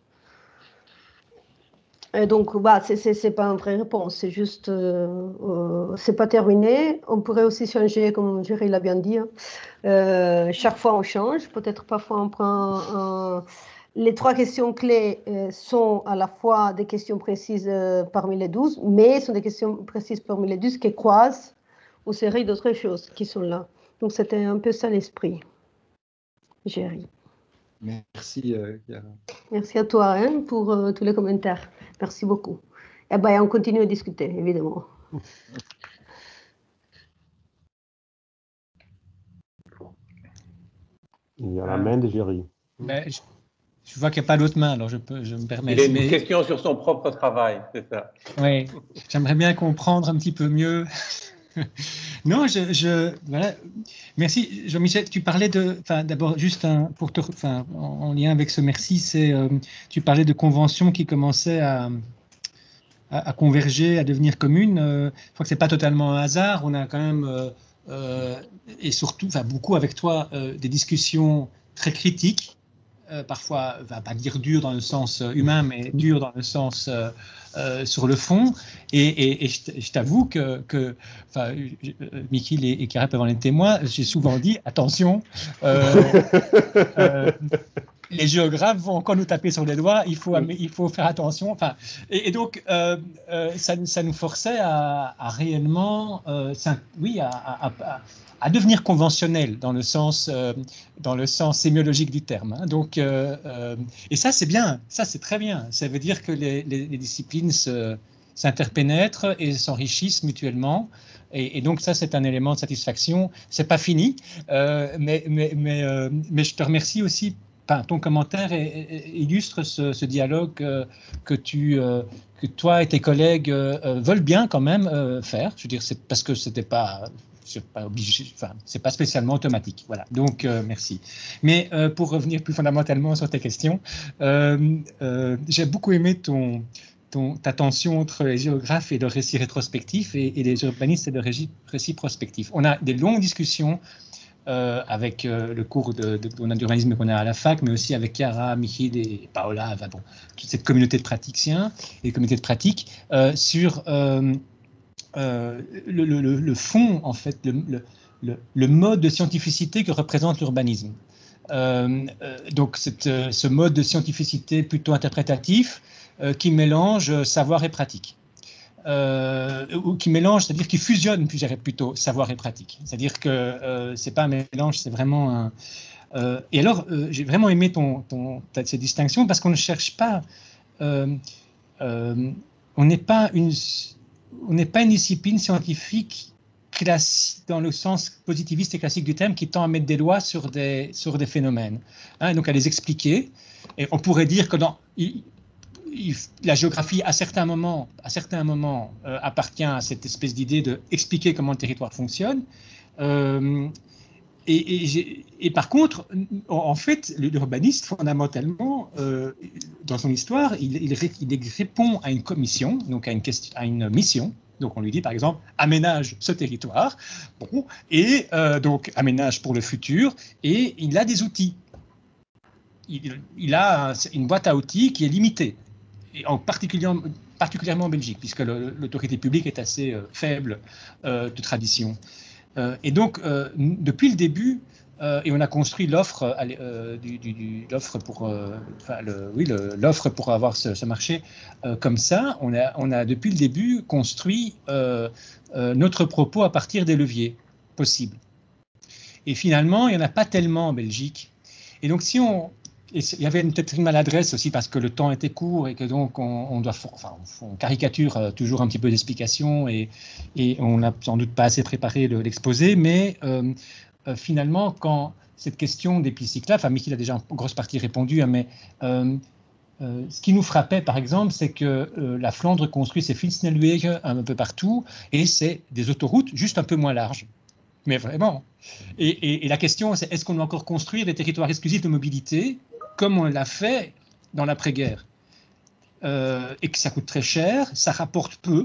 Et donc, bah, ce n'est pas une vraie réponse, c'est juste, euh, euh, c'est pas terminé. On pourrait aussi changer, comme Géry l'a bien dit. Hein. Euh, chaque fois, on change. Peut-être parfois, on prend. Un... Les trois questions clés euh, sont à la fois des questions précises euh, parmi les douze, mais sont des questions précises parmi les douze qui croisent une série d'autres choses qui sont là. Donc, c'était un peu ça l'esprit. Géry. Merci, euh, Chiara. Merci à toi hein, pour euh, tous les commentaires. Merci beaucoup. Et ben, on continue à discuter, évidemment. Il y a la main de Géry. Ben, je, je vois qu'il n'y a pas d'autres mains, alors je, peux, je me permets. Il a une mais... question sur son propre travail, c'est ça. Oui, j'aimerais bien comprendre un petit peu mieux. Non, je, je voilà. Merci Jean-Michel. Tu parlais de, enfin d'abord juste un, pour te, enfin en, en lien avec ce merci, c'est euh, tu parlais de conventions qui commençaient à, à, à converger, à devenir communes. Euh, je crois que c'est pas totalement un hasard. On a quand même euh, euh, et surtout, enfin beaucoup avec toi, euh, des discussions très critiques. Euh, parfois, on va pas dire dur dans le sens humain, mais dur dans le sens euh, euh, sur le fond. Et, et, et je t'avoue que, que enfin, Michiel et, et Chiara peuvent en être témoins, j'ai souvent dit, attention, euh, euh, les géographes vont encore nous taper sur les doigts, il faut, il faut faire attention. Enfin, et, et donc, euh, euh, ça, ça nous forçait à, à réellement, euh, ça, oui, à, à, à à devenir conventionnel dans le sens, euh, dans le sens sémiologique du terme. Hein. Donc, euh, euh, et ça, c'est bien, ça, c'est très bien. Ça veut dire que les, les, les disciplines s'interpénètrent et s'enrichissent mutuellement. Et, et donc, ça, c'est un élément de satisfaction. C'est pas fini, euh, mais, mais, mais, euh, mais je te remercie aussi. Enfin, ton commentaire est, est, illustre ce, ce dialogue euh, que, tu, euh, que toi et tes collègues euh, veulent bien quand même euh, faire. Je veux dire, c'est parce que c'était pas... c'est pas obligé, enfin, c'est pas spécialement automatique. Voilà. Donc, euh, merci. Mais euh, pour revenir plus fondamentalement sur tes questions, euh, euh, j'ai beaucoup aimé ton, ton, ta tension entre les géographes et le récit rétrospectif et, et les urbanistes et le récit, récit prospectif. On a des longues discussions euh, avec euh, le cours de, de, de, d'urbanisme qu'on a à la fac, mais aussi avec Chiara, Michiel et Paola, enfin, bon, toute cette communauté de praticiens et communauté de pratique euh, sur euh, Euh, le, le, le fond, en fait, le, le, le mode de scientificité que représente l'urbanisme. Euh, euh, donc, cette, ce mode de scientificité plutôt interprétatif euh, qui mélange savoir et pratique. Euh, ou qui mélange, c'est-à-dire qui fusionne, puis j'irais plutôt savoir et pratique. C'est-à-dire que euh, c'est pas un mélange, c'est vraiment un. Euh, et alors, euh, j'ai vraiment aimé ton, ton, ces distinctions parce qu'on ne cherche pas. Euh, euh, on n'est pas une. On n'est pas une discipline scientifique classique dans le sens positiviste et classique du terme qui tend à mettre des doigts sur des, sur des phénomènes, hein, donc à les expliquer. Et on pourrait dire que dans, il, il, la géographie, à certains moments, à certains moments euh, appartient à cette espèce d'idée d'expliquer comment le territoire fonctionne. Euh, Et, et, et par contre, en fait, l'urbaniste, fondamentalement, euh, dans son histoire, il, il, il répond à une commission, donc à une, question, à une mission. Donc on lui dit, par exemple, aménage ce territoire, bon, et euh, donc aménage pour le futur, et il a des outils. Il, il a une boîte à outils qui est limitée, et en particulièrement, particulièrement en Belgique, puisque l'autorité publique est assez euh, faible euh, de tradition. Euh, et donc, euh, depuis le début, euh, et on a construit l'offre euh, du, du, du, l'offre pour, euh, enfin, le, oui, le, l'offre pour avoir ce, ce marché euh, comme ça. On a, on a depuis le début construit euh, euh, notre propos à partir des leviers possibles. Et finalement, il n'y en a pas tellement en Belgique. Et donc, si on... Et il y avait peut-être une maladresse aussi parce que le temps était court et que donc on, on doit, enfin, on caricature toujours un petit peu d'explications et, et on n'a sans doute pas assez préparé le, l'exposé, mais euh, euh, finalement, quand cette question des pistes cyclables, enfin, Michiel a déjà en grosse partie répondu, hein, mais euh, euh, ce qui nous frappait, par exemple, c'est que euh, la Flandre construit ses fietsnelwegen un peu partout et c'est des autoroutes juste un peu moins larges. Mais vraiment. Et, et, et la question, c'est est-ce qu'on doit encore construire des territoires exclusifs de mobilité comme on l'a fait dans l'après-guerre euh, et que ça coûte très cher, ça rapporte peu.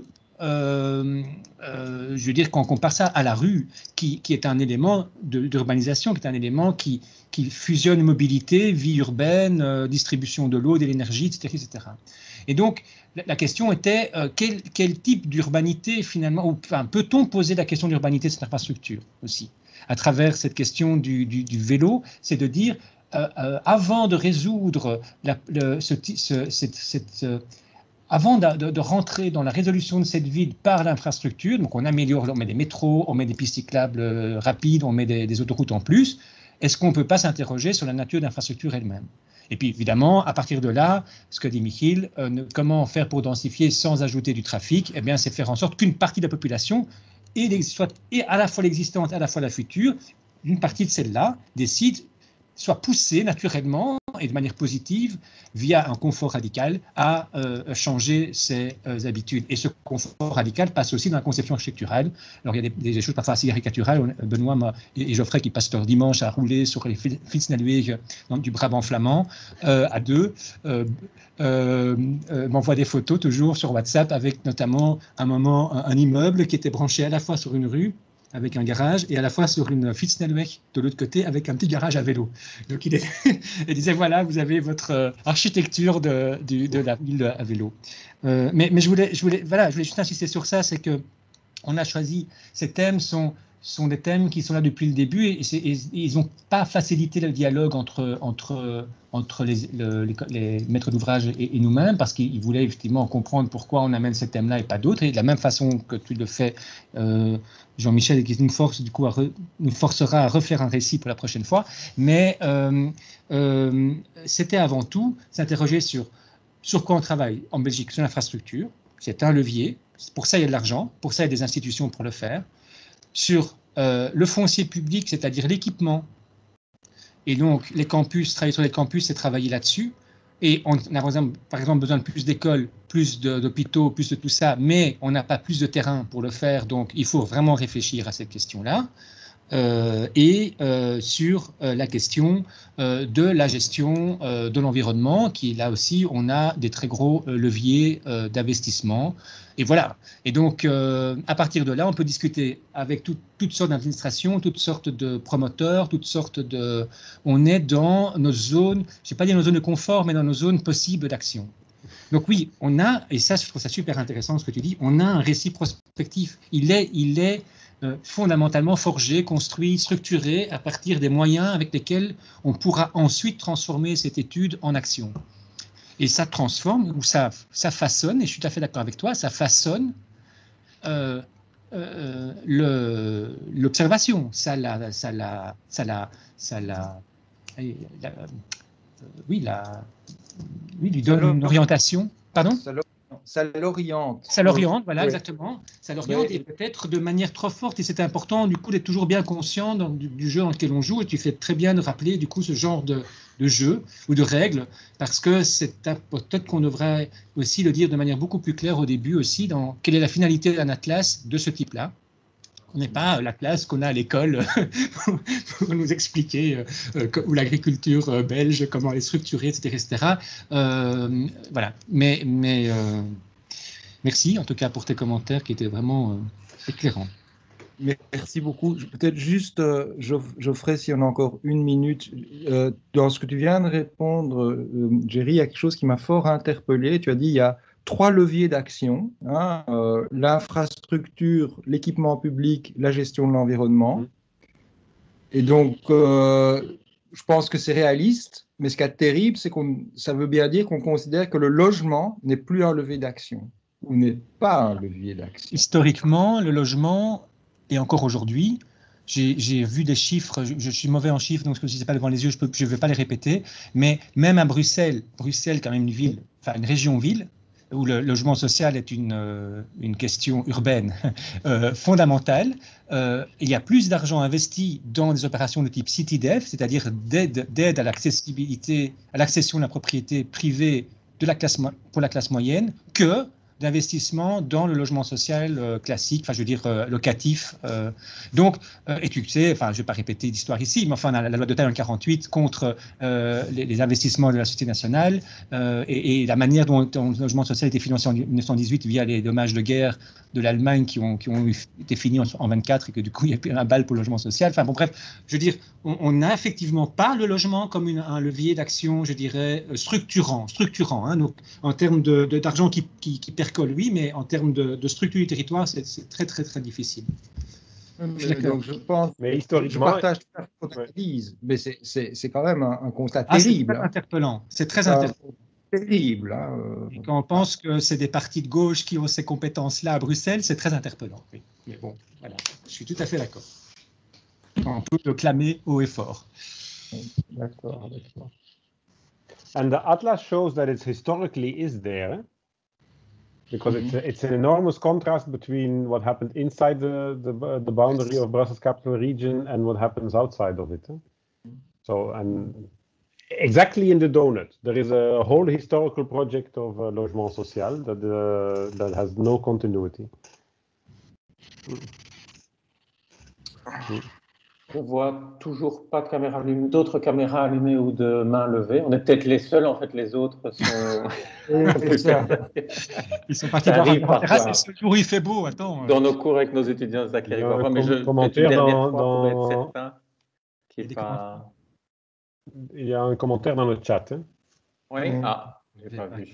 Euh, euh, je veux dire, quand on compare ça à la rue, qui, qui est un élément de, d'urbanisation, qui est un élément qui, qui fusionne mobilité, vie urbaine, euh, distribution de l'eau, de l'énergie, et cetera, et cetera. Et donc, la, la question était euh, quel, quel type d'urbanité finalement, ou, enfin, peut-on poser la question d'urbanité de cette infrastructure aussi, à travers cette question du, du, du vélo, c'est de dire Euh, euh, avant de résoudre la, le, ce, ce, cette, cette, euh, avant de, de, de rentrer dans la résolution de cette ville par l'infrastructure, donc on améliore, on met des métros, on met des pistes cyclables euh, rapides, on met des, des autoroutes en plus, est-ce qu'on ne peut pas s'interroger sur la nature de l'infrastructure elle-même? Et puis évidemment, à partir de là, ce que dit Michiel, euh, ne, comment faire pour densifier sans ajouter du trafic? Eh bien, c'est faire en sorte qu'une partie de la population, et, soit, et à la fois l'existante et à la fois la future, une partie de celle-là décide soit poussé naturellement et de manière positive via un confort radical à euh, changer ses euh, habitudes. Et ce confort radical passe aussi dans la conception architecturale. Alors il y a des, des choses parfois assez caricaturales. Benoît et, et Geoffrey qui passent leur dimanche à rouler sur les fietsnelwegen du Brabant flamand euh, à deux euh, euh, euh, m'envoient des photos toujours sur WhatsApp avec notamment un moment un, un immeuble qui était branché à la fois sur une rue avec un garage et à la fois sur une fietsnelweg de l'autre côté avec un petit garage à vélo. Donc il, est, il disait voilà, vous avez votre euh, architecture de, de, de la ville à vélo. Euh, mais mais je, voulais, je, voulais, voilà, je voulais juste insister sur ça, c'est que on a choisi, ces thèmes sont, sont des thèmes qui sont là depuis le début et, et, et ils n'ont pas facilité le dialogue entre, entre, entre les, le, les, les maîtres d'ouvrage et, et nous-mêmes parce qu'ils voulaient effectivement comprendre pourquoi on amène ces thèmes-là et pas d'autres. Et de la même façon que tu le fais, euh, Jean-Michel, qui nous, force, du coup, à re, nous forcera à refaire un récit pour la prochaine fois. Mais euh, euh, c'était avant tout s'interroger sur, sur quoi on travaille en Belgique, sur l'infrastructure. C'est un levier. Pour ça, il y a de l'argent. Pour ça, il y a des institutions pour le faire. Sur euh, le foncier public, c'est-à-dire l'équipement. Et donc, les campus, travailler sur les campus, c'est travailler là-dessus. Et on a par exemple besoin de plus d'écoles, plus d'hôpitaux, plus de tout ça, mais on n'a pas plus de terrain pour le faire. Donc, il faut vraiment réfléchir à cette question-là. Euh, et euh, sur euh, la question euh, de la gestion euh, de l'environnement, qui là aussi, on a des très gros euh, leviers euh, d'investissement. Et voilà. Et donc, euh, à partir de là, on peut discuter avec tout, toutes sortes d'administrations, toutes sortes de promoteurs, toutes sortes de... On est dans nos zones, je ne vais pas dire nos zones de confort, mais dans nos zones possibles d'action. Donc oui, on a, et ça, je trouve ça super intéressant ce que tu dis, on a un récit prospectif. Il est... Il est Euh, fondamentalement forgé, construit, structuré à partir des moyens avec lesquels on pourra ensuite transformer cette étude en action. Et ça transforme, ou ça, ça façonne, et je suis tout à fait d'accord avec toi, ça façonne euh, euh, le, l'observation, ça la, ça la, ça la, ça la, la euh, oui, la, oui, lui donne une orientation. Pardon ? Ça l'oriente. Ça l'oriente, voilà, oui. Exactement. Ça l'oriente oui. Et peut-être de manière trop forte. Et c'est important, du coup, d'être toujours bien conscient dans, du, du jeu dans lequel on joue. Et tu fais très bien de rappeler, du coup, ce genre de, de jeu ou de règles, parce que c'est peut-être qu'on devrait aussi le dire de manière beaucoup plus claire au début aussi, dans quelle est la finalité d'un atlas de ce type-là. On n'est pas l'atlas qu'on a à l'école pour nous expliquer euh, ou l'agriculture euh, belge, comment elle est structurée, et cetera et cetera. Euh, voilà. Mais, mais euh, merci en tout cas pour tes commentaires qui étaient vraiment euh, éclairants. Merci beaucoup. Peut-être juste, euh, Geoffrey, si on a encore une minute, euh, dans ce que tu viens de répondre, euh, Jerry, il y a quelque chose qui m'a fort interpellé. Tu as dit il y a trois leviers d'action, hein, euh, l'infrastructure, l'équipement public, la gestion de l'environnement. Et donc, euh, je pense que c'est réaliste, mais ce qui est terrible, c'est que ça veut bien dire qu'on considère que le logement n'est plus un levier d'action, ou n'est pas un levier d'action. Historiquement, le logement, et encore aujourd'hui, j'ai vu des chiffres, je, je suis mauvais en chiffres, donc si ce n'est pas devant les yeux, je ne vais pas les répéter, mais même à Bruxelles, Bruxelles quand même une ville, enfin une région-ville, où le logement social est une, euh, une question urbaine euh, fondamentale, euh, il y a plus d'argent investi dans des opérations de type CityDev, c'est-à-dire d'aide à l'accessibilité, à l'accession de la propriété privée de la classe, pour la classe moyenne, que d'investissement dans le logement social euh, classique, enfin je veux dire euh, locatif. Euh. Donc, euh, et tu sais, enfin je ne vais pas répéter l'histoire ici, mais enfin on a la loi de Taille en quarante-huit contre euh, les, les investissements de la Société nationale euh, et, et la manière dont, dont le logement social a été financé en mille neuf cent dix-huit via les dommages de guerre de l'Allemagne qui ont, qui ont été finis en, en vingt-quatre et que du coup il y a eu un bal pour le logement social. Enfin bon bref, je veux dire, on n'a effectivement pas le logement comme une, un levier d'action, je dirais, structurant, structurant hein, donc en termes d'argent de, de, qui, qui, qui percole, oui, mais en termes de, de structure du territoire, c'est très très très difficile. Mais, donc je pense, mais historiquement, je partage tout à fait ce que tu dis, mais c'est quand même un, un constat ah, terrible. C'est très interpellant. C'est très euh, interpellant. Terrible. Hein, euh, Et quand on pense que c'est des partis de gauche qui ont ces compétences-là à Bruxelles, c'est très interpellant. Oui. Mais bon, voilà, je suis tout à fait d'accord. On peut le clamer haut et fort. D'accord, d'accord. And the atlas shows that it historically is there, because mm-hmm. it's a, it's an enormous contrast between what happened inside the, the the boundary of Brussels Capital Region and what happens outside of it. Huh? So, and exactly in the donut, there is a whole historical project of uh, logement social that uh, that has no continuity. Mm. On voit toujours pas de caméra allumée, d'autres caméras allumées ou de mains levées. On est peut-être les seuls, en fait, les autres sont. Ils sont partis voir la terrasse et ce jour où il fait beau. Attends. Dans nos cours avec nos étudiants, ça qui arrive parfois, mais je commentaire une dans, fois dans... pour être certain qu'il il, y pas... il y a un commentaire dans le chat. Hein. Oui, mmh. Ah, j'ai pas vu.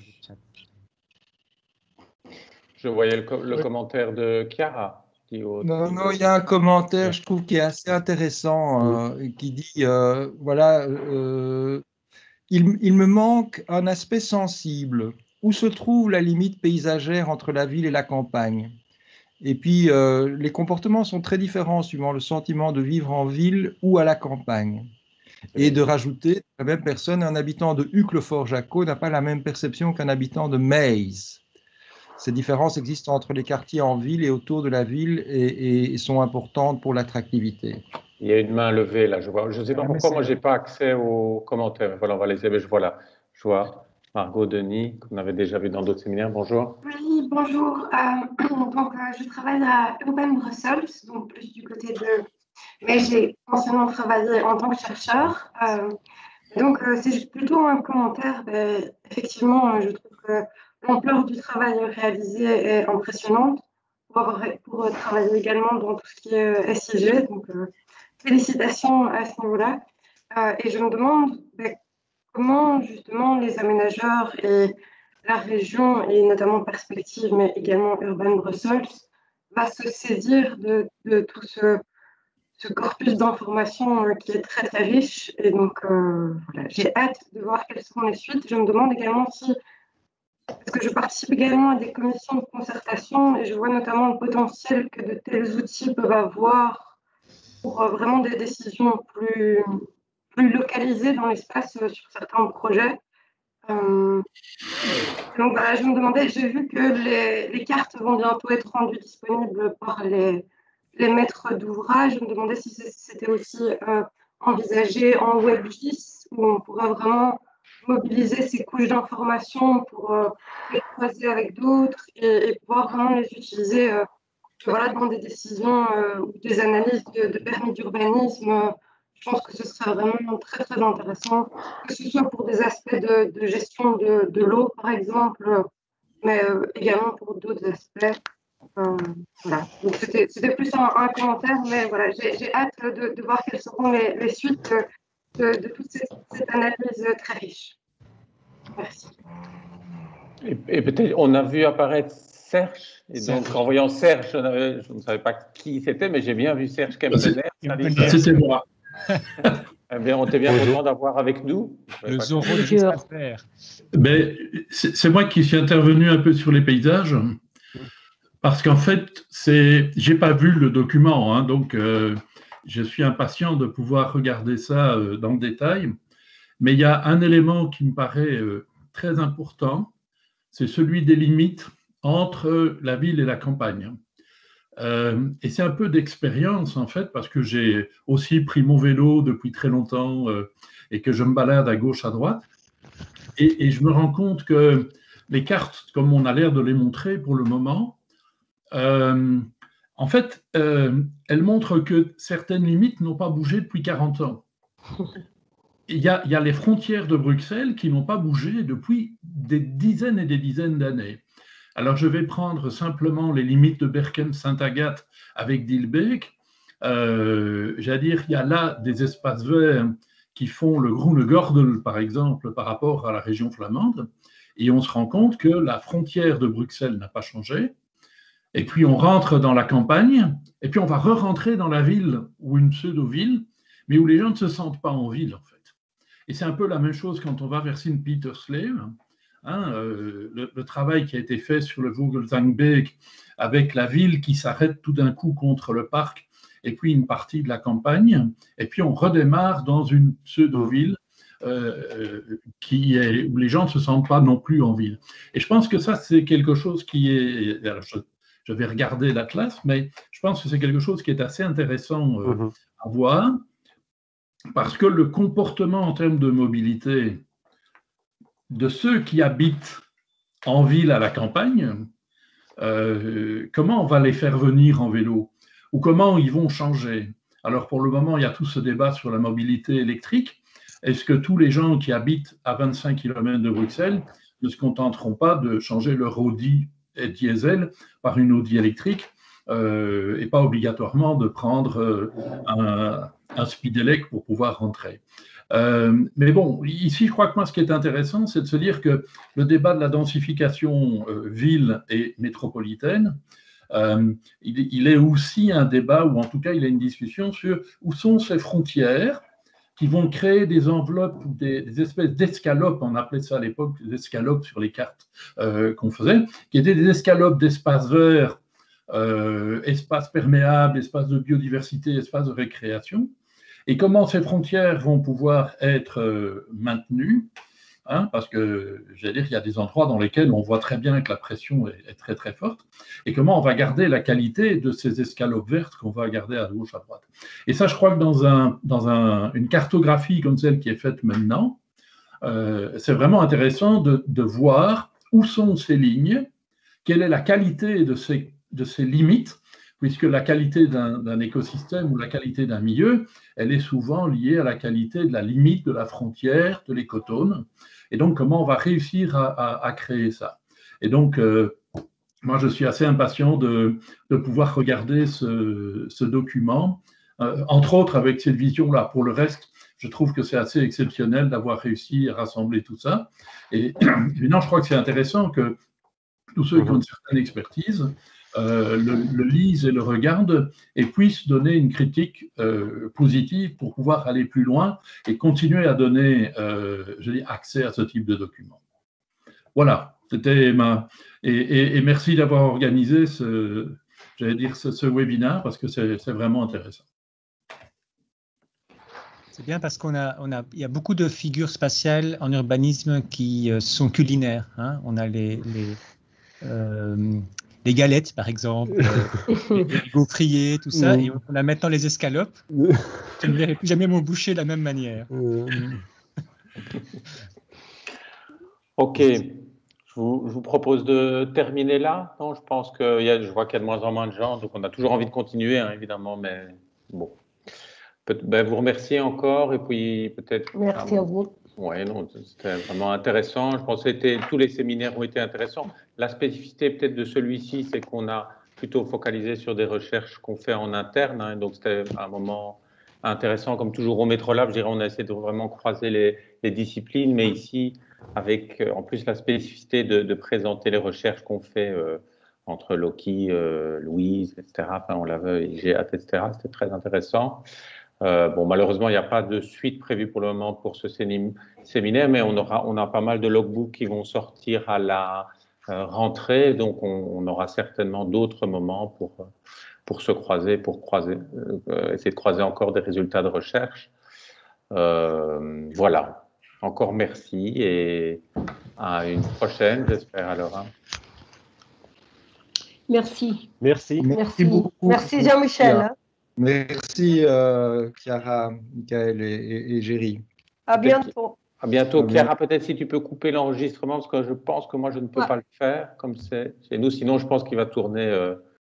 Je voyais le, co le oui. commentaire de Chiara. Non, non, il y a un commentaire, je trouve, qui est assez intéressant, euh, qui dit, euh, voilà, euh, il, il me manque un aspect sensible. Où se trouve la limite paysagère entre la ville et la campagne? Et puis, euh, les comportements sont très différents suivant le sentiment de vivre en ville ou à la campagne. Et de rajouter, la même personne, un habitant de Hucle-Fort-Jacot n'a pas la même perception qu'un habitant de Meize. Ces différences existent entre les quartiers en ville et autour de la ville et, et sont importantes pour l'attractivité. Il y a une main levée là, je vois. Je ne sais pas ah, pourquoi moi j'ai pas accès aux commentaires. Voilà, on va les aider. Je vois là. Je vois Margot Denis, qu'on avait déjà vu dans d'autres séminaires. Bonjour. Oui, bonjour. Euh, donc, euh, je travaille à Urban Brussels, donc plus du côté de. Mais j'ai anciennement travaillé en tant que chercheur. Euh, donc, euh, c'est plutôt un commentaire. Ben, effectivement, je trouve que l'ampleur du travail réalisé est impressionnante pour, avoir, pour travailler également dans tout ce qui est S I G. Donc, euh, félicitations à ce niveau-là. Euh, et je me demande ben, comment, justement, les aménageurs et la région, et notamment Perspective, mais également Urban Brussels, va se saisir de, de tout ce, ce corpus d'informations qui est très, très riche. Et donc, euh, voilà, j'ai hâte de voir quelles seront les suites. Je me demande également si parce que je participe également à des commissions de concertation et je vois notamment le potentiel que de tels outils peuvent avoir pour vraiment des décisions plus, plus localisées dans l'espace sur certains projets. Euh, donc voilà, je me demandais, j'ai vu que les, les cartes vont bientôt être rendues disponibles par les, les maîtres d'ouvrage. Je me demandais si c'était aussi euh, envisagé en WebGIS où on pourrait vraiment mobiliser ces couches d'informations pour euh, les croiser avec d'autres et, et pouvoir vraiment les utiliser euh, voilà, dans des décisions euh, ou des analyses de, de permis d'urbanisme. Je pense que ce serait vraiment très, très intéressant, que ce soit pour des aspects de, de gestion de, de l'eau, par exemple, mais euh, également pour d'autres aspects. Euh, voilà. Donc, c'était plus un, un commentaire, mais voilà, j'ai hâte de, de voir quelles seront les, les suites de, de toute cette, cette analyse très riche. Merci. Et, et peut-être, on a vu apparaître Serge, et Serge. Donc en voyant Serge, je, je ne savais pas qui c'était, mais j'ai bien vu Serge Kempener. C'était moi. Eh bien, on était bien content d'avoir avec nous. Le Zorro des espaces verts. Ben, c'est moi qui suis intervenu un peu sur les paysages, parce qu'en fait, c'est, j'ai pas vu le document, hein, donc euh, je suis impatient de pouvoir regarder ça euh, dans le détail. Mais il y a un élément qui me paraît euh, très important, c'est celui des limites entre la ville et la campagne. Euh, et c'est un peu d'expérience, en fait, parce que j'ai aussi pris mon vélo depuis très longtemps euh, et que je me balade à gauche, à droite. Et, et je me rends compte que les cartes, comme on a l'air de les montrer pour le moment, euh, en fait, euh, elles montrent que certaines limites n'ont pas bougé depuis quarante ans. Il y a, il y a les frontières de Bruxelles qui n'ont pas bougé depuis des dizaines et des dizaines d'années. Alors, je vais prendre simplement les limites de Berchem-Saint-Agathe avec Dilbeek. Euh, J'allais dire, il y a là des espaces verts qui font le Groene Gordel, par exemple, par rapport à la région flamande. Et on se rend compte que la frontière de Bruxelles n'a pas changé. Et puis, on rentre dans la campagne, et puis on va re-rentrer dans la ville ou une pseudo-ville, mais où les gens ne se sentent pas en ville, en fait. Et c'est un peu la même chose quand on va vers Sint-Pietersleeuw. Hein, euh, le, le travail qui a été fait sur le Vogelzangbeek avec la ville qui s'arrête tout d'un coup contre le parc et puis une partie de la campagne, et puis on redémarre dans une pseudo-ville euh, qui est, où les gens ne se sentent pas non plus en ville. Et je pense que ça, c'est quelque chose qui est... Alors je, je vais regarder l'atlas, mais je pense que c'est quelque chose qui est assez intéressant euh, mmh. à voir, parce que le comportement en termes de mobilité de ceux qui habitent en ville à la campagne, euh, comment on va les faire venir en vélo ou comment ils vont changer? Alors pour le moment, il y a tout ce débat sur la mobilité électrique. Est-ce que tous les gens qui habitent à vingt-cinq kilomètres de Bruxelles ne se contenteront pas de changer leur Audi et diesel par une Audi électrique euh, et pas obligatoirement de prendre euh, un, un Speedelec pour pouvoir rentrer? Euh, mais bon, ici, je crois que moi, ce qui est intéressant, c'est de se dire que le débat de la densification euh, ville et métropolitaine, euh, il, il est aussi un débat, ou en tout cas, il y a une discussion sur où sont ces frontières qui vont créer des enveloppes, des, des espèces d'escalopes, on appelait ça à l'époque des escalopes sur les cartes euh, qu'on faisait, qui étaient des escalopes d'espaces verts, euh, espaces perméables, espaces de biodiversité, espaces de récréation. Et comment ces frontières vont pouvoir être euh, maintenues, hein, parce que, j'allais dire, il y a des endroits dans lesquels on voit très bien que la pression est, est très très forte, et comment on va garder la qualité de ces escalopes vertes qu'on va garder à gauche, à droite. Et ça, je crois que dans, un, dans un, une cartographie comme celle qui est faite maintenant, euh, c'est vraiment intéressant de, de voir où sont ces lignes, quelle est la qualité de ces, de ces limites, puisque la qualité d'un écosystème ou la qualité d'un milieu, elle est souvent liée à la qualité de la limite, de la frontière, de l'écotone. Et donc, comment on va réussir à, à, à créer ça? Et donc, euh, moi, je suis assez impatient de, de pouvoir regarder ce, ce document, euh, entre autres avec cette vision-là. Pour le reste, je trouve que c'est assez exceptionnel d'avoir réussi à rassembler tout ça. Et évidemment, je crois que c'est intéressant que tous ceux qui ont une certaine expertise Euh, le, le lisent et le regardent et puissent donner une critique euh, positive pour pouvoir aller plus loin et continuer à donner euh, je dis, accès à ce type de documents. Voilà, c'était ma... Et, et, et merci d'avoir organisé ce, j'allais dire, ce, ce webinaire parce que c'est vraiment intéressant. C'est bien parce qu'on a, on a, il y a beaucoup de figures spatiales en urbanisme qui euh, sont culinaires. Hein. On a les... les euh, les galettes, par exemple, euh, les, les gaufriers, tout ça, mmh. Et on a maintenant les escalopes. Je ne verrai plus jamais mon boucher de la même manière. Mmh. Ok, je vous, je vous propose de terminer là. Non, je pense que y a, je vois qu'il y a de moins en moins de gens, donc on a toujours envie de continuer, hein, évidemment, mais bon. Peut, ben, vous remercier encore et puis peut-être. Merci ah, à vous. Oui, non, c'était vraiment intéressant. Je pense que tous les séminaires ont été intéressants. La spécificité peut-être de celui-ci, c'est qu'on a plutôt focalisé sur des recherches qu'on fait en interne. Hein, donc, c'était un moment intéressant. Comme toujours au MetroLab, je dirais, on a essayé de vraiment croiser les, les disciplines. Mais ici, avec en plus la spécificité de, de présenter les recherches qu'on fait euh, entre Loki, euh, Louise, et cetera. Enfin, on l'avait, I G A T, et cetera. C'était très intéressant. Euh, bon, malheureusement, il n'y a pas de suite prévue pour le moment pour ce séminaire, mais on aura, on a pas mal de logbooks qui vont sortir à la euh, rentrée, donc on, on aura certainement d'autres moments pour, pour se croiser, pour croiser, euh, essayer de croiser encore des résultats de recherche. Euh, voilà. Encore merci et à une prochaine, j'espère alors. Hein. Merci. Merci. Merci, beaucoup. merci Jean-Michel. Hein. Merci euh, Chiara, Michael et, et, et Géry. À bientôt. À bientôt. À Chiara, peut-être si tu peux couper l'enregistrement, parce que je pense que moi je ne peux ouais. pas le faire comme c'est chez nous, sinon je pense qu'il va tourner. Euh,